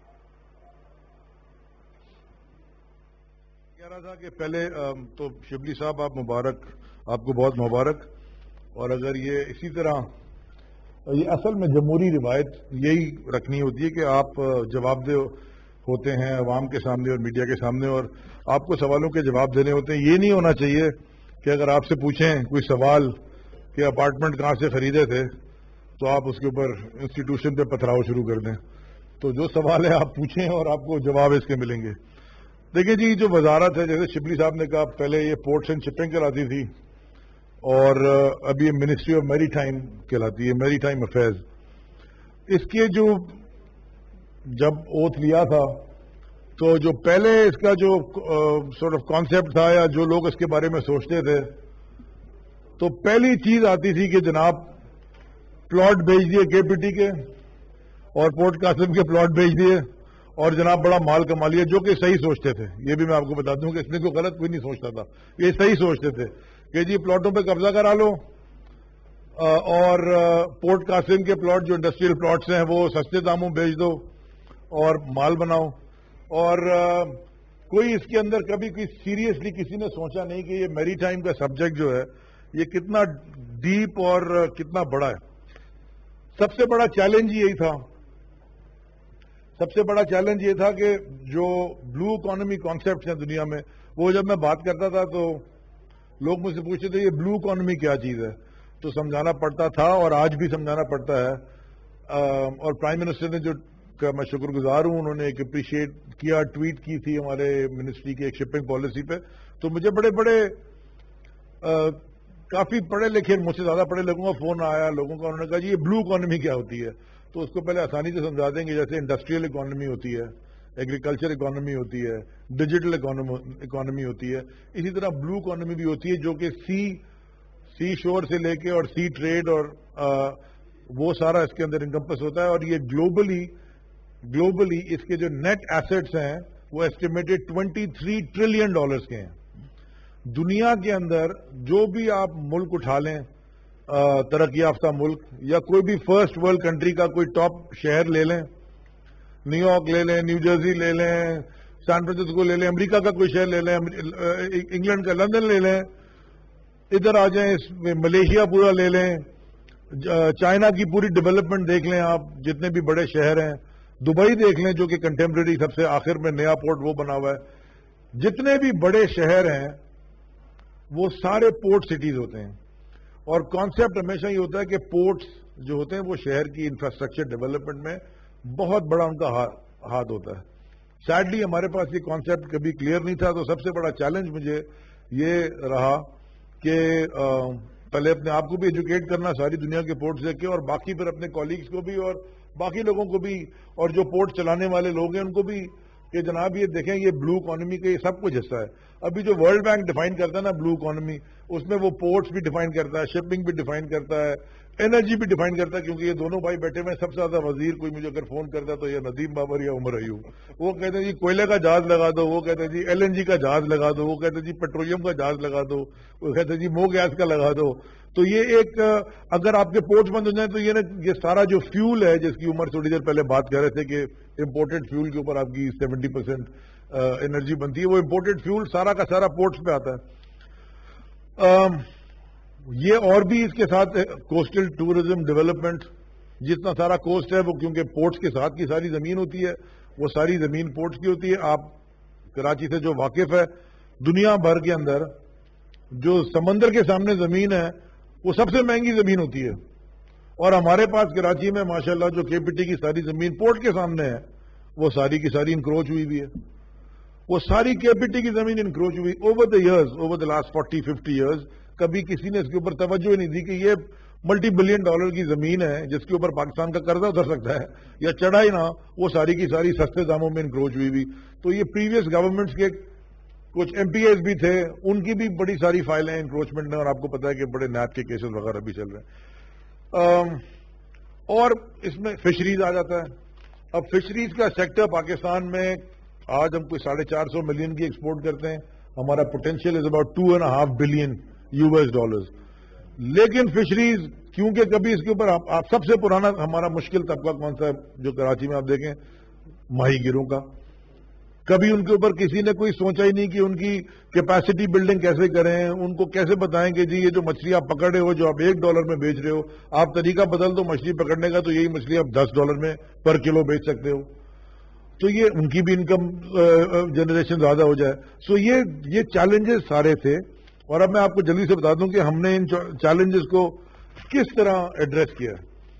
کہہ رہا تھا کہ پہلے تو شبلی صاحب آپ مبارک، آپ کو بہت مبارک. اور اگر یہ اسی طرح، یہ اصل میں جمہوری روایت یہی رکھنی ہوتی ہے کہ آپ جواب دہ ہوتے ہیں عوام کے سامنے اور میڈیا کے سامنے، اور آپ کو سوالوں کے جواب دینے ہوتے ہیں. یہ نہیں ہونا چاہیے کہ اگر آپ سے پوچھیں کوئی سوال کہ اپارٹمنٹ کہاں سے خریدے تھے تو آپ اس کے اوپر انسٹیٹیوشن پہ پتھراؤ شروع کر دیں. تو جو سوال ہے آپ پوچھیں اور آپ کو جواب اس کے ملیں گے. دیکھیں جی، جو وزارت ہے، جیسے شبلی صاحب نے کہا، پہلے یہ پورٹس اینڈ شپنگ کراتی تھی، اور ابھی یہ منسٹری آف میری ٹائم کہلاتی ہے، میری ٹائم افیئرز. اس کے جو جب اوتھ لیا تھا تو جو پہلے اس کا جو سورٹ آف کانسیپٹ تھا، یا جو لوگ اس کے بارے میں سوچتے تھے، تو پہلی چیز آتی تھی کہ جناب پلاٹ بھیج دیے کے پی ٹی کے اور پورٹ قاسم کے پلاٹ بھیج دیے اور جناب بڑا مال کما لیا، جو کہ صحیح سوچتے تھے. یہ بھی میں آپ کو بتا دوں کہ اس میں کوئی غلط کوئی نہیں سوچتا تھا، یہ صحیح سوچتے تھے کہ جی پلاٹوں پہ قبضہ کرا لو، اور پورٹ قاسم کے پلاٹ جو انڈسٹریل پلاٹس ہیں وہ سستے داموں بیچ دو اور مال بناؤ. اور کوئی اس کے اندر کبھی کوئی سیریسلی کسی نے سوچا نہیں کہ یہ میری ٹائم کا سبجیکٹ جو ہے یہ کتنا ڈیپ اور کتنا بڑا ہے. سب سے بڑا چیلنج یہی تھا سب سے بڑا چیلنج یہ تھا کہ جو بلو اکانومی کانسیپٹس ہیں دنیا میں، وہ جب میں بات کرتا تھا تو لوگ مجھ سے پوچھتے تھے یہ بلو اکانومی کیا چیز ہے، تو سمجھانا پڑتا تھا اور آج بھی سمجھانا پڑتا ہے. اور پرائم منسٹر نے جو کا میں شکر گزار ہوں. انہوں نے ایک اپریشیٹ کیا, ٹویٹ کی تھی ہمارے منسٹری کی ایک شپنگ پالیسی پہ. تو مجھے بڑے بڑے کافی پڑھے لکھے, مجھ سے زیادہ پڑھے لوگوں کا فون آیا, لوگوں کا. انہوں نے کہا جی یہ بلو اکانومی کیا ہوتی ہے؟ تو اس کو پہلے آسانی سے سمجھا دیں گے. جیسے انڈسٹریل اکانومی ہوتی ہے, ایگریکلچر اکانومی ہوتی ہے, ڈیجیٹل اکانومی ہوتی ہے, اسی طرح بلو اکانومی بھی ہوتی ہے جو کہ سی سی شور سے لے کے اور سی ٹریڈ اور آ, وہ سارا اس کے اندر انکمپس ہوتا ہے. اور یہ گلوبلی گلوبلی اس کے جو نیٹ ایسٹس ہیں وہ estimated twenty three trillion dollars کے ہیں. دنیا کے اندر جو بھی آپ ملک اٹھا لیں, ترقی یافتہ ملک یا کوئی بھی فرسٹ ورلڈ کنٹری کا کوئی ٹاپ شہر لے لیں, نیو یارک لے لیں, نیو جرسی لے لیں, سان فرانسسکو لے لیں, امریکہ کا کوئی شہر لے لیں, انگلینڈ کا لندن لے لیں, ادھر آ جائیں ملیشیا پورا لے لیں, چائنا کی پوری ڈیولپمنٹ دیکھ لیں آپ, جتنے بھی بڑے شہر ہیں, دبئی دیکھ لیں جو کہ کنٹمپریری سب سے آخر میں نیا پورٹ وہ بنا ہوا ہے. جتنے بھی بڑے شہر ہیں وہ سارے پورٹ سٹیز ہوتے ہیں. اور کانسیپٹ ہمیشہ یہ ہوتا ہے کہ پورٹس جو ہوتے ہیں وہ شہر کی انفراسٹرکچر ڈیولپمنٹ میں بہت بڑا ان کا ہاتھ ہوتا ہے. سیڈلی ہمارے پاس یہ کانسیپٹ کبھی کلیئر نہیں تھا. تو سب سے بڑا چیلنج مجھے یہ رہا کہ پہلے اپنے آپ کو بھی ایجوکیٹ کرنا ساری دنیا کے پورٹ دیکھ کے, اور باقی پھر اپنے کولیگز کو بھی اور باقی لوگوں کو بھی, اور جو پورٹ چلانے والے لوگ ہیں ان کو بھی, کہ جناب یہ دیکھیں یہ بلو اکانومی کا یہ سب کچھ حصہ ہے. ابھی جو ورلڈ بینک ڈیفائن کرتا ہے نا بلو اکانومی, اس میں وہ پورٹس بھی ڈیفائن کرتا ہے, شپنگ بھی ڈیفائن کرتا ہے, انرجی بھی ڈیفائن کرتا ہے. کیونکہ یہ دونوں بھائی بیٹھے ہوئے, سب سے زیادہ وزیر کوئی مجھے اگر فون کرتا ہے تو یہ ندیم بابر یا عمر ایوب. وہ کہتے ہیں جی کوئلے کا جہاز لگا دو, وہ کہتے ہیں جی ایل این جی کا جہاز لگا دو, وہ کہتے ہیں جی پیٹرولیم کا جہاز لگا دو, وہ کہتے ہیں جی مو گیس کا لگا دو. تو یہ ایک اگر آپ کے پورٹس بند ہو جائیں تو یہ نا یہ سارا جو فیول ہے جس کی عمر تھوڑی دیر پہلے بات کر رہے تھے کہ امپورٹڈ فیول کے اوپر آپ کی سیونٹی پرسینٹ انرجی بنتی ہے, وہ امپورٹڈ فیول سارا کا سارا پورٹس پہ آتا ہے. یہ اور بھی اس کے ساتھ کوسٹل ٹورزم ڈیولپمنٹ, جتنا سارا کوسٹ ہے وہ کیونکہ پورٹس کے ساتھ کی ساری زمین ہوتی ہے, وہ ساری زمین پورٹس کی ہوتی ہے. آپ کراچی سے جو واقف ہے, دنیا بھر کے اندر جو سمندر کے سامنے زمین ہے وہ سب سے مہنگی زمین ہوتی ہے. اور ہمارے پاس کراچی میں ماشاءاللہ جو کے پی ٹی کی ساری زمین پورٹ کے سامنے ہے وہ ساری کی ساری انکروچ ہوئی بھی ہے. وہ ساری کے پی ٹی کی زمین انکروچ ہوئی over the years, over the last forty fifty years. کبھی کسی نے اس کے اوپر توجہ ہی نہیں دی کہ یہ ملٹی بلین ڈالر کی زمین ہے جس کے اوپر پاکستان کا قرضہ اتر سکتا ہے یا چڑھا ہی نہ, وہ ساری کی ساری سستے داموں میں انکروچ ہوئی بھی. تو یہ پریویس گورنمنٹس کے کچھ ایم پی ایز بھی تھے, ان کی بھی بڑی ساری فائلیں انکروچمنٹ میں, اور آپ کو پتا ہے کہ بڑے نیب کے کیسز وغیرہ بھی چل رہے ہیں. اور اس میں فشریز آ جاتا ہے. اب فشریز کا سیکٹر پاکستان میں آج ہم کوئی ساڑھے چار سو ملین کی ایکسپورٹ کرتے ہیں. ہمارا potential is about two and half billion US ایس ڈالرز. لیکن فشریز کیونکہ کبھی اس کے اوپر آپ سب سے پرانا ہمارا مشکل طبقہ کون سا ہے جو کراچی میں آپ دیکھیں, ماہی گیروں کا. کبھی ان کے اوپر کسی نے کوئی سوچا ہی نہیں کہ ان کی کیپیسٹی بلڈنگ کیسے کریں, ان کو کیسے بتائیں کہ جی یہ جو مچھلی آپ پکڑ رہے ہو جو آپ ایک ڈالر میں بیچ رہے ہو, آپ طریقہ بدل دو مچھلی پکڑنے کا تو یہی مچھلی آپ دس ڈالر میں پر کلو بیچ سکتے ہو. تو یہ ان کی بھی انکم جنریشن زیادہ ہو جائے. سو یہ یہ چیلنجز سارے تھے. اور اب میں آپ کو جلدی سے بتا دوں کہ ہم نے ان چیلنجز کو کس طرح ایڈریس کیا.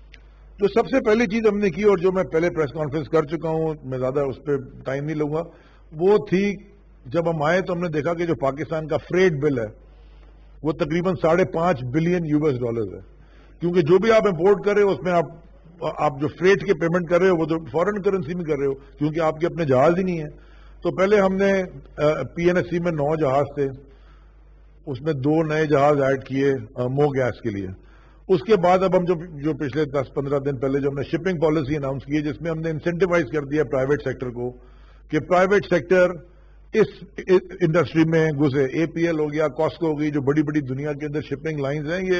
جو سب سے پہلی چیز ہم نے کی, اور جو میں پہلے پریس کانفرنس کر چکا ہوں, میں زیادہ اس پہ ٹائم نہیں لوں گا, وہ تھی جب ہم آئے تو ہم نے دیکھا کہ جو پاکستان کا فریٹ بل ہے وہ تقریباً ساڑھے پانچ بلین یو ایس ڈالرز ہے. کیونکہ جو بھی آپ امپورٹ کر رہے ہو اس میں آپ آپ جو فریٹ کے پیمنٹ کر رہے ہو وہ تو فورن کرنسی میں کر رہے ہو, کیونکہ آپ کے اپنے جہاز ہی نہیں ہیں. تو پہلے ہم نے پی این ایس سی میں نو جہاز تھے, اس میں دو نئے جہاز ایڈ کیے مو گیس کے لیے. اس کے بعد اب ہم جو جو پچھلے دس پندرہ دن پہلے جو ہم نے شپنگ پالیسی اناؤنس کی ہے جس میں ہم نے انسینٹیوائز کر دیا پرائیویٹ سیکٹر کو کہ پرائیویٹ سیکٹر اس انڈسٹری میں گھسے. اے پی ایل ہو گیا, کاسکو ہو گئی, جو بڑی بڑی دنیا کے اندر شپنگ لائنز ہیں,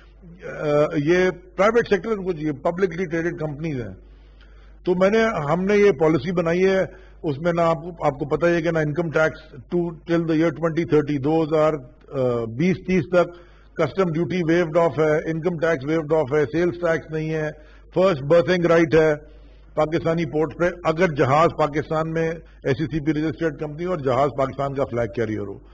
یہ یہ پرائیویٹ سیکٹر کچھ یہ پبلکلی ٹریڈڈ کمپنیز ہیں. تو میں نے ہم نے یہ پالیسی بنائی ہے, اس میں نہ آپ کو پتہ ہے کہ نہ income tax to till the year twenty thirty دو ہزار بیس تیس تک کسٹم ڈیوٹی ویوڈ آف ہے, انکم ٹیکس ویوڈ آف ہے, سیلز ٹیکس نہیں ہے, فرسٹ برتھنگ رائٹ ہے پاکستانی پورٹ پہ اگر جہاز پاکستان میں S C C P registered company اور جہاز پاکستان کا فلیگ کیریئر ہو.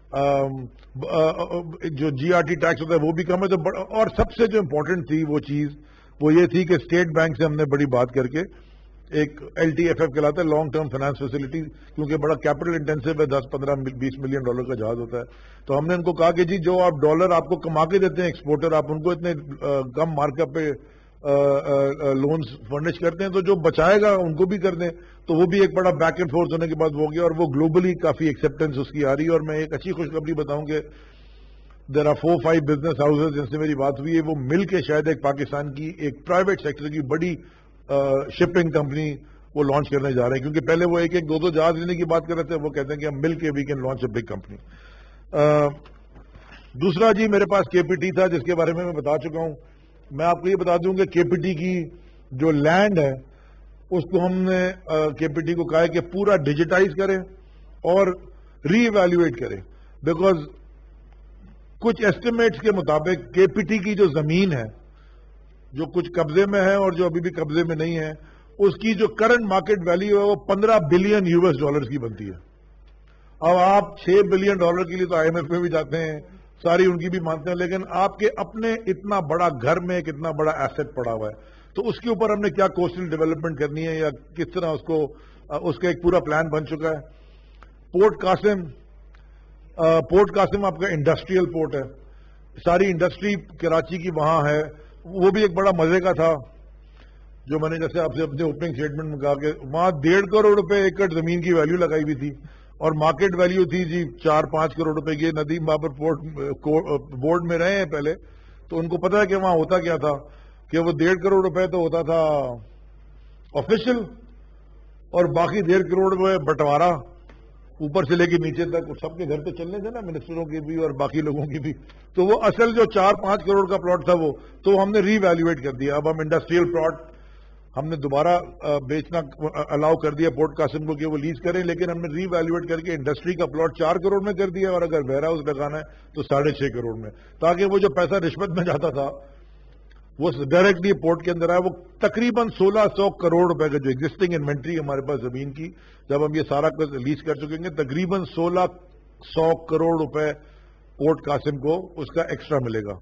جو جی آر ٹی ٹیکس ہوتا ہے وہ بھی کم ہے. تو اور سب سے جو امپورٹنٹ تھی وہ چیز وہ یہ تھی کہ اسٹیٹ بینک سے ہم نے بڑی بات کر کے ایک ایل ٹی ایف ایف کہلاتا ہے، لانگ ٹرم فائنانس فیسلٹی، کیونکہ بڑا کیپٹل انٹینسو ہے، دس پندرہ بیس ملین ڈالر کا جہاز ہوتا ہے. تو ہم نے ان کو کہا کہ جی جو آپ ڈالر آپ کو کما کے دیتے ہیں ایکسپورٹر، آپ ان کو اتنے کم مارک اپ پہ لونز فرنش کرتے ہیں، تو جو بچائے گا ان کو بھی کر دیں. تو وہ بھی ایک بڑا بیک اینڈ فورتھ ہونے کے بعد ہو گیا، اور وہ گلوبلی کافی ایکسیپٹنس اس کی آ رہی ہے. اور میں ایک اچھی خوشخبری بتاؤں کہ there are four five business houses جن سے میری بات ہوئی ہے، وہ مل کے شاید ایک پاکستان کی ایک پرائیویٹ سیکٹر کی بڑی شپنگ کمپنی وہ لانچ کرنے جا رہے ہیں. کیونکہ پہلے وہ ایک ایک دو دو جہاز لینے کی بات کر رہے تھے، وہ کہتے ہیں کہ ہم مل کے we can launch a big company. دوسرا جی میرے پاس کے پی ٹی تھا جس کے بارے میں میں بتا چکا ہوں. میں آپ کو یہ بتا دوں کہ کے پی ٹی کی جو لینڈ ہے اس کو ہم نے کے پی ٹی کو کہا ہے کہ پورا ڈیجیٹائز کریں اور ری ایویلویٹ کریں. بیکاز کچھ ایسٹیمیٹس کے مطابق کے پی ٹی کی جو زمین ہے جو کچھ قبضے میں ہے اور جو ابھی بھی قبضے میں نہیں ہے، اس کی جو کرنٹ مارکیٹ ویلیو ہے وہ پندرہ بلین یو ایس ڈالرز کی بنتی ہے. اب آپ چھ بلین ڈالر کے لیے تو آئی ایم ایف میں بھی جاتے ہیں، ساری ان کی بھی مانتے ہیں، لیکن آپ کے اپنے اتنا بڑا گھر میں ایک اتنا بڑا ایسٹ پڑا ہوا ہے، تو اس کے اوپر ہم نے کیا کوسٹل ڈیولپمنٹ کرنی ہے یا کس طرح اس کو اس کا ایک پورا پلان بن چکا ہے. پورٹ قاسم پورٹ قاسم آپ کا انڈسٹریل پورٹ ہے، ساری انڈسٹری کراچی کی وہاں ہے. وہ بھی ایک بڑا مزے کا تھا جو میں نے جیسے آپ سے اپنے اوپننگ اسٹیٹمنٹ میں کہا کہ وہاں ڈیڑھ کروڑ روپے ایکڑ زمین کی ویلیو لگائی ہوئی تھی اور مارکیٹ ویلیو تھی جی چار پانچ کروڑ روپے کی. ندیم بابر پورٹ بورڈ میں رہے ہیں پہلے، تو ان کو پتا ہے کہ وہاں ہوتا کیا تھا کہ وہ ڈیڑھ کروڑ روپے تو ہوتا تھا آفیشل اور باقی ڈیڑھ کروڑ روپے بٹوارا اوپر سے لے کے نیچے تک سب کے گھر تو چلنے تھے نا، منسٹروں کے بھی اور باقی لوگوں کی بھی. تو وہ اصل جو چار پانچ کروڑ کا پلاٹ تھا وہ تو ہم نے ری ویلیویٹ کر دیا. اب ہم انڈسٹریل پلاٹ ہم نے دوبارہ بیچنا الاؤ کر دیا پورٹ قاسم کو کہ وہ لیز کریں، لیکن ہم نے ری ویلیویٹ کر کے انڈسٹری کا پلاٹ چار کروڑ میں کر دیا اور اگر ویئر ہاؤس لگانا ہے تو ساڑھے چھ کروڑ میں، تاکہ وہ جو پیسہ رشوت میں جاتا تھا وہ ڈائریکٹلی پورٹ کے اندر آیا. وہ تقریباً سولہ سو کروڑ روپے کا جو ایگزسٹنگ انوینٹری ہمارے پاس زمین کی، جب ہم یہ سارا لیز کر چکیں گے تقریباً سولہ سو کروڑ روپے پورٹ قاسم کو اس کا ایکسٹرا ملے گا.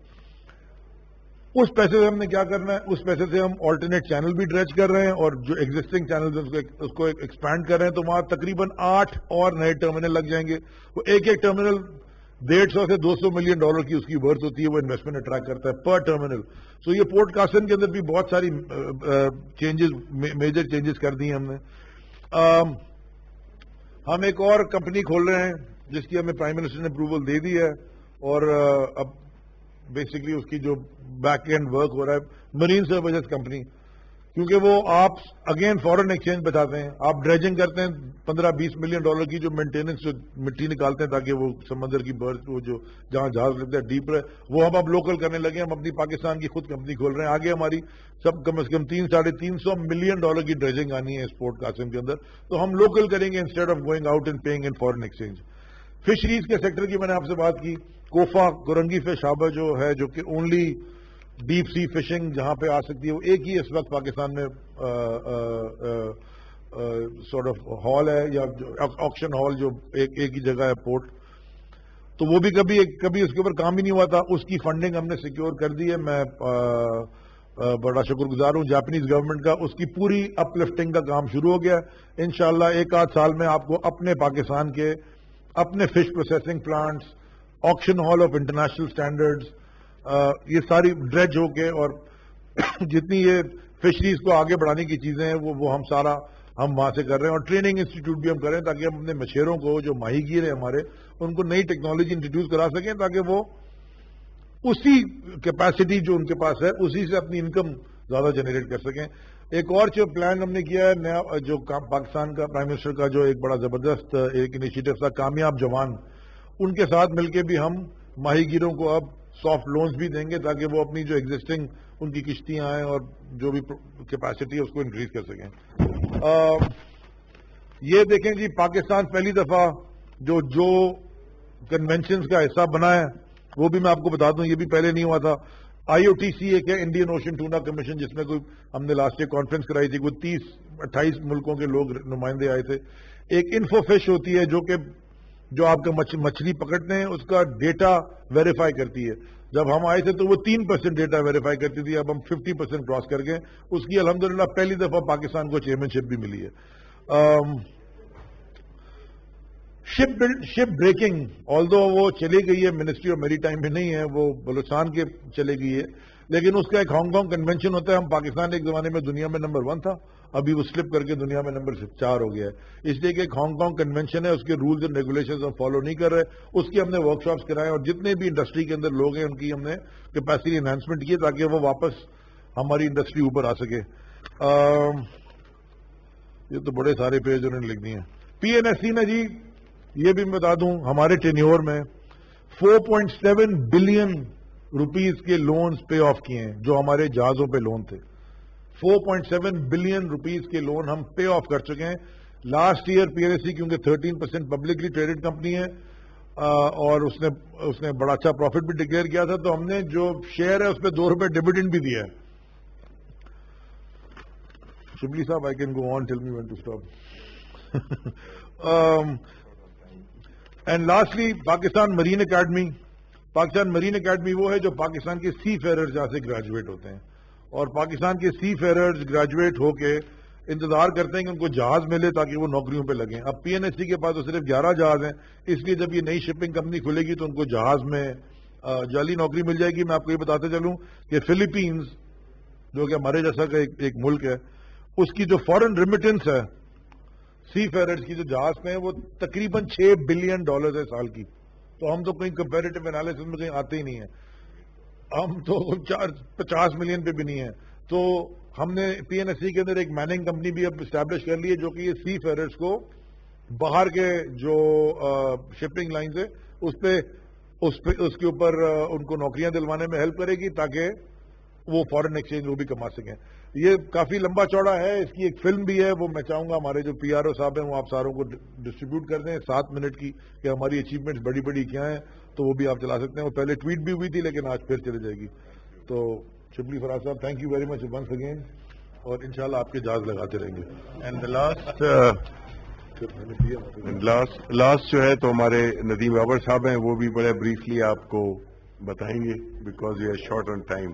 اس پیسے سے ہم نے کیا کرنا ہے، اس پیسے سے ہم آلٹرنیٹ چینل بھی ڈریچ کر رہے ہیں اور جو ایگزسٹنگ چینل اس کو ایکسپینڈ کر رہے ہیں. تو وہاں تقریباً آٹھ اور نئے ٹرمینل لگ جائیں گے. وہ ایک ایک ٹرمینل ڈیڑھ سو سے دو سو ملین ڈالر کی اس کی ورتھ ہوتی ہے، وہ انویسٹمنٹ اٹریکٹ کرتا ہے پر ٹرمینل. سو یہ پورٹ قاسم کے اندر بھی بہت ساری چینجز میجر چینجز کر دی ہیں ہم نے. ہم ایک اور کمپنی کھول رہے ہیں جس کی ہمیں پرائم منسٹر نے اپروول دے دی ہے اور اب بیسکلی اس کی جو بیک اینڈ ورک ہو رہا ہے مرین سروسز کمپنی، کیونکہ وہ آپ اگین فورن ایکسچینج بتاتے ہیں، آپ ڈریجنگ کرتے ہیں پندرہ بیس ملین ڈالر کی جو مینٹیننس جو مٹی نکالتے ہیں تاکہ وہ سمندر کی برف وہ جو جہاں جہاز لگتا ہے ڈیپ ہے وہ ہم اب لوکل کرنے لگے. ہم اپنی پاکستان کی خود کمپنی کھول رہے ہیں. آگے ہماری سب کم از کم تین ساڑھے تین سو ملین ڈالر کی ڈریجنگ آنی ہے اس پورٹ قاسم کے اندر، تو ہم لوکل کریں گے instead of going out and paying in foreign exchange. Fisheries کے سیکٹر کی میں نے آپ سے بات کی. کوفہ کورنگی فش ہاربر جو ہے جو کہ اونلی ڈیپ سی فشنگ جہاں پہ آ سکتی ہے، وہ ایک ہی اس وقت پاکستان میں سارٹ آف ہال ہے یا آکشن ہال جو ایک ایک ہی جگہ ہے پورٹ. تو وہ بھی کبھی کبھی اس کے اوپر کام ہی نہیں ہوا تھا. اس کی فنڈنگ ہم نے سیکیور کر دی ہے. میں بڑا شکر گزار ہوں جاپنیز گورنمنٹ کا. اس کی پوری اپ لفٹنگ کا کام شروع ہو گیا. انشاءاللہ ایک آدھ سال میں آپ کو اپنے پاکستان کے اپنے fish processing plants, auction hall of international standards, یہ ساری ڈریج ہو کے اور جتنی یہ فشریز کو آگے بڑھانے کی چیزیں ہیں وہ وہ ہم سارا ہم وہاں سے کر رہے ہیں. اور ٹریننگ انسٹیٹیوٹ بھی ہم کر رہے ہیں تاکہ ہم اپنے مچھیروں کو جو ماہی گیر ہیں ہمارے ان کو نئی ٹیکنالوجی انٹروڈیوس کرا سکیں تاکہ وہ اسی کیپیسٹی جو ان کے پاس ہے اسی سے اپنی انکم زیادہ جنریٹ کر سکیں. ایک اور جو پلان ہم نے کیا ہے نیا جو پاکستان کا پرائم منسٹر کا جو ایک بڑا زبردست ایک انیشیٹو تھا کامیاب جوان، ان کے ساتھ مل کے بھی ہم ماہی گیروں کو اب سافٹ لونز بھی دیں گے تاکہ وہ اپنی جو ایگزسٹنگ ان کی کشتیاں ہیں اور جو بھی کیپیسٹی ہے اس کو انکریز کر سکیں. یہ دیکھیں جی پاکستان پہلی دفعہ جو جو کنونشنز کا حصہ بنا ہے وہ بھی میں آپ کو بتا دوں یہ بھی پہلے نہیں ہوا تھا. آئی او ٹی سی ایک ہے انڈین اوشن ٹونا کمیشن جس میں کوئی ہم نے لاسٹ ایئر کانفرنس کرائی تھی، کوئی تیس اٹھائیس ملکوں کے لوگ نمائندے آئے تھے. ایک انفو فش ہوتی ہے جو کہ جو آپ کا مچھلی پکڑتے ہیں اس کا ڈیٹا ویریفائی کرتی ہے. جب ہم آئے تھے تو وہ تین پرسینٹ ڈیٹا ویریفائی کرتی تھی, اب ہم ففٹی پرسینٹ کراس کر گئے. اس کی الحمدللہ پہلی دفعہ پاکستان کو چیئرمین شپ بھی ملی ہے. شپ شپ بریکنگ آلدو وہ چلی گئی ہے, منسٹری آف میری ٹائم میں نہیں ہے, وہ بلوچستان کے چلے گئی ہے, لیکن اس کا ایک ہانگ کانگ کنونشن ہوتا ہے. ہم پاکستان ایک زمانے میں دنیا میں نمبر ون تھا, ابھی وہ سلپ کر کے دنیا میں نمبر چار ہو گیا ہے, اس لیے کہ ایک ہانگ کانگ کنونشن ہے, اس کے رولز اینڈ ریگولیشنز ہم فالو نہیں کر رہے. اس کی ہم نے ورک شاپس کرائے اور جتنے بھی انڈسٹری کے اندر لوگ ہیں ان کی ہم نے کیپیسٹی انہانسمنٹ کی تاکہ وہ واپس ہماری انڈسٹری اوپر آ سکے. یہ تو بڑے سارے پیج انہوں نے لکھ دیے ہیں. پی این ایس سی نے جی یہ بھی میں بتا دوں ہمارے ٹینیور میں four point seven billion rupees کے لونز پے آف کیے ہیں جو ہمارے جہازوں پہ لون تھے. Four point seven billion rupees کے لون ہم پے آف کر چکے ہیں last year. P N S C کیونکہ thirteen percent publicly traded company ہے اور اس نے اس نے بڑا اچھا پروفٹ بھی ڈکلیئر کیا تھا, تو ہم نے جو شیئر ہے اس پہ دو روپے ڈیویڈنڈ بھی دیا ہے. شبلی صاحب I can go on, tell me when to stop. And lastly Pakistan marine academy. Pakistan marine academy وہ ہے جو پاکستان کے سی فیررز جہاں سے گریجویٹ ہوتے ہیں, اور پاکستان کے سی فیررز گریجویٹ ہو کے انتظار کرتے ہیں کہ ان کو جہاز ملے تاکہ وہ نوکریوں پہ لگیں. اب پی این ایس سی کے پاس تو صرف گیارہ جہاز ہیں, اس لیے جب یہ نئی شپنگ کمپنی کھلے گی تو ان کو جہاز میں جعلی نوکری مل جائے گی. میں آپ کو یہ بتاتے چلوں کہ فلپینز جو کہ ہمارے جیسا کا ایک ملک ہے, اس کی جو فورن ریمیٹنس ہے سی فیررز کی جو جہاز پہ ہیں وہ تقریباً چھ بلین ڈالر ہے سال کی. تو ہم تو کہیں کمپیریٹو انالیسس میں کہیں آتے ہی نہیں ہیں, ہم تو چار پچاس ملین پہ بھی نہیں ہیں. تو ہم نے پی این ایس سی کے اندر ایک میننگ کمپنی بھی اب اسٹیبلش کر لی ہے جو کہ یہ سی فیررز کو باہر کے جو شپنگ لائنز ہے اس پہ اس پہ اس کے اوپر ان کو نوکریاں دلوانے میں ہیلپ کرے گی تاکہ وہ فورن ایکسچینج وہ بھی کما سکیں. یہ کافی لمبا چوڑا ہے, اس کی ایک فلم بھی ہے, وہ میں چاہوں گا ہمارے جو پی آر او صاحب ہیں وہ آپ ساروں کو ڈسٹریبیوٹ کر دیں سات منٹ کی کہ ہماری اچیومنٹس بڑی بڑی کیا ہیں, تو وہ بھی آپ چلا سکتے ہیں. وہ پہلے ٹویٹ بھی ہوئی تھی لیکن آج پھر چلے جائے گی. تو شبلی فراز صاحب thank you very much once again, اور انشاءاللہ آپ کے جہاز لگاتے رہیں گے. اینڈ لاسٹ لاسٹ لاسٹ جو ہے تو ہمارے ندیم بابر صاحب ہیں, وہ بھی بڑے بریفلی آپ کو بتائیں گے because you are short on time.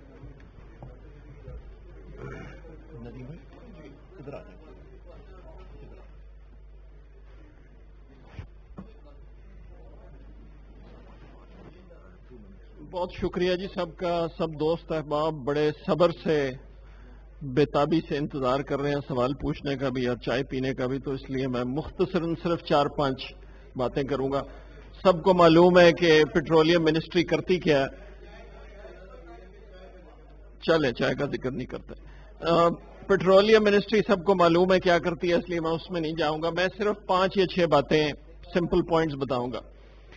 بہت شکریہ جی سب کا. سب دوست احباب بڑے صبر سے بےتابی سے انتظار کر رہے ہیں سوال پوچھنے کا بھی اور چائے پینے کا بھی, تو اس لیے میں مختصراً صرف چار پانچ باتیں کروں گا. سب کو معلوم ہے کہ پیٹرولیم منسٹری کرتی کیا ہے, چلے چائے کا ذکر نہیں کرتے. پیٹرولیم منسٹری سب کو معلوم ہے کیا کرتی ہے, اس لیے میں اس میں نہیں جاؤں گا. میں صرف پانچ یا چھ باتیں سمپل پوائنٹس بتاؤں گا.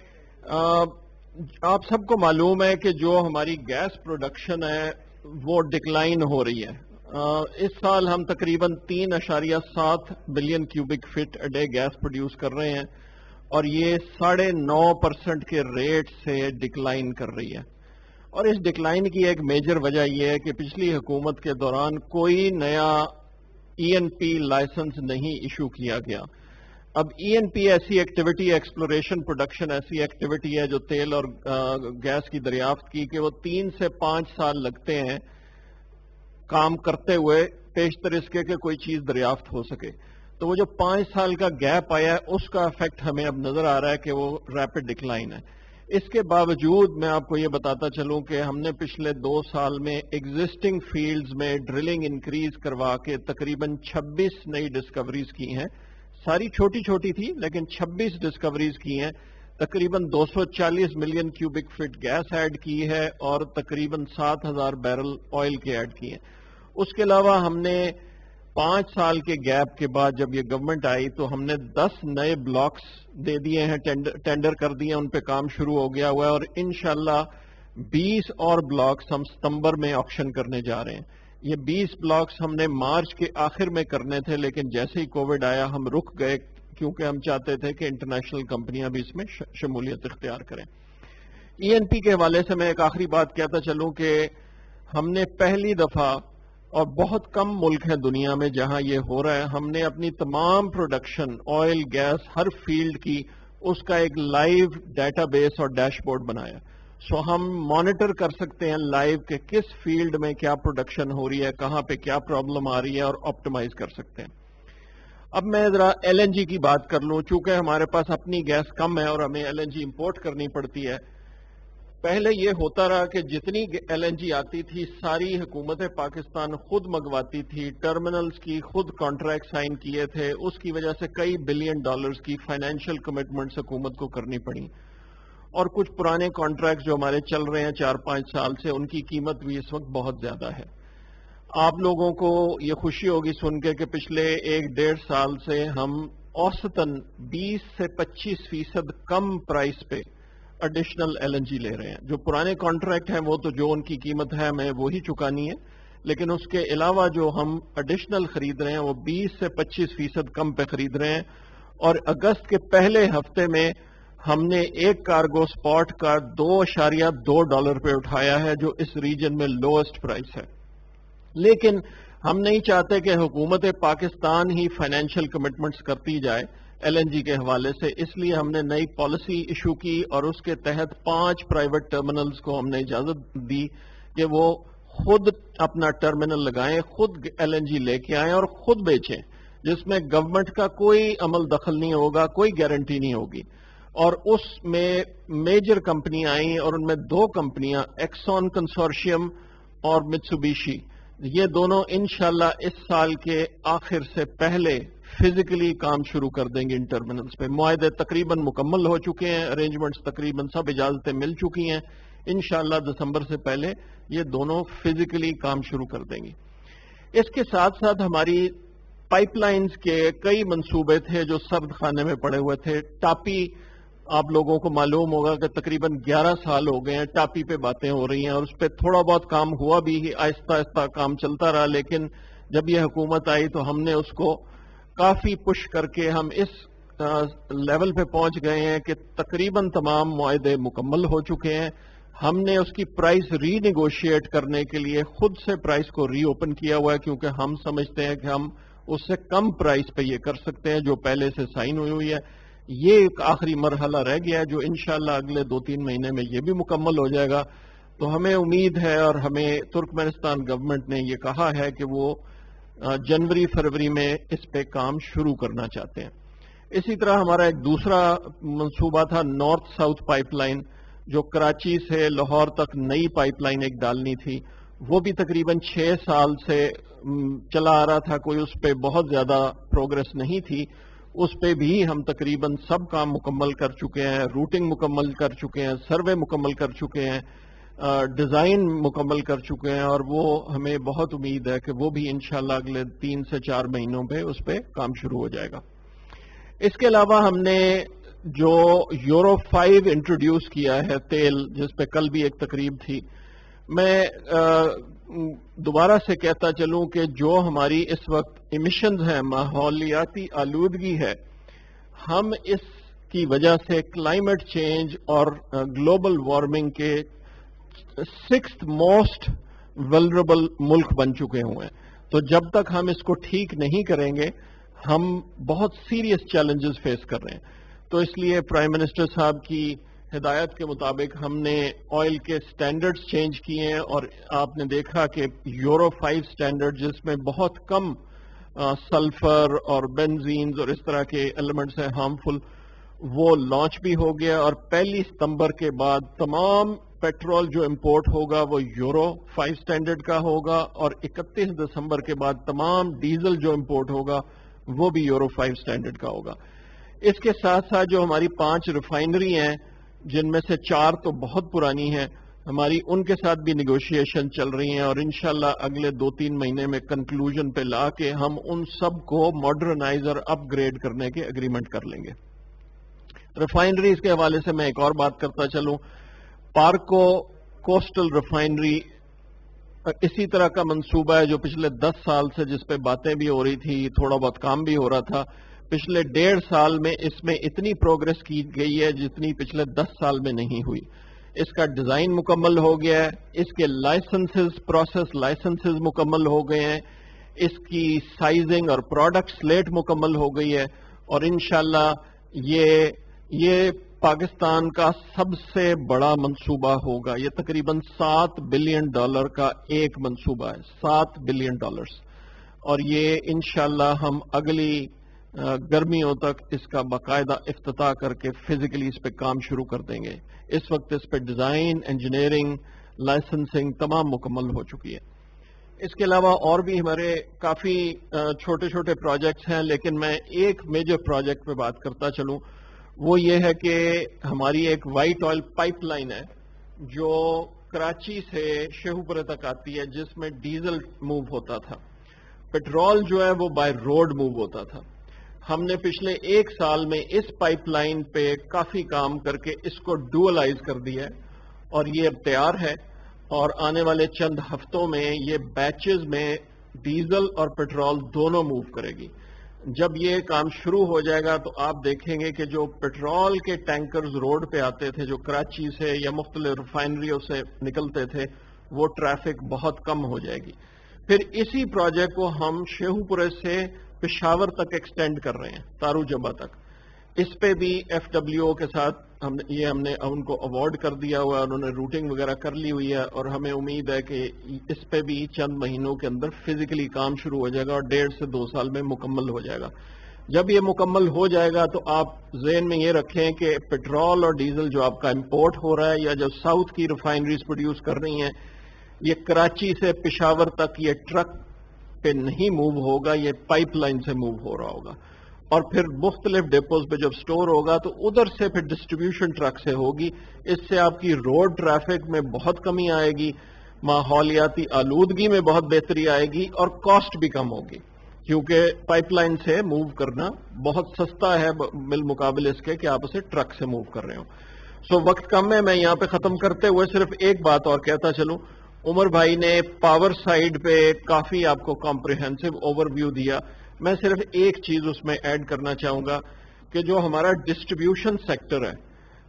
آپ سب کو معلوم ہے کہ جو ہماری گیس پروڈکشن ہے وہ ڈکلائن ہو رہی ہے. اس سال ہم تقریباً تین اشاریہ سات billion cubic feet a day gas produce کر رہے ہیں, اور یہ ساڑھے نو پرسنٹ کے ریٹ سے ڈکلائن کر رہی ہے. اور اس ڈکلائن کی ایک میجر وجہ یہ ہے کہ پچھلی حکومت کے دوران کوئی نیا ای این پی لائسنس نہیں ایشو کیا گیا. اب ای این پی ایسی ایکٹیویٹی, ایکسپلوریشن پروڈکشن ایسی ایکٹیویٹی ہے جو تیل اور گیس کی دریافت کی کہ وہ تین سے پانچ سال لگتے ہیں کام کرتے ہوئے پیشتر اس کے کہ کوئی چیز دریافت ہو سکے. تو وہ جو پانچ سال کا گیپ آیا ہے اس کا افیکٹ ہمیں اب نظر آ رہا ہے کہ وہ ریپڈ ڈکلائن ہے. اس کے باوجود میں آپ کو یہ بتاتا چلوں کہ ہم نے پچھلے دو سال میں ایگزسٹنگ فیلڈز میں ڈرلنگ انکریز کروا کے تقریباً چھبیس نئی ڈسکوریز کی ہیں. ساری چھوٹی چھوٹی تھی لیکن چھبیس ڈسکوریز کی ہیں. تقریباً دو سو چالیس million cubic feet gas add کی ہے اور تقریباً سات ہزار بیرل آئل کے ایڈ کی ہیں. اس کے علاوہ ہم نے پانچ سال کے گیپ کے بعد جب یہ گورنمنٹ آئی تو ہم نے دس نئے بلاکس دے دیے ہیں, ٹینڈر کر دیے, ان پہ کام شروع ہو گیا ہوا ہے, اور انشاءاللہ بیس اور بلاکس ہم ستمبر میں آکشن کرنے جا رہے ہیں. یہ بیس بلاکس ہم نے مارچ کے آخر میں کرنے تھے لیکن جیسے ہی کووڈ آیا ہم رک گئے کیونکہ ہم چاہتے تھے کہ انٹرنیشنل کمپنیاں بھی اس میں شمولیت اختیار کریں. ای این پی کے حوالے سے میں ایک آخری بات کہتا چلوں کہ ہم نے پہلی دفعہ, اور بہت کم ملک ہیں دنیا میں جہاں یہ ہو رہا ہے, ہم نے اپنی تمام پروڈکشن آئل گیس ہر فیلڈ کی اس کا ایک لائیو ڈیٹا بیس اور ڈیش بورڈ بنایا. سو ہم مانیٹر کر سکتے ہیں لائیو کہ کس فیلڈ میں کیا پروڈکشن ہو رہی ہے, کہاں پہ کیا پرابلم آ رہی ہے, اور آپٹیمائز کر سکتے ہیں. اب میں ذرا ایل این جی کی بات کر لوں, چونکہ ہمارے پاس اپنی گیس کم ہے اور ہمیں ایل این جی امپورٹ کرنی پڑتی ہے. پہلے یہ ہوتا رہا کہ جتنی ایل این جی آتی تھی ساری حکومت پاکستان خود منگواتی تھی, ٹرمینلز کی خود کانٹریکٹ سائن کیے تھے, اس کی وجہ سے کئی بلین ڈالرز کی فائنینشیل کمٹمنٹس حکومت کو کرنی پڑی, اور کچھ پرانے کانٹریکٹس جو ہمارے چل رہے ہیں چار پانچ سال سے, ان کی قیمت بھی اس وقت بہت زیادہ ہے. آپ لوگوں کو یہ خوشی ہوگی سن کے کہ پچھلے ایک ڈیڑھ سال سے ہم اوسطاً بیس سے پچیس فیصد کم پرائس پہ ایڈیشنل ایل این جی لے رہے ہیں. جو پرانے کانٹریکٹ ہیں وہ تو جو ان کی قیمت ہے ہمیں وہی چکانی ہے, لیکن اس کے علاوہ جو ہم ایڈیشنل خرید رہے ہیں وہ بیس سے پچیس فیصد کم پہ خرید رہے ہیں. اور اگست کے پہلے ہفتے میں ہم نے ایک کارگو سپاٹ کا دو اشاریہ دو ڈالر پہ اٹھایا ہے, جو اس ریجن میں لوئسٹ پرائس ہے. لیکن ہم نہیں چاہتے کہ حکومت پاکستان ہی فائنینشیل کمٹمنٹس کرتی جائے ایل این جی کے حوالے سے, اس لیے ہم نے نئی پالیسی ایشو کی اور اس کے تحت پانچ پرائیویٹ ٹرمینلز کو ہم نے اجازت دی کہ وہ خود اپنا ٹرمینل لگائیں, خود ایل این جی لے کے آئیں اور خود بیچیں, جس میں گورنمنٹ کا کوئی عمل دخل نہیں ہوگا, کوئی گارنٹی نہیں ہوگی. اور اس میں میجر کمپنیاں آئیں اور ان میں دو کمپنیاں ایکسون کنسورشیم اور متسوبیشی, یہ دونوں انشاءاللہ اس سال کے آخر سے پہلے فزیکلی کام شروع کر دیں گے ان ٹرمینلز پہ. معاہدے تقریباً مکمل ہو چکے ہیں, ارینجمنٹس تقریباً سب اجازتیں مل چکی ہیں. انشاءاللہ دسمبر سے پہلے یہ دونوں فزیکلی کام شروع کر دیں گے. اس کے ساتھ ساتھ ہماری پائپ لائنز کے کئی منصوبے تھے جو سرد خانے میں پڑے ہوئے تھے. ٹاپی آپ لوگوں کو معلوم ہوگا کہ تقریباً گیارہ سال ہو گئے ہیں ٹاپی پہ باتیں ہو رہی ہیں, اور اس پہ تھوڑا بہت کام ہوا بھی, آہستہ آہستہ کام چلتا رہا. لیکن جب یہ حکومت آئی تو ہم نے اس کو کافی پش کر کے ہم اس لیول پہ پہنچ گئے ہیں کہ تقریباً تمام معاہدے مکمل ہو چکے ہیں. ہم نے اس کی پرائس ری نیگوشیٹ کرنے کے لیے خود سے پرائس کو ری اوپن کیا ہوا ہے, کیونکہ ہم سمجھتے ہیں کہ ہم اس سے کم پرائس پہ یہ کر سکتے ہیں جو پہلے سے سائن ہوئی ہوئی ہے. یہ ایک آخری مرحلہ رہ گیا ہے جو انشاءاللہ اگلے دو تین مہینے میں یہ بھی مکمل ہو جائے گا. تو ہمیں امید ہے اور ہمیں ترکمانستان گورنمنٹ نے یہ کہا ہے کہ وہ جنوری فروری میں اس پہ کام شروع کرنا چاہتے ہیں. اسی طرح ہمارا ایک دوسرا منصوبہ تھا نارتھ ساؤتھ پائپ لائن, جو کراچی سے لاہور تک نئی پائپ لائن ایک ڈالنی تھی. وہ بھی تقریباً چھ سال سے چلا آ رہا تھا, کوئی اس پہ بہت زیادہ پروگرس نہیں تھی. اس پہ بھی ہم تقریباً سب کام مکمل کر چکے ہیں, روٹنگ مکمل کر چکے ہیں, سروے مکمل کر چکے ہیں, ڈیزائن مکمل کر چکے ہیں, اور وہ ہمیں بہت امید ہے کہ وہ بھی انشاءاللہ اگلے تین سے چار مہینوں پہ اس پہ کام شروع ہو جائے گا. اس کے علاوہ ہم نے جو یورو فائیو انٹروڈیوس کیا ہے تیل, جس پہ کل بھی ایک تقریب تھی, میں دوبارہ سے کہتا چلوں کہ جو ہماری اس وقت ایمیشنز ہیں, ماحولیاتی آلودگی ہے, ہم اس کی وجہ سے کلائمیٹ چینج اور گلوبل وارمنگ کے سکستھ موسٹ ولنریبل ملک بن چکے ہوئے ہیں. تو جب تک ہم اس کو ٹھیک نہیں کریں گے ہم بہت سیریس چیلنجز فیس کر رہے ہیں. تو اس لیے پرائم منسٹر صاحب کی ہدایت کے مطابق ہم نے آئل کے سٹینڈرڈز چینج کیے ہیں, اور آپ نے دیکھا کہ یورو فائیو سٹینڈرڈ جس میں بہت کم سلفر اور بنزینز اور اس طرح کے ایلیمنٹس ہیں ہارمفل, وہ لانچ بھی ہو گیا. اور پہلی ستمبر کے بعد تمام پیٹرول جو امپورٹ ہوگا وہ یورو فائیو سٹینڈرڈ کا ہوگا, اور اکتیس دسمبر کے بعد تمام ڈیزل جو امپورٹ ہوگا وہ بھی یورو فائیو سٹینڈرڈ کا ہوگا. اس کے ساتھ ساتھ جو ہماری پانچ ریفائنری ہیں, جن میں سے چار تو بہت پرانی ہیں, ہماری ان کے ساتھ بھی نیگوشیشن چل رہی ہیں, اور انشاءاللہ اگلے دو تین مہینے میں کنکلوژن پہ لا کے ہم ان سب کو ماڈرنائز اور اپ گریڈ کرنے کے اگریمنٹ کر لیں گے. ریفائنریز کے حوالے سے میں ایک اور بات کرتا چلوں. پارکو کوسٹل ریفائنری اسی طرح کا منصوبہ ہے جو پچھلے دس سال سے جس پہ باتیں بھی ہو رہی تھی, تھوڑا بہت کام بھی ہو رہا تھا. پچھلے ڈیڑھ سال میں اس میں اتنی پروگرس کی گئی ہے جتنی پچھلے دس سال میں نہیں ہوئی. اس کا ڈیزائن مکمل ہو گیا ہے, اس کے لائسنسز پروسیس لائسنسز مکمل ہو گئے ہیں, اس کی سائزنگ اور پروڈکٹ سلیٹ مکمل ہو گئی ہے, اور انشاءاللہ یہ یہ پاکستان کا سب سے بڑا منصوبہ ہوگا. یہ تقریباً سات بلین ڈالر کا ایک منصوبہ ہے, سات بلین ڈالرز, اور یہ انشاءاللہ ہم اگلی گرمیوں تک اس کا باقاعدہ افتتاح کر کے فزیکلی اس پہ کام شروع کر دیں گے. اس وقت اس پہ ڈیزائن, انجینئرنگ, لائسنسنگ تمام مکمل ہو چکی ہے. اس کے علاوہ اور بھی ہمارے کافی چھوٹے چھوٹے پروجیکٹس ہیں, لیکن میں ایک میجر پروجیکٹ پہ بات کرتا چلوں. وہ یہ ہے کہ ہماری ایک وائٹ آئل پائپ لائن ہے جو کراچی سے شیخو پورے تک آتی ہے, جس میں ڈیزل موو ہوتا تھا. پیٹرول جو ہے وہ بائی روڈ موو ہوتا تھا. ہم نے پچھلے ایک سال میں اس پائپ لائن پہ کافی کام کر کے اس کو ڈوئلائز کر دیا ہے, اور یہ اب تیار ہے, اور آنے والے چند ہفتوں میں یہ بیچز میں ڈیزل اور پیٹرول دونوں موو کرے گی. جب یہ کام شروع ہو جائے گا تو آپ دیکھیں گے کہ جو پیٹرول کے ٹینکرز روڈ پہ آتے تھے جو کراچی سے یا مختلف ریفائنریوں سے نکلتے تھے, وہ ٹریفک بہت کم ہو جائے گی. پھر اسی پروجیکٹ کو ہم شیخو پورے سے پشاور تک ایکسٹینڈ کر رہے ہیں, تارو جبہ تک. اس پہ بھی ایف ڈبلیو او کے ساتھ ہم یہ ہم نے ان کو اوارڈ کر دیا ہوا ہے, انہوں نے روٹنگ وغیرہ کر لی ہوئی ہے, اور ہمیں امید ہے کہ اس پہ بھی چند مہینوں کے اندر فزیکلی کام شروع ہو جائے گا, اور ڈیڑھ سے دو سال میں مکمل ہو جائے گا. جب یہ مکمل ہو جائے گا تو آپ ذہن میں یہ رکھیں کہ پیٹرول اور ڈیزل جو آپ کا امپورٹ ہو رہا ہے یا جو ساؤتھ کی ریفائنریز پروڈیوس کر رہی ہیں, یہ کراچی سے پشاور تک یہ ٹرک پہ نہیں موو ہوگا, یہ پائپ لائن سے موو ہو رہا ہوگا, اور پھر مختلف ڈیپوز پہ جب سٹور ہوگا تو ادھر سے پھر ڈسٹریبیوشن ٹرک سے ہوگی. اس سے آپ کی روڈ ٹریفک میں بہت کمی آئے گی, ماحولیاتی آلودگی میں بہت بہتری آئے گی, اور کاسٹ بھی کم ہوگی, کیونکہ پائپ لائن سے موو کرنا بہت سستا ہے بالمقابل اس کے کہ آپ اسے ٹرک سے موو کر رہے ہو. سو وقت کم ہے, میں یہاں پہ ختم کرتے ہوئے صرف ایک بات اور کہتا چلوں. عمر بھائی نے پاور سائیڈ پہ کافی آپ کو کمپریہنسو اوور ویو دیا. میں صرف ایک چیز اس میں ایڈ کرنا چاہوں گا کہ جو ہمارا ڈسٹریبیوشن سیکٹر ہے,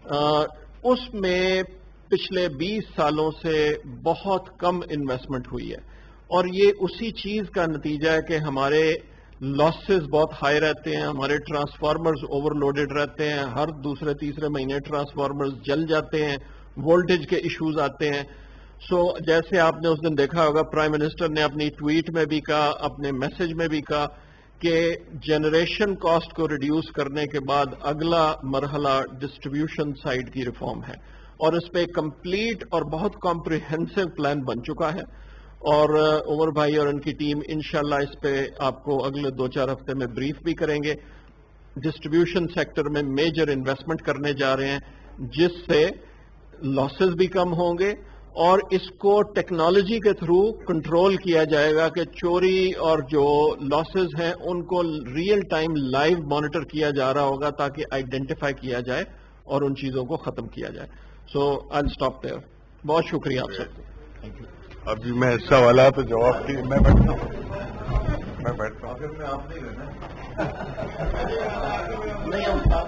اس میں پچھلے بیس سالوں سے بہت کم انویسٹمنٹ ہوئی ہے, اور یہ اسی چیز کا نتیجہ ہے کہ ہمارے لاسز بہت ہائی رہتے ہیں, ہمارے ٹرانسفارمرز اوور لوڈڈ رہتے ہیں, ہر دوسرے تیسرے مہینے ٹرانسفارمرز جل جاتے ہیں, وولٹیج کے ایشوز آتے ہیں. سو so, جیسے آپ نے اس دن دیکھا ہوگا, پرائم منسٹر نے اپنی ٹویٹ میں بھی کہا, اپنے میسج میں بھی کہا کہ جنریشن کاسٹ کو ریڈیوس کرنے کے بعد اگلا مرحلہ ڈسٹریبیوشن سائڈ کی ریفارم ہے, اور اس پہ کمپلیٹ اور بہت کمپریہنسو پلان بن چکا ہے. اور عمر بھائی اور ان کی ٹیم انشاءاللہ اس پہ آپ کو اگلے دو چار ہفتے میں بریف بھی کریں گے. ڈسٹریبیوشن سیکٹر میں میجر انویسٹمنٹ کرنے جا رہے ہیں, جس سے لاسز بھی کم ہوں گے, اور اس کو ٹیکنالوجی کے تھرو کنٹرول کیا جائے گا کہ چوری اور جو لاسز ہیں ان کو ریئل ٹائم لائیو مانیٹر کیا جا رہا ہوگا تاکہ آئیڈینٹیفائی کیا جائے اور ان چیزوں کو ختم کیا جائے. So I will stop there. بہت شکریہ آپ سب کو. ابھی میں سوالات تو جواب کی میں بیٹھتا ہوں میں بیٹھتا ہوں اگر میں آپ نہیں رہنا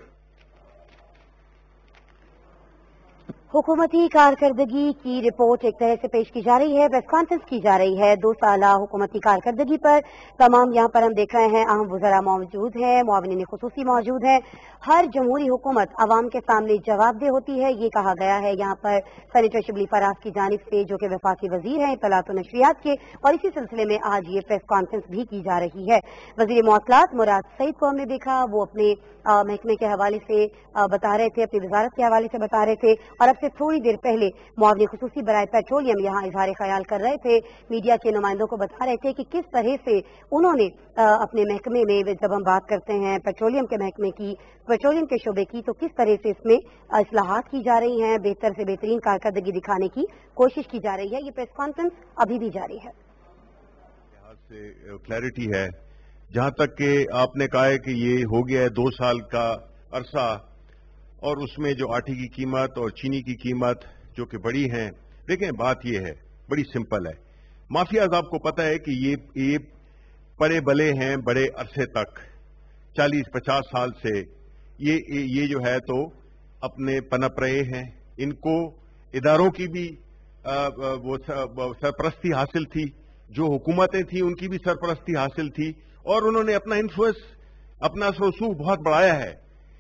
حکومتی کارکردگی کی رپورٹ ایک طرح سے پیش کی جا رہی ہے, پریس کانفرنس کی جا رہی ہے دو سالہ حکومتی کارکردگی پر. تمام یہاں پر ہم دیکھ رہے ہیں اہم وزراء موجود ہیں, معاونین خصوصی موجود ہیں. ہر جمہوری حکومت عوام کے سامنے جواب دہ ہوتی ہے, یہ کہا گیا ہے یہاں پر سینیٹر شبلی فراز کی جانب سے, جو کہ وفاقی وزیر ہیں اطلاعات و نشریات کے, اور اسی سلسلے میں آج یہ پریس کانفرنس بھی کی جا رہی ہے. وزیر مواصلات مراد سعید کو ہم نے دیکھا, وہ اپنے محکمے کے حوالے سے بتا رہے تھے, اپنی وزارت کے حوالے سے بتا رہے تھے, اور اب سے تھوڑی دیر پہلے معاون خصوصی برائے پیٹرولیم یہاں اظہار خیال کر رہے تھے, میڈیا کے نمائندوں کو بتا رہے تھے کہ کس طرح سے انہوں نے اپنے محکمے میں, جب ہم بات کرتے ہیں پیٹرولیم کے محکمے کی, پیٹرولیم کے شعبے کی, تو کس طرح سے اس میں اصلاحات کی جا رہی ہیں, بہتر سے بہترین کارکردگی دکھانے کی کوشش کی جا رہی ہے. یہ پریس کانفرنس ابھی بھی جاری ہے. یہاں سے کلیئرٹی ہے, جہاں تک کہ آپ نے کہا ہے کہ یہ ہو گیا ہے دو سال کا عرصہ, اور اس میں جو آٹے کی قیمت اور چینی کی قیمت جو کہ بڑی ہیں, دیکھیں بات یہ ہے بڑی سمپل ہے. مافیاز آپ کو پتہ ہے کہ یہ یہ پڑے بلے ہیں بڑے عرصے تک, چالیس پچاس سال سے یہ یہ جو ہے تو اپنے پنپ رہے ہیں. ان کو اداروں کی بھی وہ سرپرستی حاصل تھی, جو حکومتیں تھیں ان کی بھی سرپرستی حاصل تھی, اور انہوں نے اپنا انفلوئنس, اپنا اثر و رسوخ بہت بڑھایا ہے.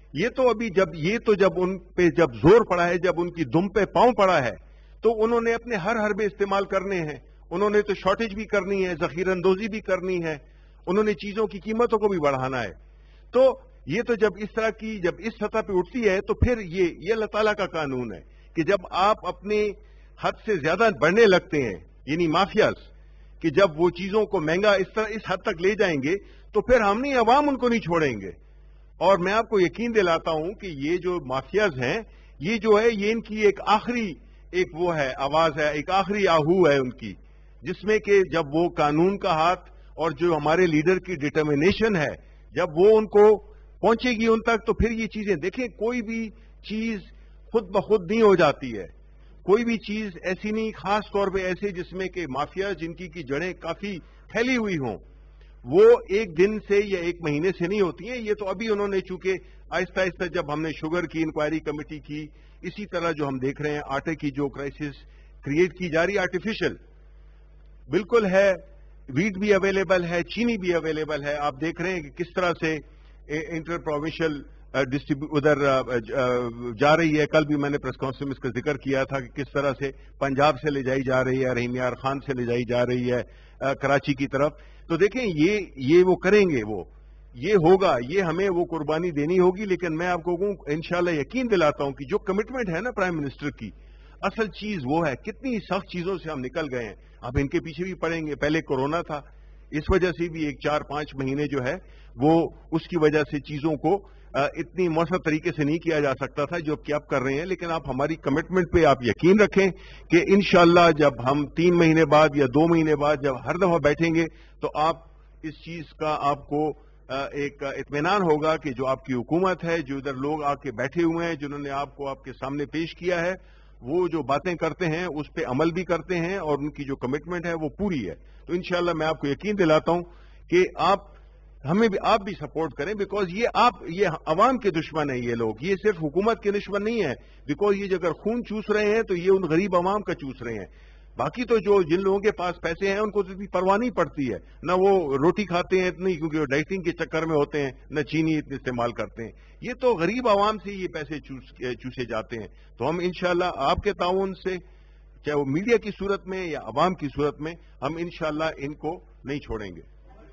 یہ تو ابھی جب یہ تو جب ان پہ جب زور پڑا ہے, جب ان کی دم پہ پاؤں پڑا ہے, تو انہوں نے اپنے ہر حربے استعمال کرنے ہیں. انہوں نے تو شارٹیج بھی کرنی ہے, ذخیرہ اندوزی بھی کرنی ہے, انہوں نے چیزوں کی قیمتوں کو بھی بڑھانا ہے. تو یہ تو جب اس طرح کی جب اس سطح پہ اٹھتی ہے تو پھر یہ یہ اللہ تعالیٰ کا قانون ہے کہ جب آپ اپنے حد سے زیادہ بڑھنے لگتے ہیں, یعنی مافیاز, کہ جب وہ چیزوں کو مہنگا اس طرح اس حد تک لے جائیں گے تو پھر ہم نہیں, عوام ان کو نہیں چھوڑیں گے. اور میں آپ کو یقین دلاتا ہوں کہ یہ جو مافیاز ہیں, یہ جو ہے یہ ان کی ایک آخری ایک وہ ہے آواز ہے, ایک آخری آہو ہے ان کی, جس میں کہ جب وہ قانون کا ہاتھ اور جو ہمارے لیڈر کی ڈٹرمنیشن ہے, جب وہ ان کو پہنچے گی ان تک, تو پھر یہ چیزیں دیکھیں, کوئی بھی چیز خود بخود نہیں ہو جاتی ہے. کوئی بھی چیز ایسی نہیں, خاص طور پہ ایسے جس میں کہ مافیا جن کی کی جڑیں کافی پھیلی ہوئی ہوں, وہ ایک دن سے یا ایک مہینے سے نہیں ہوتی ہیں. یہ تو ابھی انہوں نے چونکہ آہستہ آہستہ جب ہم نے شوگر کی انکوائری کمیٹی کی, اسی طرح جو ہم دیکھ رہے ہیں آٹے کی جو کرائسس کریٹ کی جا رہی ہے, آرٹیفیشل بالکل ہے, ویٹ بھی اویلیبل ہے, چینی بھی اویلیبل ہے. آپ دیکھ رہے ہیں کہ کس طرح سے انٹر پروونشل ادھر جا رہی ہے. کل بھی میں نے پریس کانفرنس میں اس کا ذکر کیا تھا کہ کس طرح سے پنجاب سے لے جائی جا رہی ہے, رحیم یار خان سے لے جائی جا رہی ہے کراچی کی طرف. تو دیکھیں یہ یہ وہ کریں گے, وہ یہ ہوگا, یہ ہمیں وہ قربانی دینی ہوگی. لیکن میں آپ کو انشاءاللہ یقین دلاتا ہوں کہ جو کمٹمنٹ ہے نا پرائم منسٹر کی, اصل چیز وہ ہے. کتنی سخت چیزوں سے ہم نکل گئے ہیں, اب ان کے پیچھے بھی پڑیں گے. پہلے کورونا تھا, اس وجہ سے بھی ایک چار پانچ مہینے جو ہے وہ اس کی وجہ سے چیزوں کو اتنی مؤثر طریقے سے نہیں کیا جا سکتا تھا جو کہ آپ کر رہے ہیں. لیکن آپ ہماری کمٹمنٹ پہ آپ یقین رکھیں کہ انشاءاللہ جب ہم تین مہینے بعد یا دو مہینے بعد جب ہر دفعہ بیٹھیں گے تو آپ اس چیز کا آپ کو ایک اطمینان ہوگا کہ جو آپ کی حکومت ہے, جو ادھر لوگ آ کے بیٹھے ہوئے ہیں, جنہوں نے آپ کو آپ کے سامنے پیش کیا ہے, وہ جو باتیں کرتے ہیں اس پہ عمل بھی کرتے ہیں اور ان کی جو کمٹمنٹ ہے وہ پوری ہے. تو انشاءاللہ میں آپ کو یقین دلاتا ہوں کہ آپ ہمیں بھی آپ بھی سپورٹ کریں, بیکاز یہ آپ یہ عوام کے دشمن ہیں یہ لوگ, یہ صرف حکومت کے دشمن نہیں ہے. بیکاز یہ اگر خون چوس رہے ہیں تو یہ ان غریب عوام کا چوس رہے ہیں. باقی تو جو جن لوگوں کے پاس پیسے ہیں ان کو تو اتنی پرواہ نہیں پڑتی ہے, نہ وہ روٹی کھاتے ہیں اتنی کیونکہ وہ ڈائٹنگ کے چکر میں ہوتے ہیں, نہ چینی اتنے استعمال کرتے ہیں. یہ تو غریب عوام سے یہ پیسے چوس چوسے جاتے ہیں. تو ہم انشاءاللہ آپ کے تعاون سے, چاہے وہ میڈیا کی صورت میں یا عوام کی صورت میں, ہم انشاءاللہ ان کو نہیں چھوڑیں گے.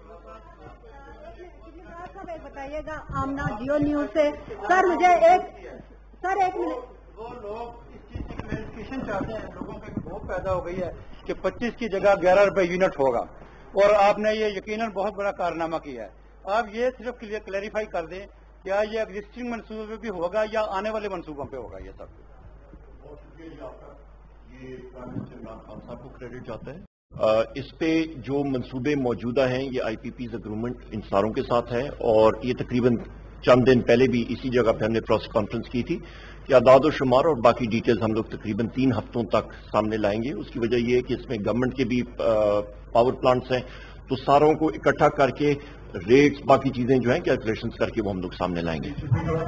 بتائیے گا آمنا جیو نیوز سے. سر مجھے ایک سر ایک منٹ, وہ لوگ اس چیز کی کلیریفیکیشن چاہتے ہیں, لوگوں میں بہت پیدا ہو گئی ہے کہ پچیس کی جگہ گیارہ روپے یونٹ ہوگا, اور آپ نے یہ یقیناً بہت بڑا کارنامہ کیا ہے. آپ یہ صرف کلیریفائی کر دیں, کیا یہ ایگزسٹنگ منصوبے پہ بھی ہوگا یا آنے والے منصوبوں پہ ہوگا؟ یہ سب یہ عمران خان صاحب کو کریڈٹ جاتا ہے. اس پہ جو منصوبے موجودہ ہیں یہ آئی پی پیز اگریمنٹ انصاروں کے ساتھ ہے, اور یہ تقریباً چند دن پہلے بھی اسی جگہ پہ ہم نے پریس کانفرنس کی تھی کہ اعداد و شمار اور باقی ڈیٹیلز ہم لوگ تقریباً تین ہفتوں تک سامنے لائیں گے. اس کی وجہ یہ ہے کہ اس میں گورنمنٹ کے بھی پاور پلانٹس ہیں, تو ساروں کو اکٹھا کر کے ریٹس باقی چیزیں جو ہیں کیلکولیشنز کر کے وہ ہم لوگ سامنے لائیں گے.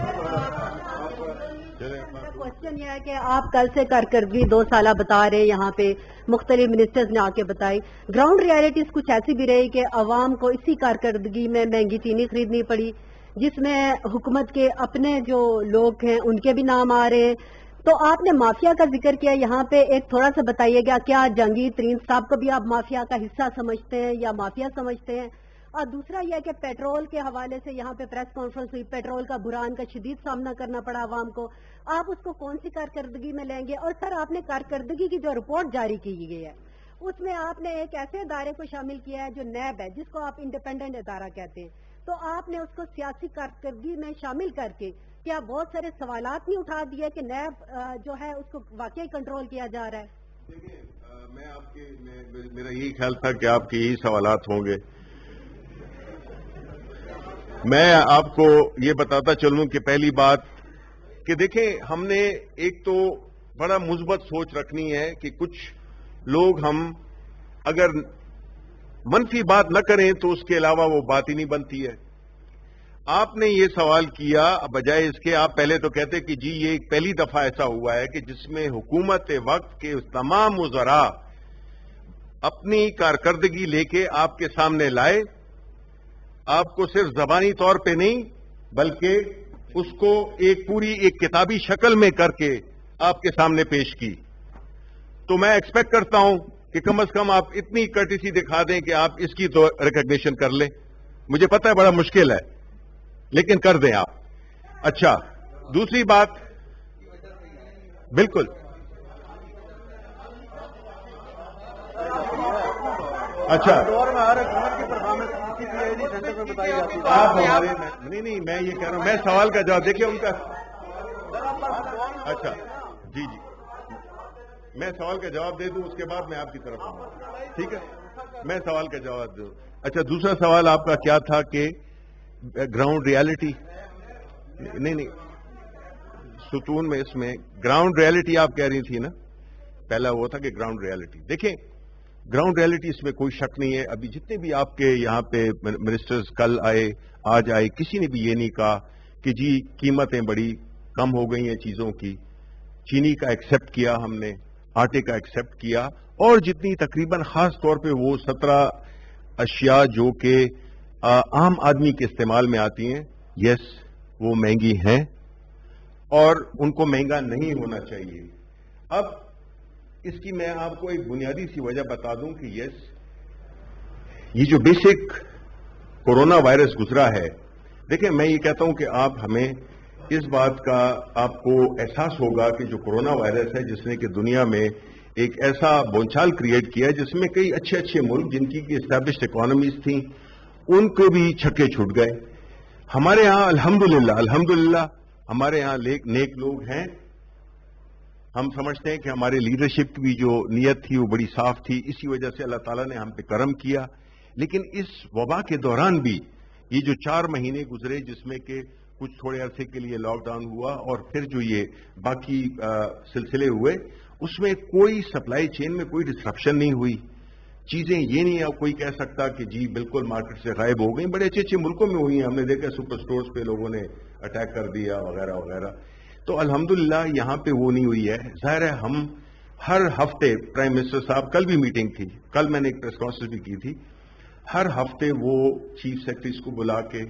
کوشچن یہ ہے کہ آپ کل سے کارکردگی دو سالہ بتا رہے, یہاں پہ مختلف منسٹرز نے آ کے بتائی, گراؤنڈ ریالٹیز کچھ ایسی بھی رہی کہ عوام کو اسی کارکردگی میں مہنگی چینی خریدنی پڑی, جس میں حکومت کے اپنے جو لوگ ہیں ان کے بھی نام آ رہے ہیں. تو آپ نے مافیا کا ذکر کیا, یہاں پہ ایک تھوڑا سا بتائیے گا, کیا جہانگیر ترین صاحب کو بھی آپ مافیا کا حصہ سمجھتے ہیں یا مافیا سمجھتے ہیں؟ اور دوسرا یہ کہ پیٹرول کے حوالے سے یہاں پہ پریس کانفرنس ہوئی, پیٹرول کا بحران کا شدید سامنا کرنا پڑا عوام کو, آپ اس کو کون سی کارکردگی میں لیں گے؟ اور سر آپ نے کارکردگی کی جو رپورٹ جاری کی گئی ہے اس میں آپ نے ایک ایسے ادارے کو شامل کیا ہے جو نیب ہے, جس کو آپ انڈیپینڈنٹ ادارہ کہتے ہیں, تو آپ نے اس کو سیاسی کارکردگی میں شامل کر کے کیا بہت سارے سوالات نہیں اٹھا دیے کہ نیب جو ہے اس کو واقعی کنٹرول کیا جا رہا ہے؟ دیکھیے, میں آپ کے میرا یہی خیال تھا کہ آپ کے یہی سوالات ہوں گے. میں آپ کو یہ بتاتا چلوں کہ پہلی بات کہ دیکھیں, ہم نے ایک تو بڑا مثبت سوچ رکھنی ہے کہ کچھ لوگ ہم اگر منفی بات نہ کریں تو اس کے علاوہ وہ بات ہی نہیں بنتی ہے. آپ نے یہ سوال کیا, بجائے اس کے آپ پہلے تو کہتے کہ جی یہ ایک پہلی دفعہ ایسا ہوا ہے کہ جس میں حکومت وقت کے تمام وزراء اپنی کارکردگی لے کے آپ کے سامنے لائے, آپ کو صرف زبانی طور پہ نہیں بلکہ اس کو ایک پوری ایک کتابی شکل میں کر کے آپ کے سامنے پیش کی، تو میں ایکسپیکٹ کرتا ہوں کہ کم از کم آپ اتنی کرٹیسی دکھا دیں کہ آپ اس کی تو ریکگنیشن کر لیں. مجھے پتا ہے بڑا مشکل ہے لیکن کر دیں آپ. اچھا دوسری بات، بالکل اچھا آپ ہمارے نہیں نہیں میں یہ کہہ رہا ہوں، میں سوال کا جواب دیکھیں ان کا. اچھا جی جی میں سوال کا جواب دے دوں، اس کے بعد میں آپ کی طرف آؤں. ٹھیک ہے، میں سوال کا جواب دوں. اچھا دوسرا سوال آپ کا کیا تھا کہ گراؤنڈ ریالٹی؟ نہیں نہیں ستون میں اس میں گراؤنڈ ریالٹی آپ کہہ رہی تھی نا. پہلا وہ تھا کہ گراؤنڈ ریالٹی. دیکھیں گراؤنڈ ریالٹی اس میں کوئی شک نہیں ہے. ابھی جتنے بھی آپ کے یہاں پہ منسٹرز کل آئے آج آئے، کسی نے بھی یہ نہیں کہا کہ جی قیمتیں بڑی کم ہو گئی ہیں چیزوں کی. چینی کا ایکسپٹ کیا ہم نے، آٹے کا ایکسپٹ کیا، اور جتنی تقریباً خاص طور پہ وہ سترہ اشیاء جو کہ عام آدمی کے استعمال میں آتی ہیں، یس وہ مہنگی ہیں اور ان کو مہنگا نہیں ہونا چاہیے. اب اس کی میں آپ کو ایک بنیادی سی وجہ بتا دوں کہ یس یہ جو بیسک کورونا وائرس گزرا ہے، دیکھیں میں یہ کہتا ہوں کہ آپ ہمیں اس بات کا آپ کو احساس ہوگا کہ جو کورونا وائرس ہے جس نے کہ دنیا میں ایک ایسا بونچال کریٹ کیا جس میں کئی اچھے اچھے ملک جن کی اسٹیبلشڈ اکانومیز تھیں ان کو بھی چھکے چھوٹ گئے. ہمارے ہاں الحمدللہ الحمدللہ ہمارے ہاں نیک لوگ ہیں. ہم سمجھتے ہیں کہ ہمارے لیڈرشپ کی بھی جو نیت تھی وہ بڑی صاف تھی، اسی وجہ سے اللہ تعالیٰ نے ہم پہ کرم کیا. لیکن اس وبا کے دوران بھی یہ جو چار مہینے گزرے جس میں کہ کچھ تھوڑے عرصے کے لیے لاک ڈاؤن ہوا اور پھر جو یہ باقی سلسلے ہوئے، اس میں کوئی سپلائی چین میں کوئی ڈسرپشن نہیں ہوئی. چیزیں یہ نہیں ہے کوئی کہہ سکتا کہ جی بالکل مارکیٹ سے غائب ہو گئی. بڑے اچھے اچھے ملکوں میں ہوئی ہیں، ہم نے دیکھا سپر سٹورز پہ لوگوں نے اٹیک کر دیا وغیرہ وغیرہ. تو الحمدللہ یہاں پہ وہ نہیں ہوئی ہے. ظاہر ہے ہم ہر ہفتے پرائم منسٹر صاحب، کل بھی میٹنگ تھی، کل میں نے ایک پریس کانفرنس بھی کی تھی، ہر ہفتے وہ چیف سیکرٹریز کو بلا کے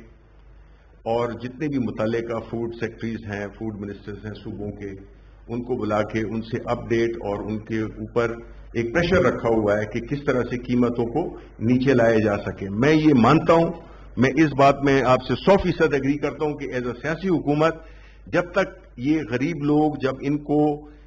اور جتنے بھی متعلقہ فوڈ سیکرٹریز ہیں، فوڈ منسٹرز ہیں صوبوں کے، ان کو بلا کے ان سے اپ ڈیٹ اور ان کے اوپر ایک پریشر رکھا ہوا ہے کہ کس طرح سے قیمتوں کو نیچے لائے جا سکے. میں یہ مانتا ہوں، میں اس بات میں آپ سے سو فیصد ایگری کرتا ہوں کہ ایز اے سیاسی حکومت جب تک یہ غریب لوگ جب ان کو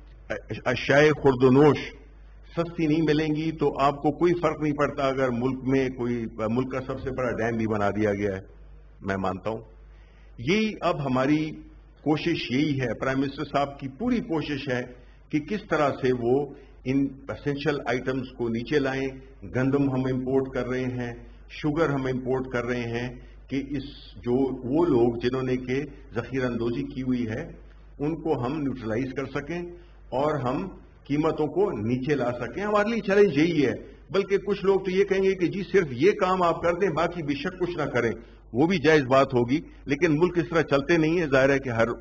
اشیاء خورد و نوش سستی نہیں ملیں گی تو آپ کو کوئی فرق نہیں پڑتا اگر ملک میں کوئی ملک کا سب سے بڑا ڈیم بھی بنا دیا گیا ہے. میں مانتا ہوں یہی اب ہماری کوشش یہی ہے، پرائم منسٹر صاحب کی پوری کوشش ہے کہ کس طرح سے وہ ان اسینشل آئٹمز کو نیچے لائیں. گندم ہم امپورٹ کر رہے ہیں، شوگر ہم امپورٹ کر رہے ہیں کہ اس جو وہ لوگ جنہوں نے کہ ذخیرہ اندوزی کی ہوئی ہے ان کو ہم نیوٹرلائز کر سکیں اور ہم قیمتوں کو نیچے لا سکیں. ہمارے لیے چیلنج یہی ہے. بلکہ کچھ لوگ تو یہ کہیں گے کہ جی صرف یہ کام آپ کر دیں باقی بے شک کچھ نہ کریں، وہ بھی جائز بات ہوگی، لیکن ملک اس طرح چلتے نہیں ہے. ظاہر ہے کہ ہر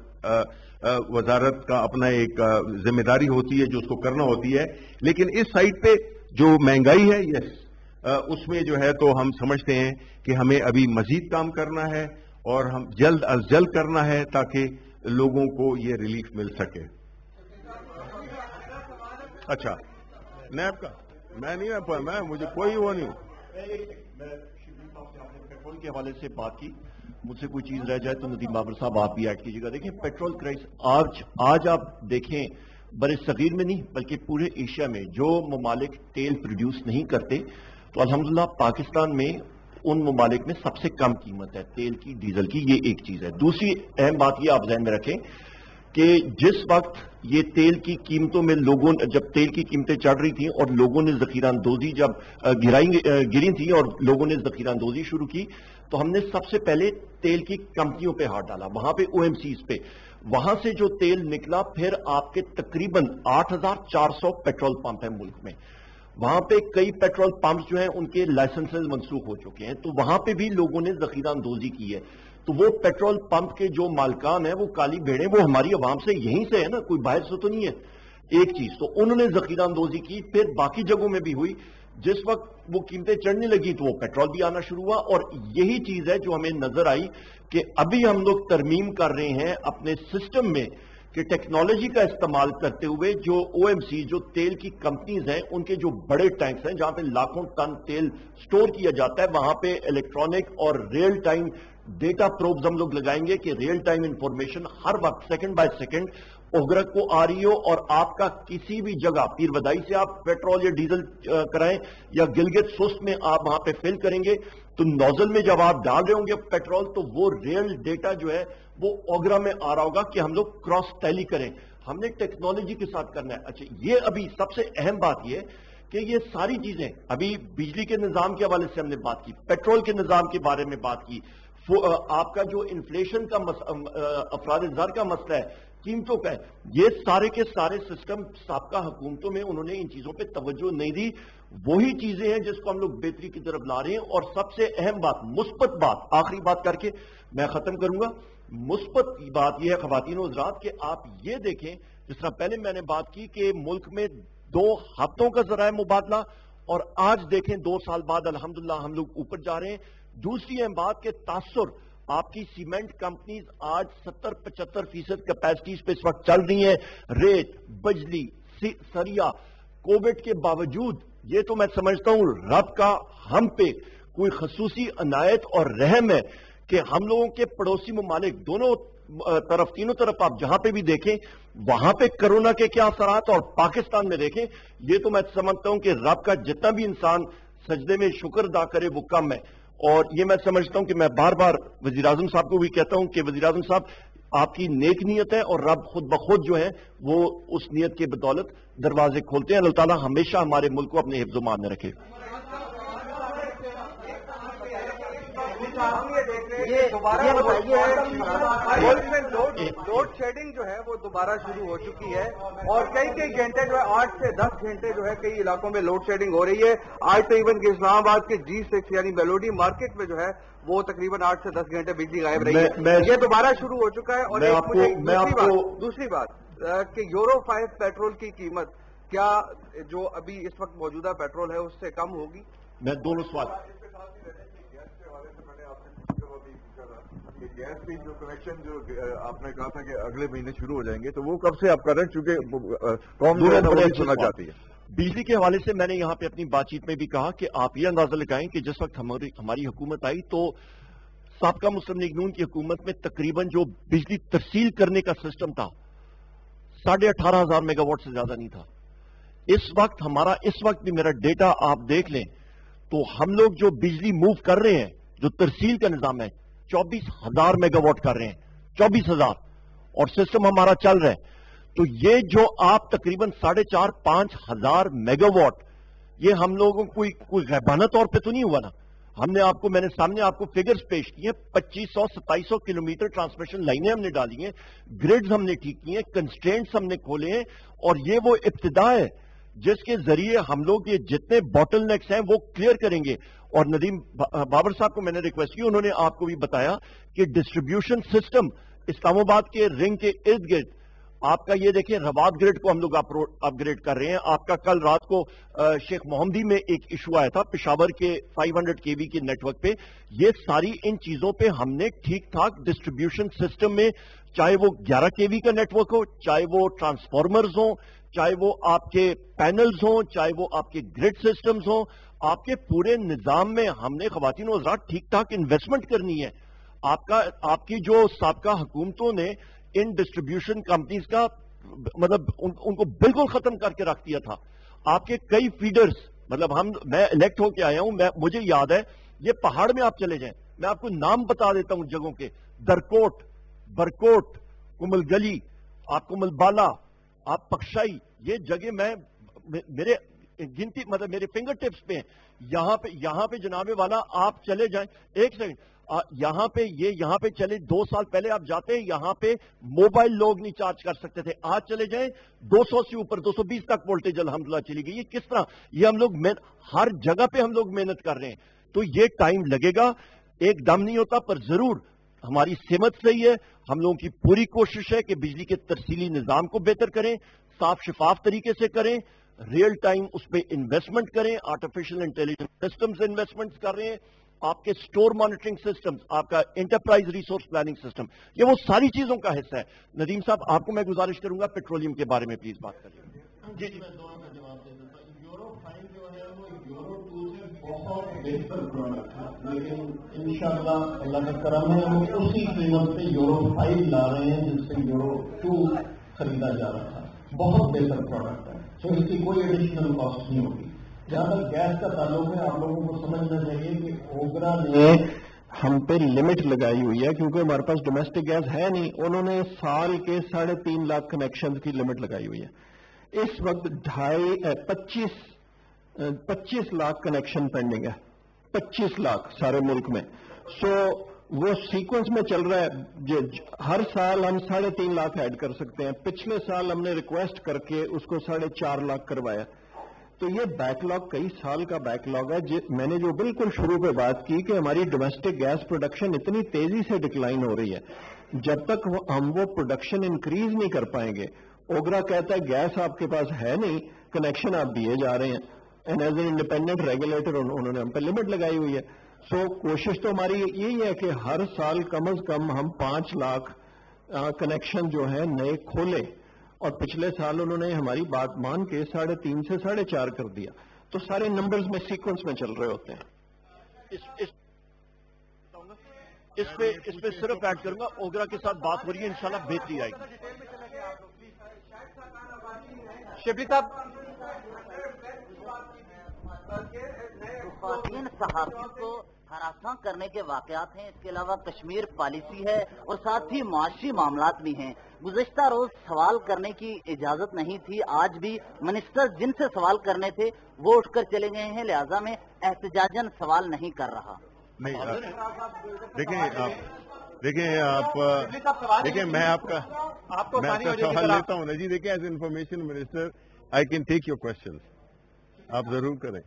وزارت کا اپنا ایک ذمہ داری ہوتی ہے جو اس کو کرنا ہوتی ہے. لیکن اس سائٹ پہ جو مہنگائی ہے یس اس میں جو ہے تو ہم سمجھتے ہیں کہ ہمیں ابھی مزید کام کرنا ہے اور ہم جلد از جلد کرنا ہے تاکہ لوگوں کو یہ ریلیف مل سکے. اچھا نیب کا میں نہیں میں مجھے کوئی وہ نہیں پیٹرول کے حوالے سے بات کی، مجھ سے کوئی چیز رہ جائے تو ندیم بابر صاحب آپ بھی ایڈ کیجیے گا. دیکھیں پیٹرول کرائس آج آج آپ دیکھیں بر صغیر میں نہیں بلکہ پورے ایشیا میں جو ممالک تیل پروڈیوس نہیں کرتے تو الحمدللہ پاکستان میں ان ممالک میں سب سے کم قیمت ہے تیل کی، ڈیزل کی. یہ ایک چیز ہے. دوسری اہم بات یہ آپ ذہن میں رکھیں کہ جس وقت یہ تیل کی قیمتوں میں لوگوں جب تیل کی قیمتیں چڑھ رہی تھیں اور لوگوں نے ذخیرہ اندوزی جب گری تھی اور لوگوں نے ذخیرہ اندوزی شروع کی تو ہم نے سب سے پہلے تیل کی کمپنیوں پہ ہاتھ ڈالا، وہاں پہ او ایم سیز پہ. وہاں سے جو تیل نکلا پھر آپ کے تقریباً آٹھ ہزار چار سو پیٹرول پمپ ہیں ملک میں. وہاں پہ کئی پیٹرول پمپس جو ہیں ان کے لائسنسز منسوخ ہو چکے ہیں تو وہاں پہ بھی لوگوں نے ذخیرہ اندوزی کی ہے. تو وہ پیٹرول پمپ کے جو مالکان ہیں وہ کالی بھیڑیں وہ ہماری عوام سے یہیں سے ہے نا، کوئی باہر سے تو نہیں ہے. ایک چیز تو انہوں نے ذخیرہ اندوزی کی، پھر باقی جگہوں میں بھی ہوئی. जिस वक्त वो कीमतें चढ़ने लगी तो वो पेट्रोल भी आना शुरू हुआ। और यही चीज है जो हमें नजर आई कि अभी हम लोग तरमीम कर रहे हैं अपने सिस्टम में कि टेक्नोलॉजी का इस्तेमाल करते हुए जो ओएमसी, जो तेल की कंपनीज हैं, उनके जो बड़े टैंक्स हैं जहां पे लाखों टन तेल स्टोर किया जाता है, वहां पे इलेक्ट्रॉनिक और रियल टाइम डेटा प्रोब्स हम लोग लगाएंगे कि रियल टाइम इंफॉर्मेशन हर वक्त सेकंड बाय सेकंड ओगरक को आ रही हो, और आपका किसी भी जगह पीर बदाई से आप पेट्रोल या डीजल कराएं या गिलगित सुस्त में आप वहां पे फिल करेंगे तो नोजल में जब आप डाल रहे होंगे पेट्रोल तो वो रियल डेटा जो है वो ओगरा में आ रहा होगा कि हम लोग क्रॉस टैली करें। हमने टेक्नोलॉजी के साथ करना है। अच्छा, ये अभी सबसे अहम बात ये कि ये सारी चीजें अभी बिजली के निजाम के हवाले से हमने बात की, पेट्रोल के निजाम के बारे में बात की, आपका जो इन्फ्लेशन का अफराद-ए-ज़र का मसला है, कीमतों का है, ये सारे के सारे सिस्टम साबका हुकूमतों में उन्होंने इन चीजों पे तवज्जो नहीं दी। वही चीजें हैं जिसको हम लोग बेहतरी की तरफ ला रहे हैं। और सबसे अहम बात, मुस्बत बात, आखिरी बात करके मैं खत्म करूंगा, मुस्बत बात यह है ख़वातीन और हज़रात कि आप ये देखें, जिस तरह पहले मैंने बात की कि मुल्क में दो हफ्तों का ज़राए मुबादला, और आज देखें दो साल बाद अल्हम्दुलिल्लाह हम लोग ऊपर जा रहे हैं। दूसरी अहम बात के तासुर, आपकी सीमेंट कंपनीज आज सत्तर पचहत्तर फीसद कैपेसिटीज पे इस वक्त चल रही हैं, रेत, बिजली, सरिया, कोविड के बावजूद। ये तो मैं समझता हूं रब का हम पे कोई खसूसी अनायत और रहम है कि हम लोगों के पड़ोसी ममालिक दोनों तरफ, तीनों तरफ आप जहां पे भी देखें वहां पे कोरोना के क्या असरात, और पाकिस्तान में देखें, ये तो मैं समझता हूं कि रब का जितना भी इंसान सजदे में शुक्र अदा करे वो कम है। और ये मैं समझता हूं कि मैं बार बार वजीर आजम साहब को भी कहता हूं कि वजीर आजम साहब, आपकी नेक नीयत है और रब खुद ब खुद जो है वो उस नीयत के बदौलत दरवाजे खोलते हैं। अल्लाह ताला हमेशा हमारे मुल्क को अपने हिफ्ज़-ओ-मान में रखे। ये दोबारा मुल्क में लोड शेडिंग जो है वो दोबारा शुरू हो चुकी है, और कई कई घंटे जो है आठ से दस घंटे जो है कई इलाकों में लोड शेडिंग हो रही है। आज तो इवन के इस्लामाबाद के जी सिक्स यानी मेलोडी मार्केट में जो है वो तकरीबन आठ से दस घंटे बिजली गायब रही है। ये दोबारा शुरू हो चुका है। और एक मुझे दूसरी बात दूसरी बात कि यूरो फाइव पेट्रोल की कीमत क्या जो अभी इस वक्त मौजूदा पेट्रोल है उससे कम होगी? मैं दोनों सवाल, गैस की जो कनेक्शन जो आपने कहा था कि अगले महीने शुरू हो जाएंगे, तो वो कब से आप कर रहे हैं? चूंकि कौम जो है वो सुनना चाहती है। बिजली के हवाले से मैंने यहाँ पे अपनी बातचीत में भी कहा कि आप ये अंदाजा लगाएं कि जिस वक्त हमारी हमारी हुकूमत आई तो साबका मुस्लिम लीग नून की हुकूमत में तकरीबन जो बिजली तरसील करने का सिस्टम था साढ़े अठारह हजार मेगावाट से ज्यादा नहीं था। इस वक्त हमारा इस वक्त भी मेरा डेटा आप देख लें तो हम लोग जो बिजली मूव कर रहे हैं, जो तरसील का निजाम है, चौबीस हजार मेगावाट कर रहे हैं, चौबीस हजार, और सिस्टम हमारा चल रहा है। तो ये जो आप तकरीबन साढ़े चार पांच हजार मेगावाट, ये हम लोगों को कोई कोई गैबाना तौर पे तो नहीं हुआ ना। हमने आपको, मैंने सामने आपको फिगर्स पेश किए, पच्चीस सौ सत्ताईस सौ किलोमीटर ट्रांसमिशन लाइनें हमने डाली हैं, ग्रिड्स हमने ठीक की हैं, कंस्ट्रेंट्स हमने खोले हैं, और ये वो इब्तिदा है जिसके जरिए हम लोग ये जितने बॉटल नेक्स हैं वो क्लियर करेंगे। और नदीम बाबर साहब को मैंने रिक्वेस्ट की, उन्होंने आपको भी बताया कि डिस्ट्रीब्यूशन सिस्टम इस्लामाबाद के रिंग के इर्द गिर्द आपका ये देखिए रवाद ग्रिड को हम लोग अपग्रेड कर रहे हैं। आपका कल रात को शेख मोहम्मदी में एक इशू आया था पिशावर के पाँच सौ केवी के नेटवर्क पे। ये सारी इन चीजों पे हमने ठीक ठाक डिस्ट्रीब्यूशन सिस्टम में, चाहे वो ग्यारह केवी का नेटवर्क हो, चाहे वो ट्रांसफॉर्मर्स हो, चाहे वो आपके पैनल्स हो, चाहे वो आपके ग्रिड सिस्टम्स हो, आपके पूरे निजाम में हमने ख़वातीन और हज़रात ठीक ठाक इन्वेस्टमेंट करनी है। आपका आपकी जो साबका हुकूमतों ने इन डिस्ट्रीब्यूशन कंपनीज का मतलब उन, उनको बिल्कुल खत्म करके रख दिया था। आपके कई फीडर्स, मतलब हम मैं इलेक्ट होके आया हूं, मैं मुझे याद है, ये पहाड़ में आप चले जाएं, मैं आपको नाम बता देता हूं जगहों के, दरकोट, बरकोट, कुमल गली, आप कुमल बाला, आप पक्षाई, ये जगह मैं मेरे गिनती मतलब मेरे फिंगर टिप्स पे हैं। यहां पे यहां पे जनाबे वाला आप चले जाएं, एक सेकंड, यहां पे ये यहां पे चले, दो साल पहले आप जाते हैं यहां पे मोबाइल लोग नहीं चार्ज कर सकते थे, आज चले जाएं दो सौ से ऊपर दो सौ बीस तक वोल्टेज अल्हम्दुलिल्लाह चली गई। ये किस तरह, ये हम लोग हर जगह पे हम लोग मेहनत कर रहे हैं। तो ये टाइम लगेगा, एक दम नहीं होता, पर जरूर हमारी सेमत सही है। हम लोगों की पूरी कोशिश है कि बिजली के तरसीली निजाम को बेहतर करें, साफ शफाफ तरीके से करें, ریئل ٹائم اس پہ انویسٹمنٹ کریں. آرٹیفیشل انٹیلیجنس سسٹمز انویسٹمنٹس کر رہے ہیں, آپ کے سٹور مانیٹرنگ سسٹمز, آپ کا انٹرپرائز ریسورس پلاننگ سسٹم, یہ وہ ساری چیزوں کا حصہ ہے. ندیم صاحب, آپ کو میں گزارش کروں گا پیٹرولیم کے بارے میں پلیز بات کریں. جی جی یورو فائیو جو ہے وہ یورو ٹو سے بہت بہتر پروڈکٹ ہے, لیکن انشاءاللہ اللہ کا کرم ہے ہم اسی قیمت پہ یورو فائیو لا رہے ہیں جس سے یورو ٹو خریدا جا رہا تھا. بہت بہتر پروڈکٹ ہے, تو اس کی کوئی ایڈیشنل کاسٹ نہیں ہوگی. جہاں تک گیس کا تعلق ہے, آپ لوگوں کو سمجھنا چاہیے کہ اوگرا نے ہم پہ لمٹ لگائی ہوئی ہے, کیونکہ ہمارے پاس ڈومیسٹک گیس ہے نہیں. انہوں نے سال کے ساڑھے تین لاکھ کنیکشن کی لمٹ لگائی ہوئی ہے. اس وقت ڈھائی پچیس پچیس لاکھ کنیکشن پینڈنگ ہے, پچیس لاکھ سارے ملک میں. سو وہ سیکوینس میں چل رہا ہے, ہر سال ہم ساڑھے تین لاکھ ایڈ کر سکتے ہیں. پچھلے سال ہم نے ریکویسٹ کر کے اس کو ساڑھے چار لاکھ کروایا. تو یہ بیک لاگ کئی سال کا بیک لاگ ہے. میں نے جو بالکل شروع پہ بات کی کہ ہماری ڈومیسٹک گیس پروڈکشن اتنی تیزی سے ڈکلائن ہو رہی ہے, جب تک ہم وہ پروڈکشن انکریز نہیں کر پائیں گے. اوگرا کہتا ہے گیس آپ کے پاس ہے نہیں, کنیکشن آپ دیے جا رہے ہیں, and as an independent regulator انہوں نے ہم پہ لمٹ لگائی ہوئی ہے. سو کوشش تو ہماری یہی ہے کہ ہر سال کم از کم ہم پانچ لاکھ کنیکشن جو ہیں نئے کھولیں, اور پچھلے سال انہوں نے ہماری بات مان کے ساڑھے تین سے ساڑھے چار کر دیا. تو سارے نمبرز میں سیکوینس میں چل رہے ہوتے ہیں. اس اس اس پہ اس پہ صرف ایڈ کروں گا, اوگرا کے ساتھ بات ہو رہی ہے, انشاءاللہ بہتری آئے گی. شبلی صاحب, خواتین صحافیوں کو ہراساں کرنے کے واقعات ہیں, اس کے علاوہ کشمیر پالیسی ہے, اور ساتھ ہی معاشی معاملات بھی ہیں. گزشتہ روز سوال کرنے کی اجازت نہیں تھی, آج بھی منسٹر جن سے سوال کرنے تھے وہ اٹھ کر چلے گئے ہیں, لہذا میں احتجاجاً سوال نہیں کر رہا. نہیں دیکھیں آپ دیکھیں آپ دیکھیں میں آپ کا میں آپ کا سوال لیتا ہوں نا جی. دیکھیں as information minister I can take your question, آپ ضرور کریں.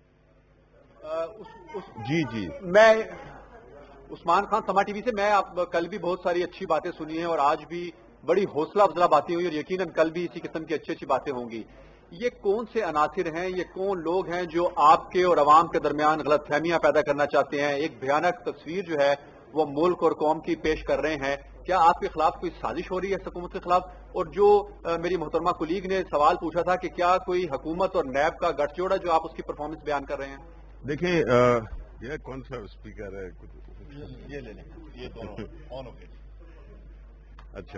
جی جی میں عثمان خان سما ٹی وی سے. میں آپ کل بھی بہت ساری اچھی باتیں سنی ہیں اور آج بھی بڑی حوصلہ افزا باتیں ہوئی, اور یقیناً کل بھی اسی قسم کی اچھی اچھی باتیں ہوں گی. یہ کون سے عناصر ہیں, یہ کون لوگ ہیں جو آپ کے اور عوام کے درمیان غلط فہمیاں پیدا کرنا چاہتے ہیں, ایک بھیانک تصویر جو ہے وہ ملک اور قوم کی پیش کر رہے ہیں؟ کیا آپ کے خلاف کوئی سازش ہو رہی ہے حکومت کے خلاف؟ اور جو میری محترمہ کولیگ نے سوال پوچھا تھا کہ کیا کوئی حکومت اور نیب کا گٹھ جوڑا جو آپ اس کی پرفارمنس بیان کر رہے ہیں؟ دیکھیں یہ کون سا اسپیکر ہے, یہ لے لیں, یہ دونوں آن ہو گئے. اچھا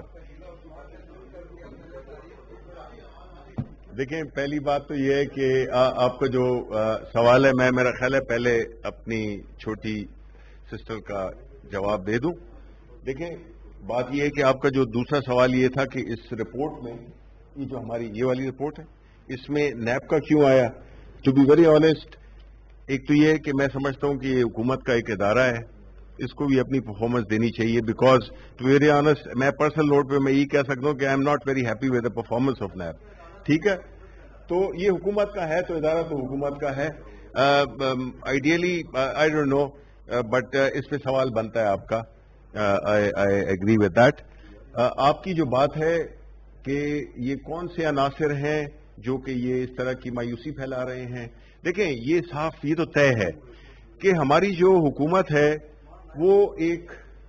دیکھیں, پہلی بات تو یہ ہے کہ آپ کا جو سوال ہے, میں میرا خیال ہے پہلے اپنی چھوٹی سسٹر کا جواب دے دوں. دیکھیں بات یہ ہے کہ آپ کا جو دوسرا سوال یہ تھا کہ اس رپورٹ میں, یہ جو ہماری یہ والی رپورٹ ہے, اس میں نیب کا کیوں آیا. ٹو بی ویری آنیسٹ, ایک تو یہ کہ میں سمجھتا ہوں کہ یہ حکومت کا ایک ادارہ ہے, اس کو بھی اپنی پرفارمنس دینی چاہیے. بیکاز ٹو ویری آنیسٹ, میں پرسنل نوٹ پہ میں یہ کہہ سکتا ہوں کہ I am not very happy with the performance of NAB. ٹھیک ہے, تو یہ حکومت کا ہے, تو ادارہ تو حکومت کا ہے. Ideally I don't know, but اس پہ سوال بنتا ہے آپ کا. I agree with that. آپ کی جو بات ہے کہ یہ کون سے عناصر ہیں جو کہ یہ اس طرح کی مایوسی پھیلا رہے ہیں, دیکھیں یہ صاف, یہ تو طے ہے کہ ہماری جو حکومت ہے وہ ایک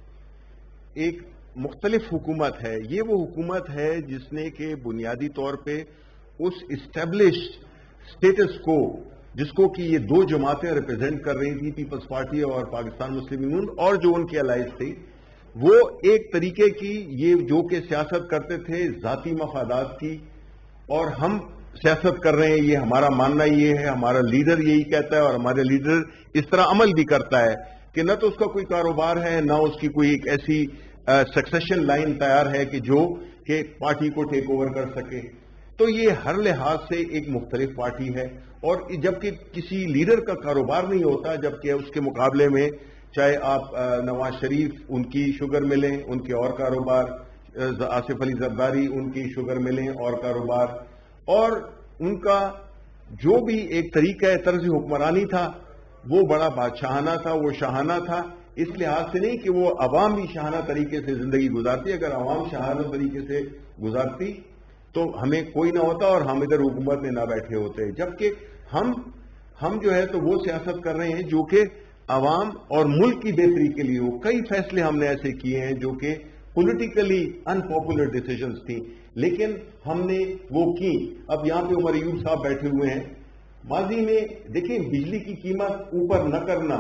ایک مختلف حکومت ہے. یہ وہ حکومت ہے جس نے کہ بنیادی طور پہ اس اسٹیبلشڈ اسٹیٹس کو, جس کو کہ یہ دو جماعتیں ریپرزینٹ کر رہی تھی, پیپلز پارٹی اور پاکستان مسلم یونین, اور جو ان کے الائز تھی, وہ ایک طریقے کی یہ جو کہ سیاست کرتے تھے ذاتی مفادات کی, اور ہم سیاست کر رہے ہیں, یہ ہمارا ماننا یہ ہے, ہمارا لیڈر یہی کہتا ہے, اور ہمارے لیڈر اس طرح عمل بھی کرتا ہے کہ نہ تو اس کا کوئی کاروبار ہے, نہ اس کی کوئی ایک ایسی سکسیشن لائن تیار ہے کہ جو کہ پارٹی کو ٹیک اوور کر سکے. تو یہ ہر لحاظ سے ایک مختلف پارٹی ہے, اور جبکہ کسی لیڈر کا کاروبار نہیں ہوتا, جبکہ اس کے مقابلے میں چاہے آپ نواز شریف, ان کی شوگر ملیں, ان کے اور کاروبار, آصف علی زرداری, ان کی شوگر ملیں اور کاروبار, اور ان کا جو بھی ایک طریقہ طرز حکمرانی تھا وہ بڑا بادشاہانہ تھا, وہ شاہانہ تھا. اس لحاظ سے نہیں کہ وہ عوام بھی شاہانہ طریقے سے زندگی گزارتی, اگر عوام شاہانہ طریقے سے گزارتی تو ہمیں کوئی نہ ہوتا اور ہم ادھر حکومت میں نہ بیٹھے ہوتے. جبکہ ہم ہم جو ہے تو وہ سیاست کر رہے ہیں جو کہ عوام اور ملک کی بہتری کے لیے ہو. کئی فیصلے ہم نے ایسے کیے ہیں جو کہ پولیٹیکلی ان پاپولر ڈیسیجنز تھیں, لیکن ہم نے وہ کی. اب یہاں پہ عمر ایوب صاحب بیٹھے ہوئے ہیں. ماضی میں دیکھیں بجلی کی قیمت اوپر نہ کرنا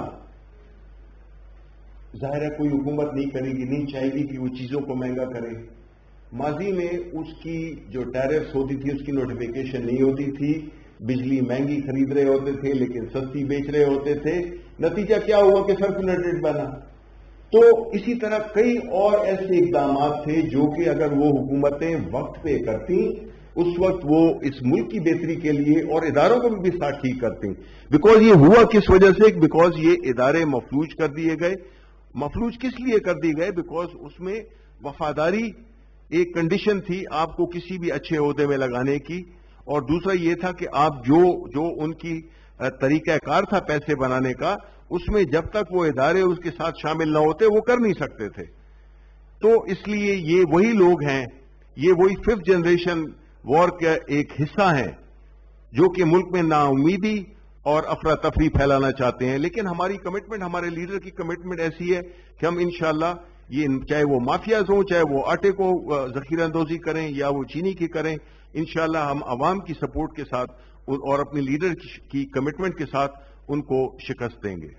ظاہر ہے کوئی حکومت نہیں کرے گی, نہیں چاہے گی کہ وہ چیزوں کو مہنگا کرے. ماضی میں اس کی جو ٹیرفز ہوتی تھی اس کی نوٹیفیکیشن نہیں ہوتی تھی, بجلی مہنگی خرید رہے ہوتے تھے لیکن سستی بیچ رہے ہوتے تھے. نتیجہ کیا ہوا کہ سرکولر ریٹ بنا. تو اسی طرح کئی اور ایسے اقدامات تھے جو کہ اگر وہ حکومتیں وقت پہ کرتی اس وقت وہ اس ملک کی بہتری کے لیے اور اداروں کو بھی ساتھ ٹھیک کرتی. بیکاز یہ ہوا کس وجہ سے, بیکاز یہ ادارے مفلوج کر دیے گئے. مفلوج کس لیے کر دیے گئے؟ بیکاز اس میں وفاداری ایک کنڈیشن تھی آپ کو کسی بھی اچھے عہدے میں لگانے کی, اور دوسرا یہ تھا کہ آپ جو جو ان کی طریقہ کار تھا پیسے بنانے کا, اس میں جب تک وہ ادارے اس کے ساتھ شامل نہ ہوتے وہ کر نہیں سکتے تھے. تو اس لیے یہ وہی لوگ ہیں, یہ وہی ففتھ جنریشن وار کا ایک حصہ ہیں جو کہ ملک میں نا امیدی اور افراتفری پھیلانا چاہتے ہیں. لیکن ہماری کمٹمنٹ, ہمارے لیڈر کی کمٹمنٹ ایسی ہے کہ ہم انشاءاللہ یہ چاہے وہ مافیاز ہوں, چاہے وہ آٹے کو ذخیرہ اندوزی کریں یا وہ چینی کی کریں, انشاءاللہ ہم عوام کی سپورٹ کے ساتھ اور اپنے لیڈر کی کمٹمنٹ کے ساتھ ان کو شکست دیں گے.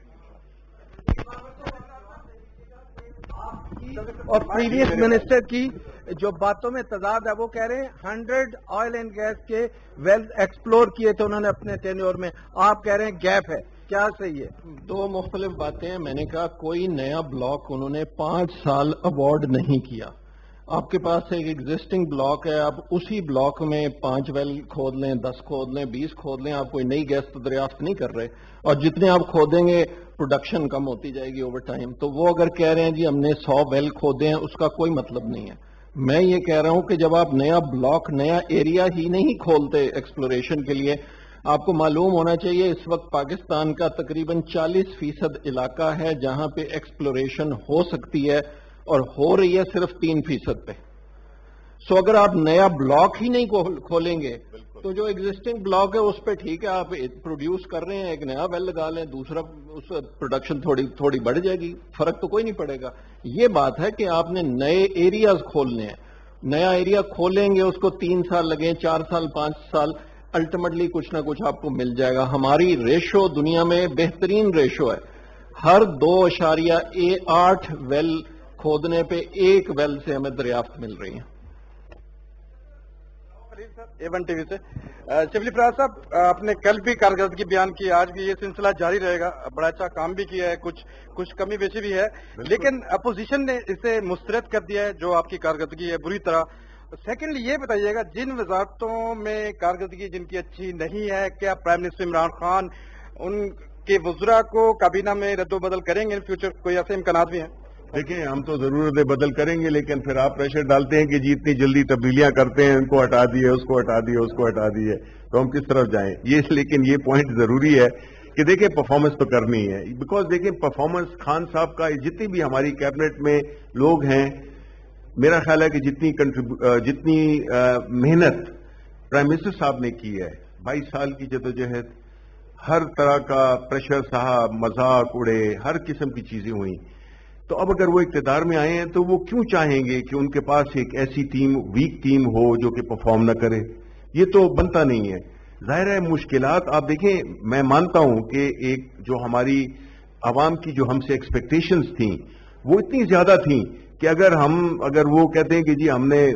اور پریویس منسٹر کی جو باتوں میں تضاد ہے وہ کہہ رہے ہیں ہنڈریڈ آئل اینڈ گیس کے ویلز ایکسپلور کیے تھے انہوں نے اپنے ٹینیور میں, آپ کہہ رہے ہیں گیپ ہے. کیا صحیح ہے؟ دو مختلف باتیں ہیں. میں نے کہا کوئی نیا بلاک انہوں نے پانچ سال ایوارڈ نہیں کیا. آپ کے پاس ایک ایگزسٹنگ بلاک ہے, آپ اسی بلاک میں پانچ ویل کھود لیں, دس کھود لیں, بیس کھود لیں, آپ کوئی نئی گیس تو دریافت نہیں کر رہے, اور جتنے آپ کھودیں گے پروڈکشن کم ہوتی جائے گی اوور ٹائم. تو وہ اگر کہہ رہے ہیں جی ہم نے سو ویل کھودے ہیں, اس کا کوئی مطلب نہیں ہے. میں یہ کہہ رہا ہوں کہ جب آپ نیا بلاک, نیا ایریا ہی نہیں کھولتے ایکسپلوریشن کے لیے, آپ کو معلوم ہونا چاہیے اس وقت پاکستان کا تقریباً چالیس فیصد علاقہ ہے جہاں پہ ایکسپلوریشن ہو سکتی ہے, اور ہو رہی ہے صرف تین فیصد پہ. سو اگر آپ نیا بلاک ہی نہیں کھولیں گے تو جو ایگزسٹنگ بلاک ہے اس پہ ٹھیک ہے آپ پروڈیوس کر رہے ہیں, ایک نیا ویل لگا لیں, دوسرا اس پروڈکشن تھوڑی تھوڑی بڑھ جائے گی, فرق تو کوئی نہیں پڑے گا. یہ بات ہے کہ آپ نے نئے ایریاز کھولنے ہیں. نیا ایریا کھولیں گے, اس کو تین سال لگیں, چار سال, پانچ سال, الٹیمیٹلی کچھ نہ کچھ آپ کو مل جائے گا. ہماری ریشو دنیا میں بہترین ریشو ہے, ہر دو اشاریہ آٹھ ویل کھودنے پہ ایک ویل سے ہمیں دریافت مل رہی ہیں. اے ون ٹی وی سے شبلی فراز صاحب, آپ نے کل بھی کارکردگی بیان کی, آج بھی یہ سلسلہ جاری رہے گا. بڑا اچھا کام بھی کیا ہے, کچھ کچھ کمی بیشی بھی ہے, لیکن اپوزیشن نے اسے مسترد کر دیا ہے جو آپ کی کارکردگی ہے بری طرح. سیکنڈلی یہ بتائیے گا جن وزارتوں میں کارکردگی جن کی اچھی نہیں ہے, کیا پرائم منسٹر عمران خان ان کے وزراء کو کابینہ میں رد و بدل کریں گے ان فیوچر؟ کوئی ایسے امکانات بھی ہیں؟ دیکھیں ہم تو ضرور بدل کریں گے, لیکن پھر آپ پریشر ڈالتے ہیں کہ جی اتنی جلدی تبدیلیاں کرتے ہیں, ان کو ہٹا دیے, اس کو ہٹا دیے, اس کو ہٹا دیے, تو ہم کس طرف جائیں؟ یہ لیکن یہ پوائنٹ ضروری ہے کہ دیکھیں پرفارمنس تو کرنی ہے. بیکاز دیکھیں پرفارمنس خان صاحب کا, جتنی بھی ہماری کیبنٹ میں لوگ ہیں, میرا خیال ہے کہ جتنی جتنی محنت پرائم منسٹر صاحب نے کی ہے, بائیس سال کی جدوجہد, ہر طرح کا پریشر صاحب, مذاق اڑے, ہر قسم کی چیزیں ہوئیں. تو اب اگر وہ اقتدار میں آئے ہیں تو وہ کیوں چاہیں گے کہ ان کے پاس ایک ایسی ٹیم, ویک ٹیم ہو جو کہ پرفارم نہ کرے؟ یہ تو بنتا نہیں ہے. ظاہر ہے مشکلات آپ دیکھیں, میں مانتا ہوں کہ ایک جو ہماری عوام کی جو ہم سے ایکسپیکٹیشنز تھیں وہ اتنی زیادہ تھیں کہ اگر ہم اگر وہ کہتے ہیں کہ جی ہم نے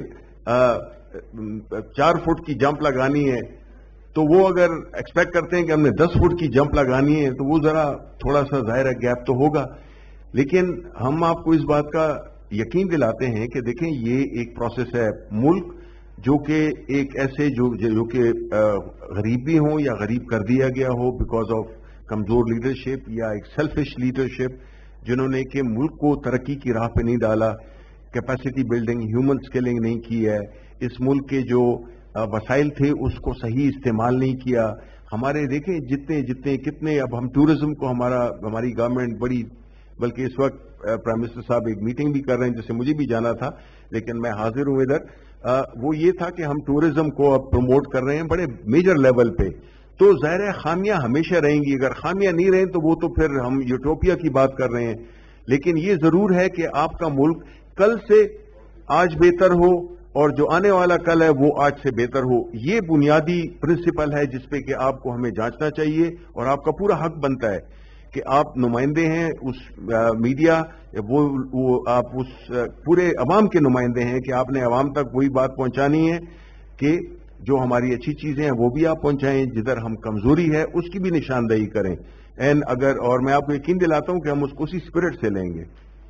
چار فٹ کی جمپ لگانی ہے, تو وہ اگر ایکسپیکٹ کرتے ہیں کہ ہم نے دس فٹ کی جمپ لگانی ہے, تو وہ ذرا تھوڑا سا ظاہر ہے گیپ تو ہوگا. لیکن ہم آپ کو اس بات کا یقین دلاتے ہیں کہ دیکھیں یہ ایک پروسیس ہے. ملک جو کہ ایک ایسے جو جو کہ غریب بھی ہوں یا غریب کر دیا گیا ہو بیکاز آف کمزور لیڈرشپ یا ایک سیلفش لیڈرشپ, جنہوں نے کہ ملک کو ترقی کی راہ پہ نہیں ڈالا, کیپیسٹی بلڈنگ, ہیومن سکلنگ نہیں کی ہے, اس ملک کے جو وسائل تھے اس کو صحیح استعمال نہیں کیا. ہمارے دیکھیں جتنے جتنے کتنے, اب ہم ٹورزم کو ہمارا ہماری گورنمنٹ بڑی, بلکہ اس وقت پرائم منسٹر صاحب ایک میٹنگ بھی کر رہے ہیں جسے مجھے بھی جانا تھا لیکن میں حاضر ہوں ادھر, वो ये था कि हम टूरिज्म को अब प्रमोट कर रहे हैं बड़े मेजर लेवल पे, तो ज़ाहिर है खामियां हमेशा रहेंगी। अगर खामियां नहीं रहें तो वो तो फिर हम यूटोपिया की बात कर रहे हैं। लेकिन ये जरूर है कि आपका मुल्क कल से आज बेहतर हो और जो आने वाला कल है वो आज से बेहतर हो। ये बुनियादी प्रिंसिपल है जिस पे कि आपको हमें जांचना चाहिए और आपका पूरा हक बनता है कि आप नुमाइंदे हैं उस आ, मीडिया वो वो आप उस आ, पूरे अवाम के नुमाइंदे हैं कि आपने अवाम तक वही बात पहुंचानी है कि जो हमारी अच्छी चीजें हैं वो भी आप पहुंचाएं, जिधर हम कमजोरी है उसकी भी निशानदेही करें। एंड अगर और मैं आपको यकीन दिलाता हूं कि हम उसको उसी स्पिरिट से लेंगे।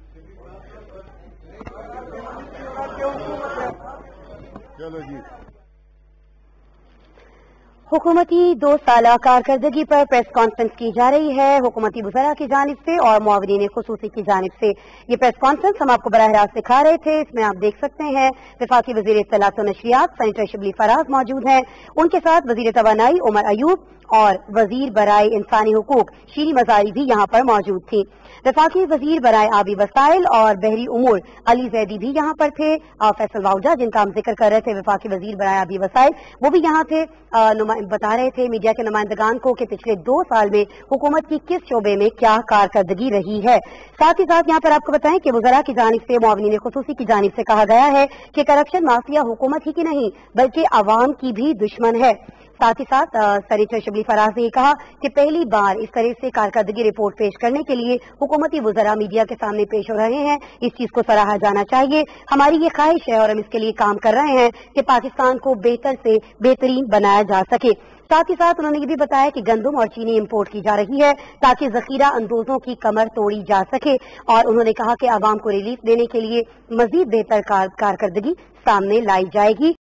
चलो जी। हुकूमती दो साला कारकर्दगी पर प्रेस कॉन्फ्रेंस की जा रही है हुकूमती वज़रा की जानिब से और मुआविनीन खुसूसी की जानिब से। ये प्रेस कॉन्फ्रेंस हम आपको बराह रास्त दिखा रहे थे। इसमें आप देख सकते हैं वफाकी वज़ीर इत्तलात व नशरियात सेनेटर शिबली फराज मौजूद हैं, उनके साथ वज़ीर तवानाई उमर अयूब और वजीर बराए इंसानी हुकूक शीरी मजारी भी यहाँ पर मौजूद थी। वफाकी वजीर बराए आबी वसाइल और बहरी उमूर अली जैदी भी यहाँ पर थे। फैसल वाउजा जिनका हम जिक्र कर रहे थे वफाकी वजीर बराए आबी वसाइल, वो भी यहाँ थे। बता रहे थे मीडिया के नुमाइंदगान को कि पिछले दो साल में हुकूमत की किस शोबे में क्या कारकर्दगी रही है। साथ ही साथ यहाँ पर आपको बताएं कि वज़रा की जानिब से मुआविनीन खुसूसी की जानिब से कहा गया है कि करप्शन माफिया हुकूमत ही की नहीं बल्कि आवाम की भी दुश्मन है। साथ ही साथ सेनेटर शिबली फराज ने कहा कि पहली बार इस तरह से कारकर्दगी रिपोर्ट पेश करने के लिए हुकूमती वज़रा मीडिया के सामने पेश हो रहे हैं। इस चीज को सराहा जाना चाहिए। हमारी ये ख्वाहिश है और हम इसके लिए काम कर रहे हैं कि पाकिस्तान को बेहतर से बेहतरीन बनाया जा सके। साथ ही साथ उन्होंने ये भी बताया कि गंदम और चीनी इम्पोर्ट की जा रही है ताकि जखीरा अंदोजों की कमर तोड़ी जा सके और उन्होंने कहा कि आवाम को रिलीफ देने के लिए मजीद बेहतर कारकर्दगी सामने लाई जाएगी।